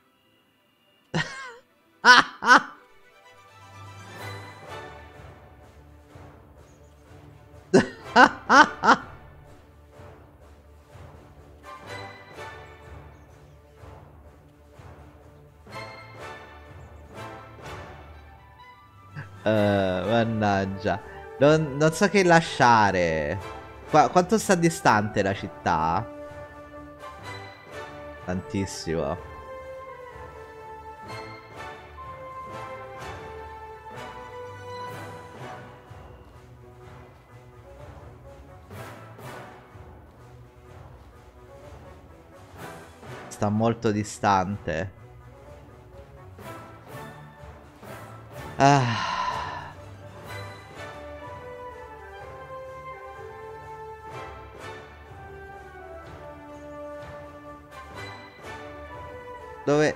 Uh, mannaggia. Non, non so che lasciare. Qua, quanto sta distante la città? Tantissimo. Sta molto distante. Ah. Dove?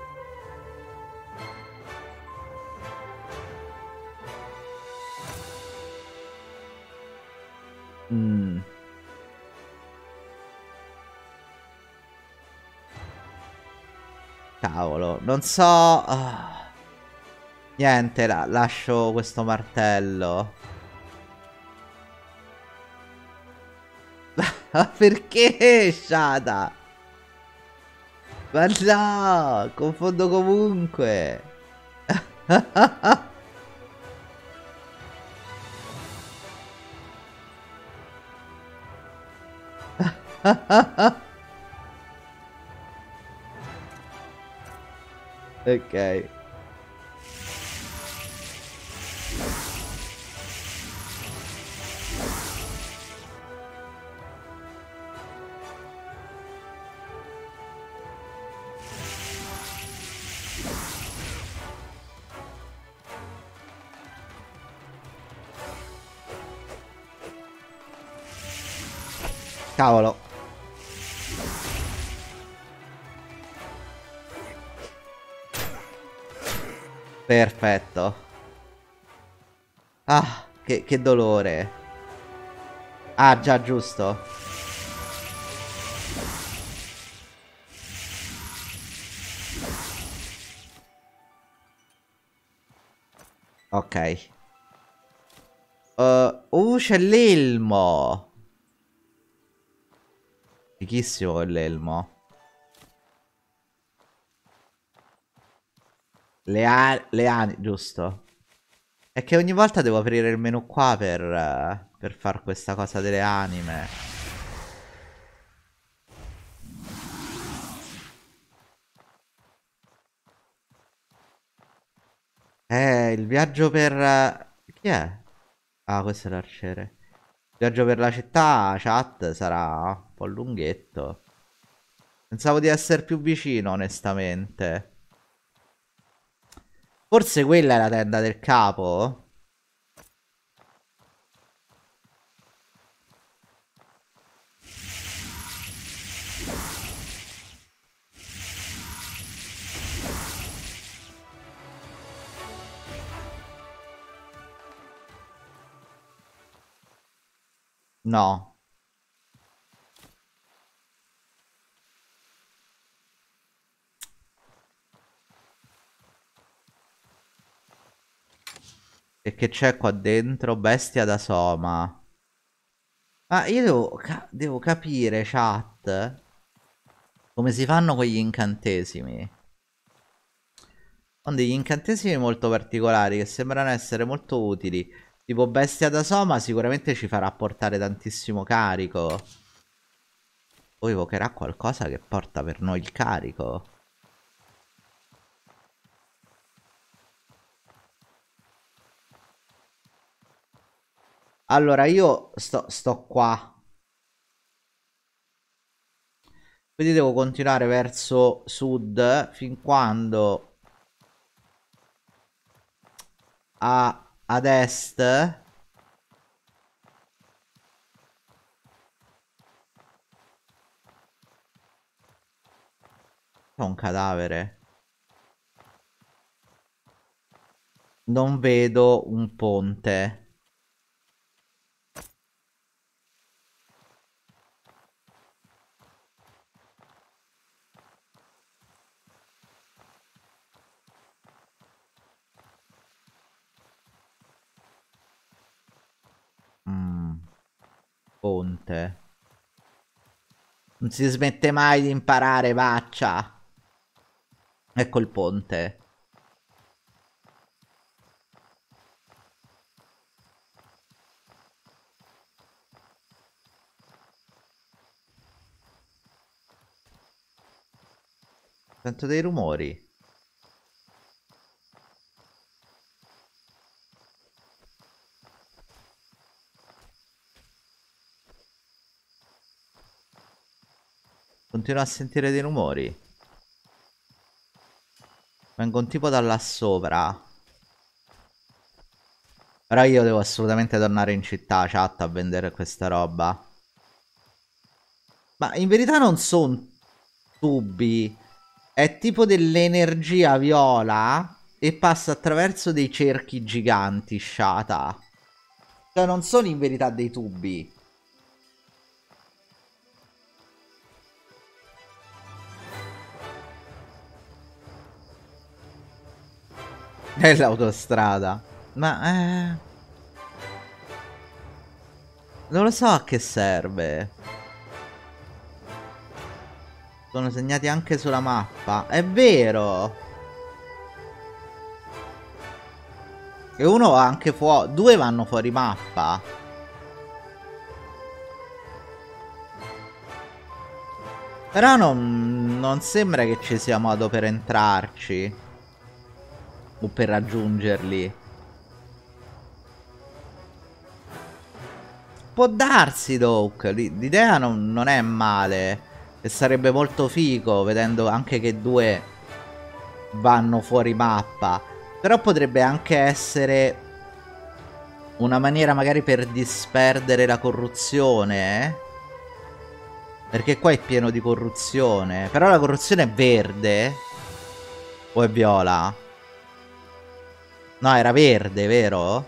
Mm. Cavolo, non so. Oh. Niente, la lascio questo martello. Perché, Shada? Ma no, confondo comunque. Ok. Cavolo. Perfetto. Ah, che, che dolore. Ah, già, giusto. Ok. Uh, uh c'è l'elmo. Fighissimo quell'elmo. Le, a le ani, giusto. È che ogni volta devo aprire il menu qua per, uh, per far questa cosa delle anime. Eh, il viaggio per... Uh, chi è? Ah, questo è l'arciere. Il viaggio per la città, chat, sarà un po' lunghetto. Pensavo di essere più vicino, onestamente. Forse quella è la tenda del capo? No. E che c'è qua dentro? Bestia da Soma. Ma io devo, ca devo capire, chat, come si fanno quegli incantesimi. Sono degli incantesimi molto particolari che sembrano essere molto utili. Tipo Bestia da Soma sicuramente ci farà portare tantissimo carico. Poi evocherà qualcosa che porta per noi il carico. Allora io sto, sto qua. Quindi devo continuare verso sud fin quando a, ad est c'è un cadavere. Non vedo un ponte. Mm. Ponte. Non si smette mai di imparare, vaccia. Ecco il ponte. Sento dei rumori. Continuo a sentire dei rumori. Vengono tipo da là sopra. Però io devo assolutamente tornare in città, chat, a vendere questa roba. Ma in verità non sono tubi. È tipo dell'energia viola e passa attraverso dei cerchi giganti, sciata. Cioè non sono in verità dei tubi. È l'autostrada. Ma eh... non lo so a che serve. Sono segnati anche sulla mappa. È vero. E uno va anche fuori. Due vanno fuori mappa. Però non, non sembra che ci sia modo per entrarci. O per raggiungerli. Può darsi, Doc. L'idea non, non è male. E sarebbe molto figo, vedendo anche che due vanno fuori mappa. Però potrebbe anche essere una maniera magari per disperdere la corruzione, eh? Perché qua è pieno di corruzione. Però la corruzione è verde? O è viola? No, era verde, vero?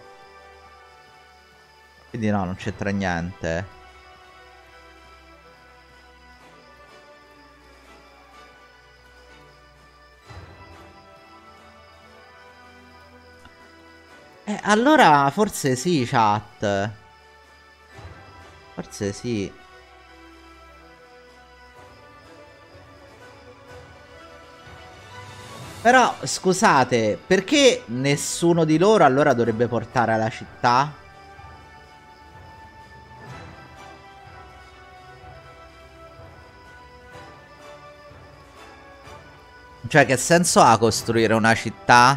Quindi no, non c'entra niente. Eh, allora forse sì, chat. Forse sì. Però, scusate, perché nessuno di loro allora dovrebbe portare alla città? Cioè, che senso ha costruire una città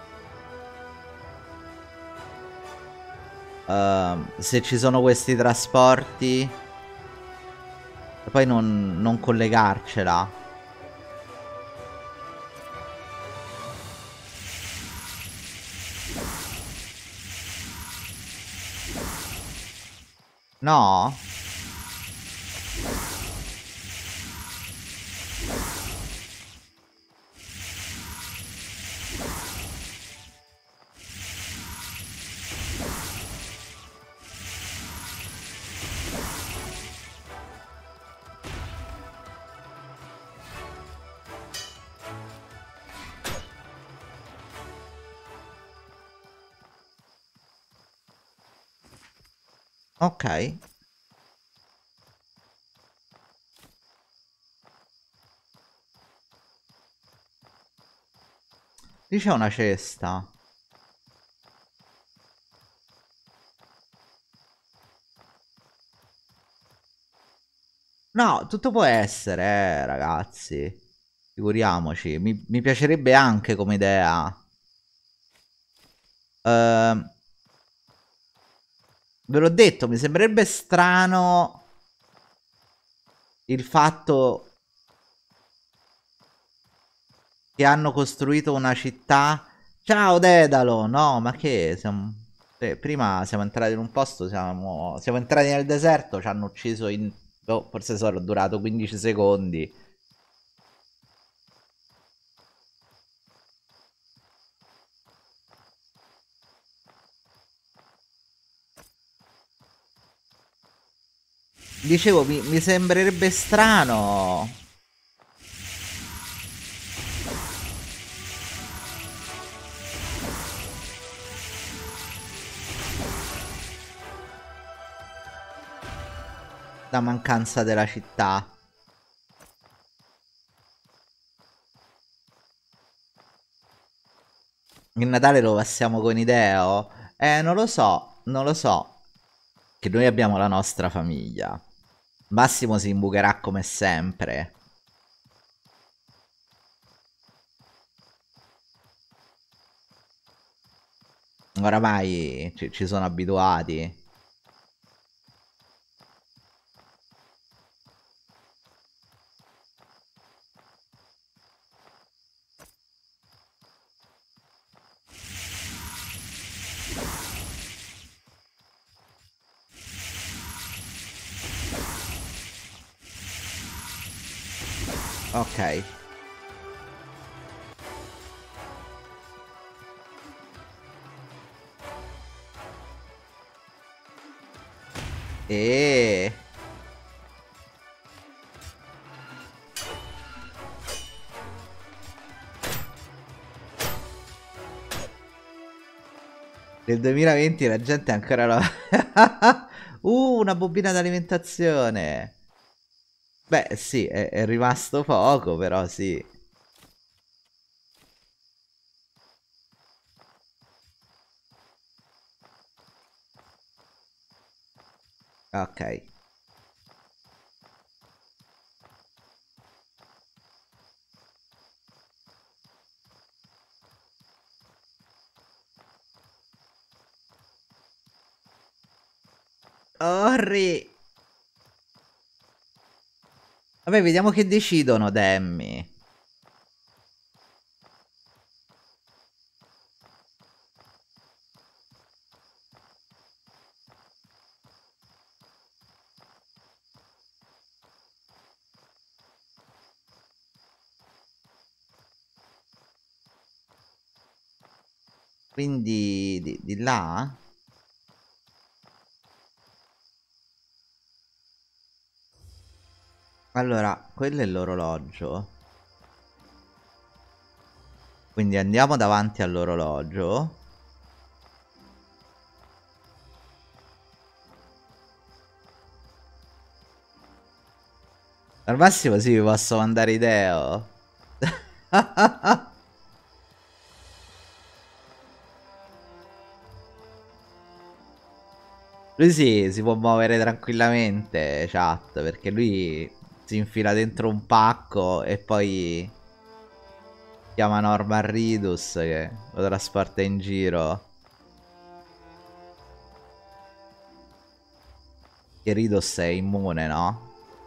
uh, se ci sono questi trasporti e poi non, non collegarcela? No? Ok. Lì c'è una cesta. No, tutto può essere, eh, ragazzi. Figuriamoci. Mi, mi piacerebbe anche come idea. Ehm... Uh, Ve l'ho detto, mi sembrerebbe strano il fatto che hanno costruito una città. Ciao Dedalo, no, ma che siamo... eh, prima siamo entrati in un posto, siamo, siamo entrati nel deserto, ci hanno ucciso in... oh, forse sono durato quindici secondi. Dicevo, mi, mi sembrerebbe strano. La mancanza della città. Il Natale lo passiamo con Ideo? Eh, non lo so, non lo so. Che noi abbiamo la nostra famiglia. Massimo si imbucherà come sempre. Oramai ci, ci sono abituati. Ok. E nel duemilaventi la gente ancora lo... uh, una bobina d'alimentazione. Beh, sì, è, è rimasto poco, però sì. Ok. Corri. Vabbè, vediamo che decidono, Demi. Quindi di, di là? Allora, quello è l'orologio. Quindi andiamo davanti all'orologio. Al massimo sì, vi posso mandare Ideo. Lui sì, si può muovere tranquillamente, chat, perché lui si infila dentro un pacco e poi chiama Norman Reedus che lo trasporta in giro. Che Reedus è immune, no?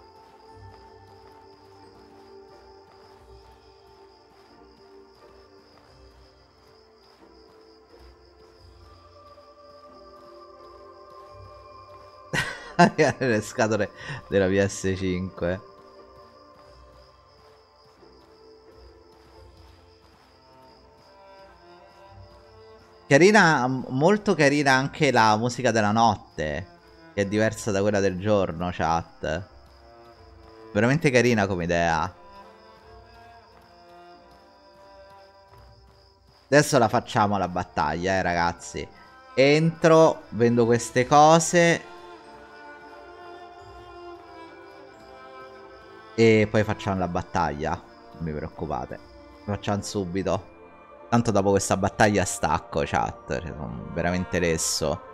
Le scatole della P S cinque. Carina, molto carina anche la musica della notte, che è diversa da quella del giorno, chat. Veramente carina come idea. Adesso la facciamo la battaglia, eh ragazzi. Entro, vendo queste cose e poi facciamo la battaglia. Non vi preoccupate, la facciamo subito. Tanto dopo questa battaglia stacco, chat. Cioè, sono veramente lesso.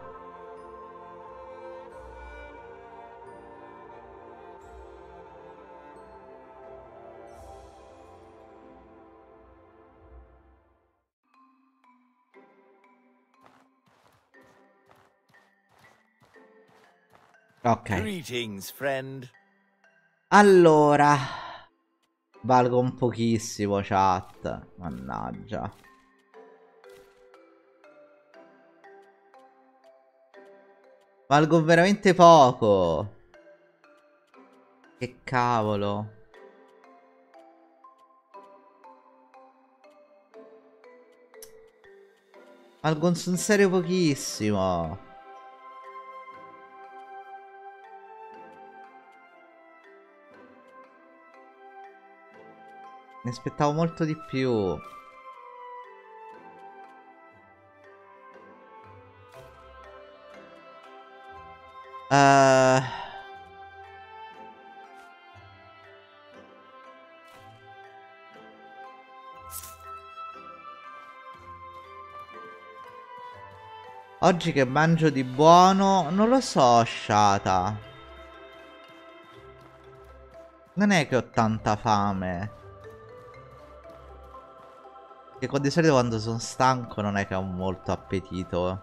Ok. Greetings, friend. Allora, valgo un pochissimo, chat. Mannaggia. Valgo veramente poco. Che cavolo. Valgo sul serio pochissimo. Mi aspettavo molto di più. Uh... Oggi che mangio di buono? Non lo so, sciata. Non è che ho tanta fame. Che con di solito quando sono stanco non è che ho molto appetito.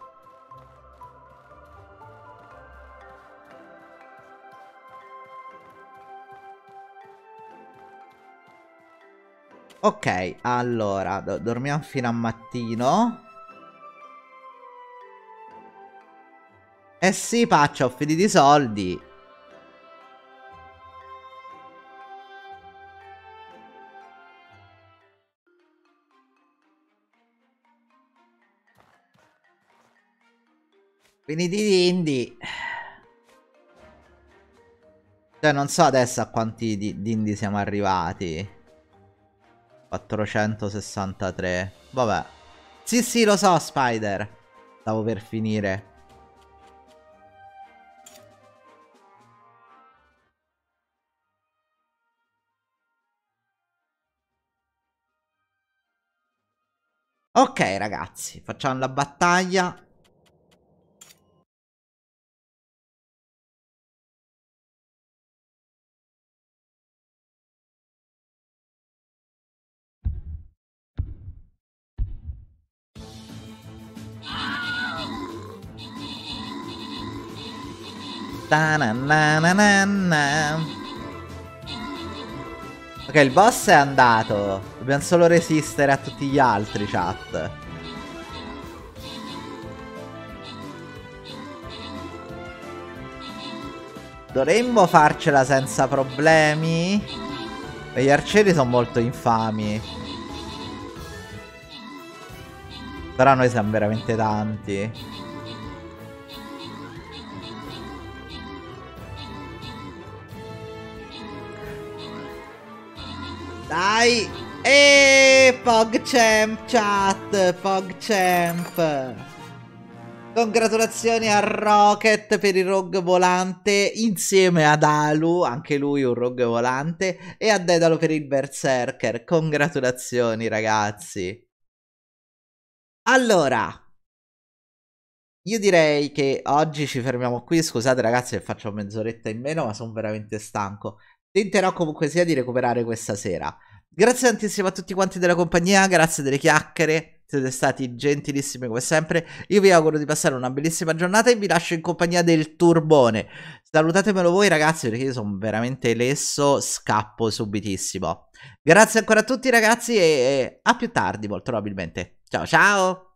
Ok, allora, do dormiamo fino a mattino. Eh sì, Paccia, ho finito i soldi. Finiti di indie. Cioè non so adesso a quanti di, di indie siamo arrivati. quattrocentosessantatré. Vabbè. Sì sì lo so Spider. Stavo per finire. Ok ragazzi, facciamo la battaglia. Ok, il boss è andato. Dobbiamo solo resistere a tutti gli altri, chat. Dovremmo farcela senza problemi. E gli arcieri sono molto infami. Però noi siamo veramente tanti. Dai! Eeeh! PogChamp chat! PogChamp! Congratulazioni a Rocket per il rogue volante insieme ad Alu, anche lui un rogue volante, e a Dedalo per il Berserker. Congratulazioni ragazzi. Allora, io direi che oggi ci fermiamo qui. Scusate ragazzi se faccio mezz'oretta in meno, ma sono veramente stanco. Tenterò comunque sia di recuperare questa sera. Grazie tantissimo a tutti quanti della compagnia, grazie delle chiacchiere, siete stati gentilissimi come sempre. Io vi auguro di passare una bellissima giornata e vi lascio in compagnia del turbone. Salutatemelo voi ragazzi perché io sono veramente lesso, scappo subitissimo. Grazie ancora a tutti ragazzi e a più tardi molto probabilmente. Ciao ciao!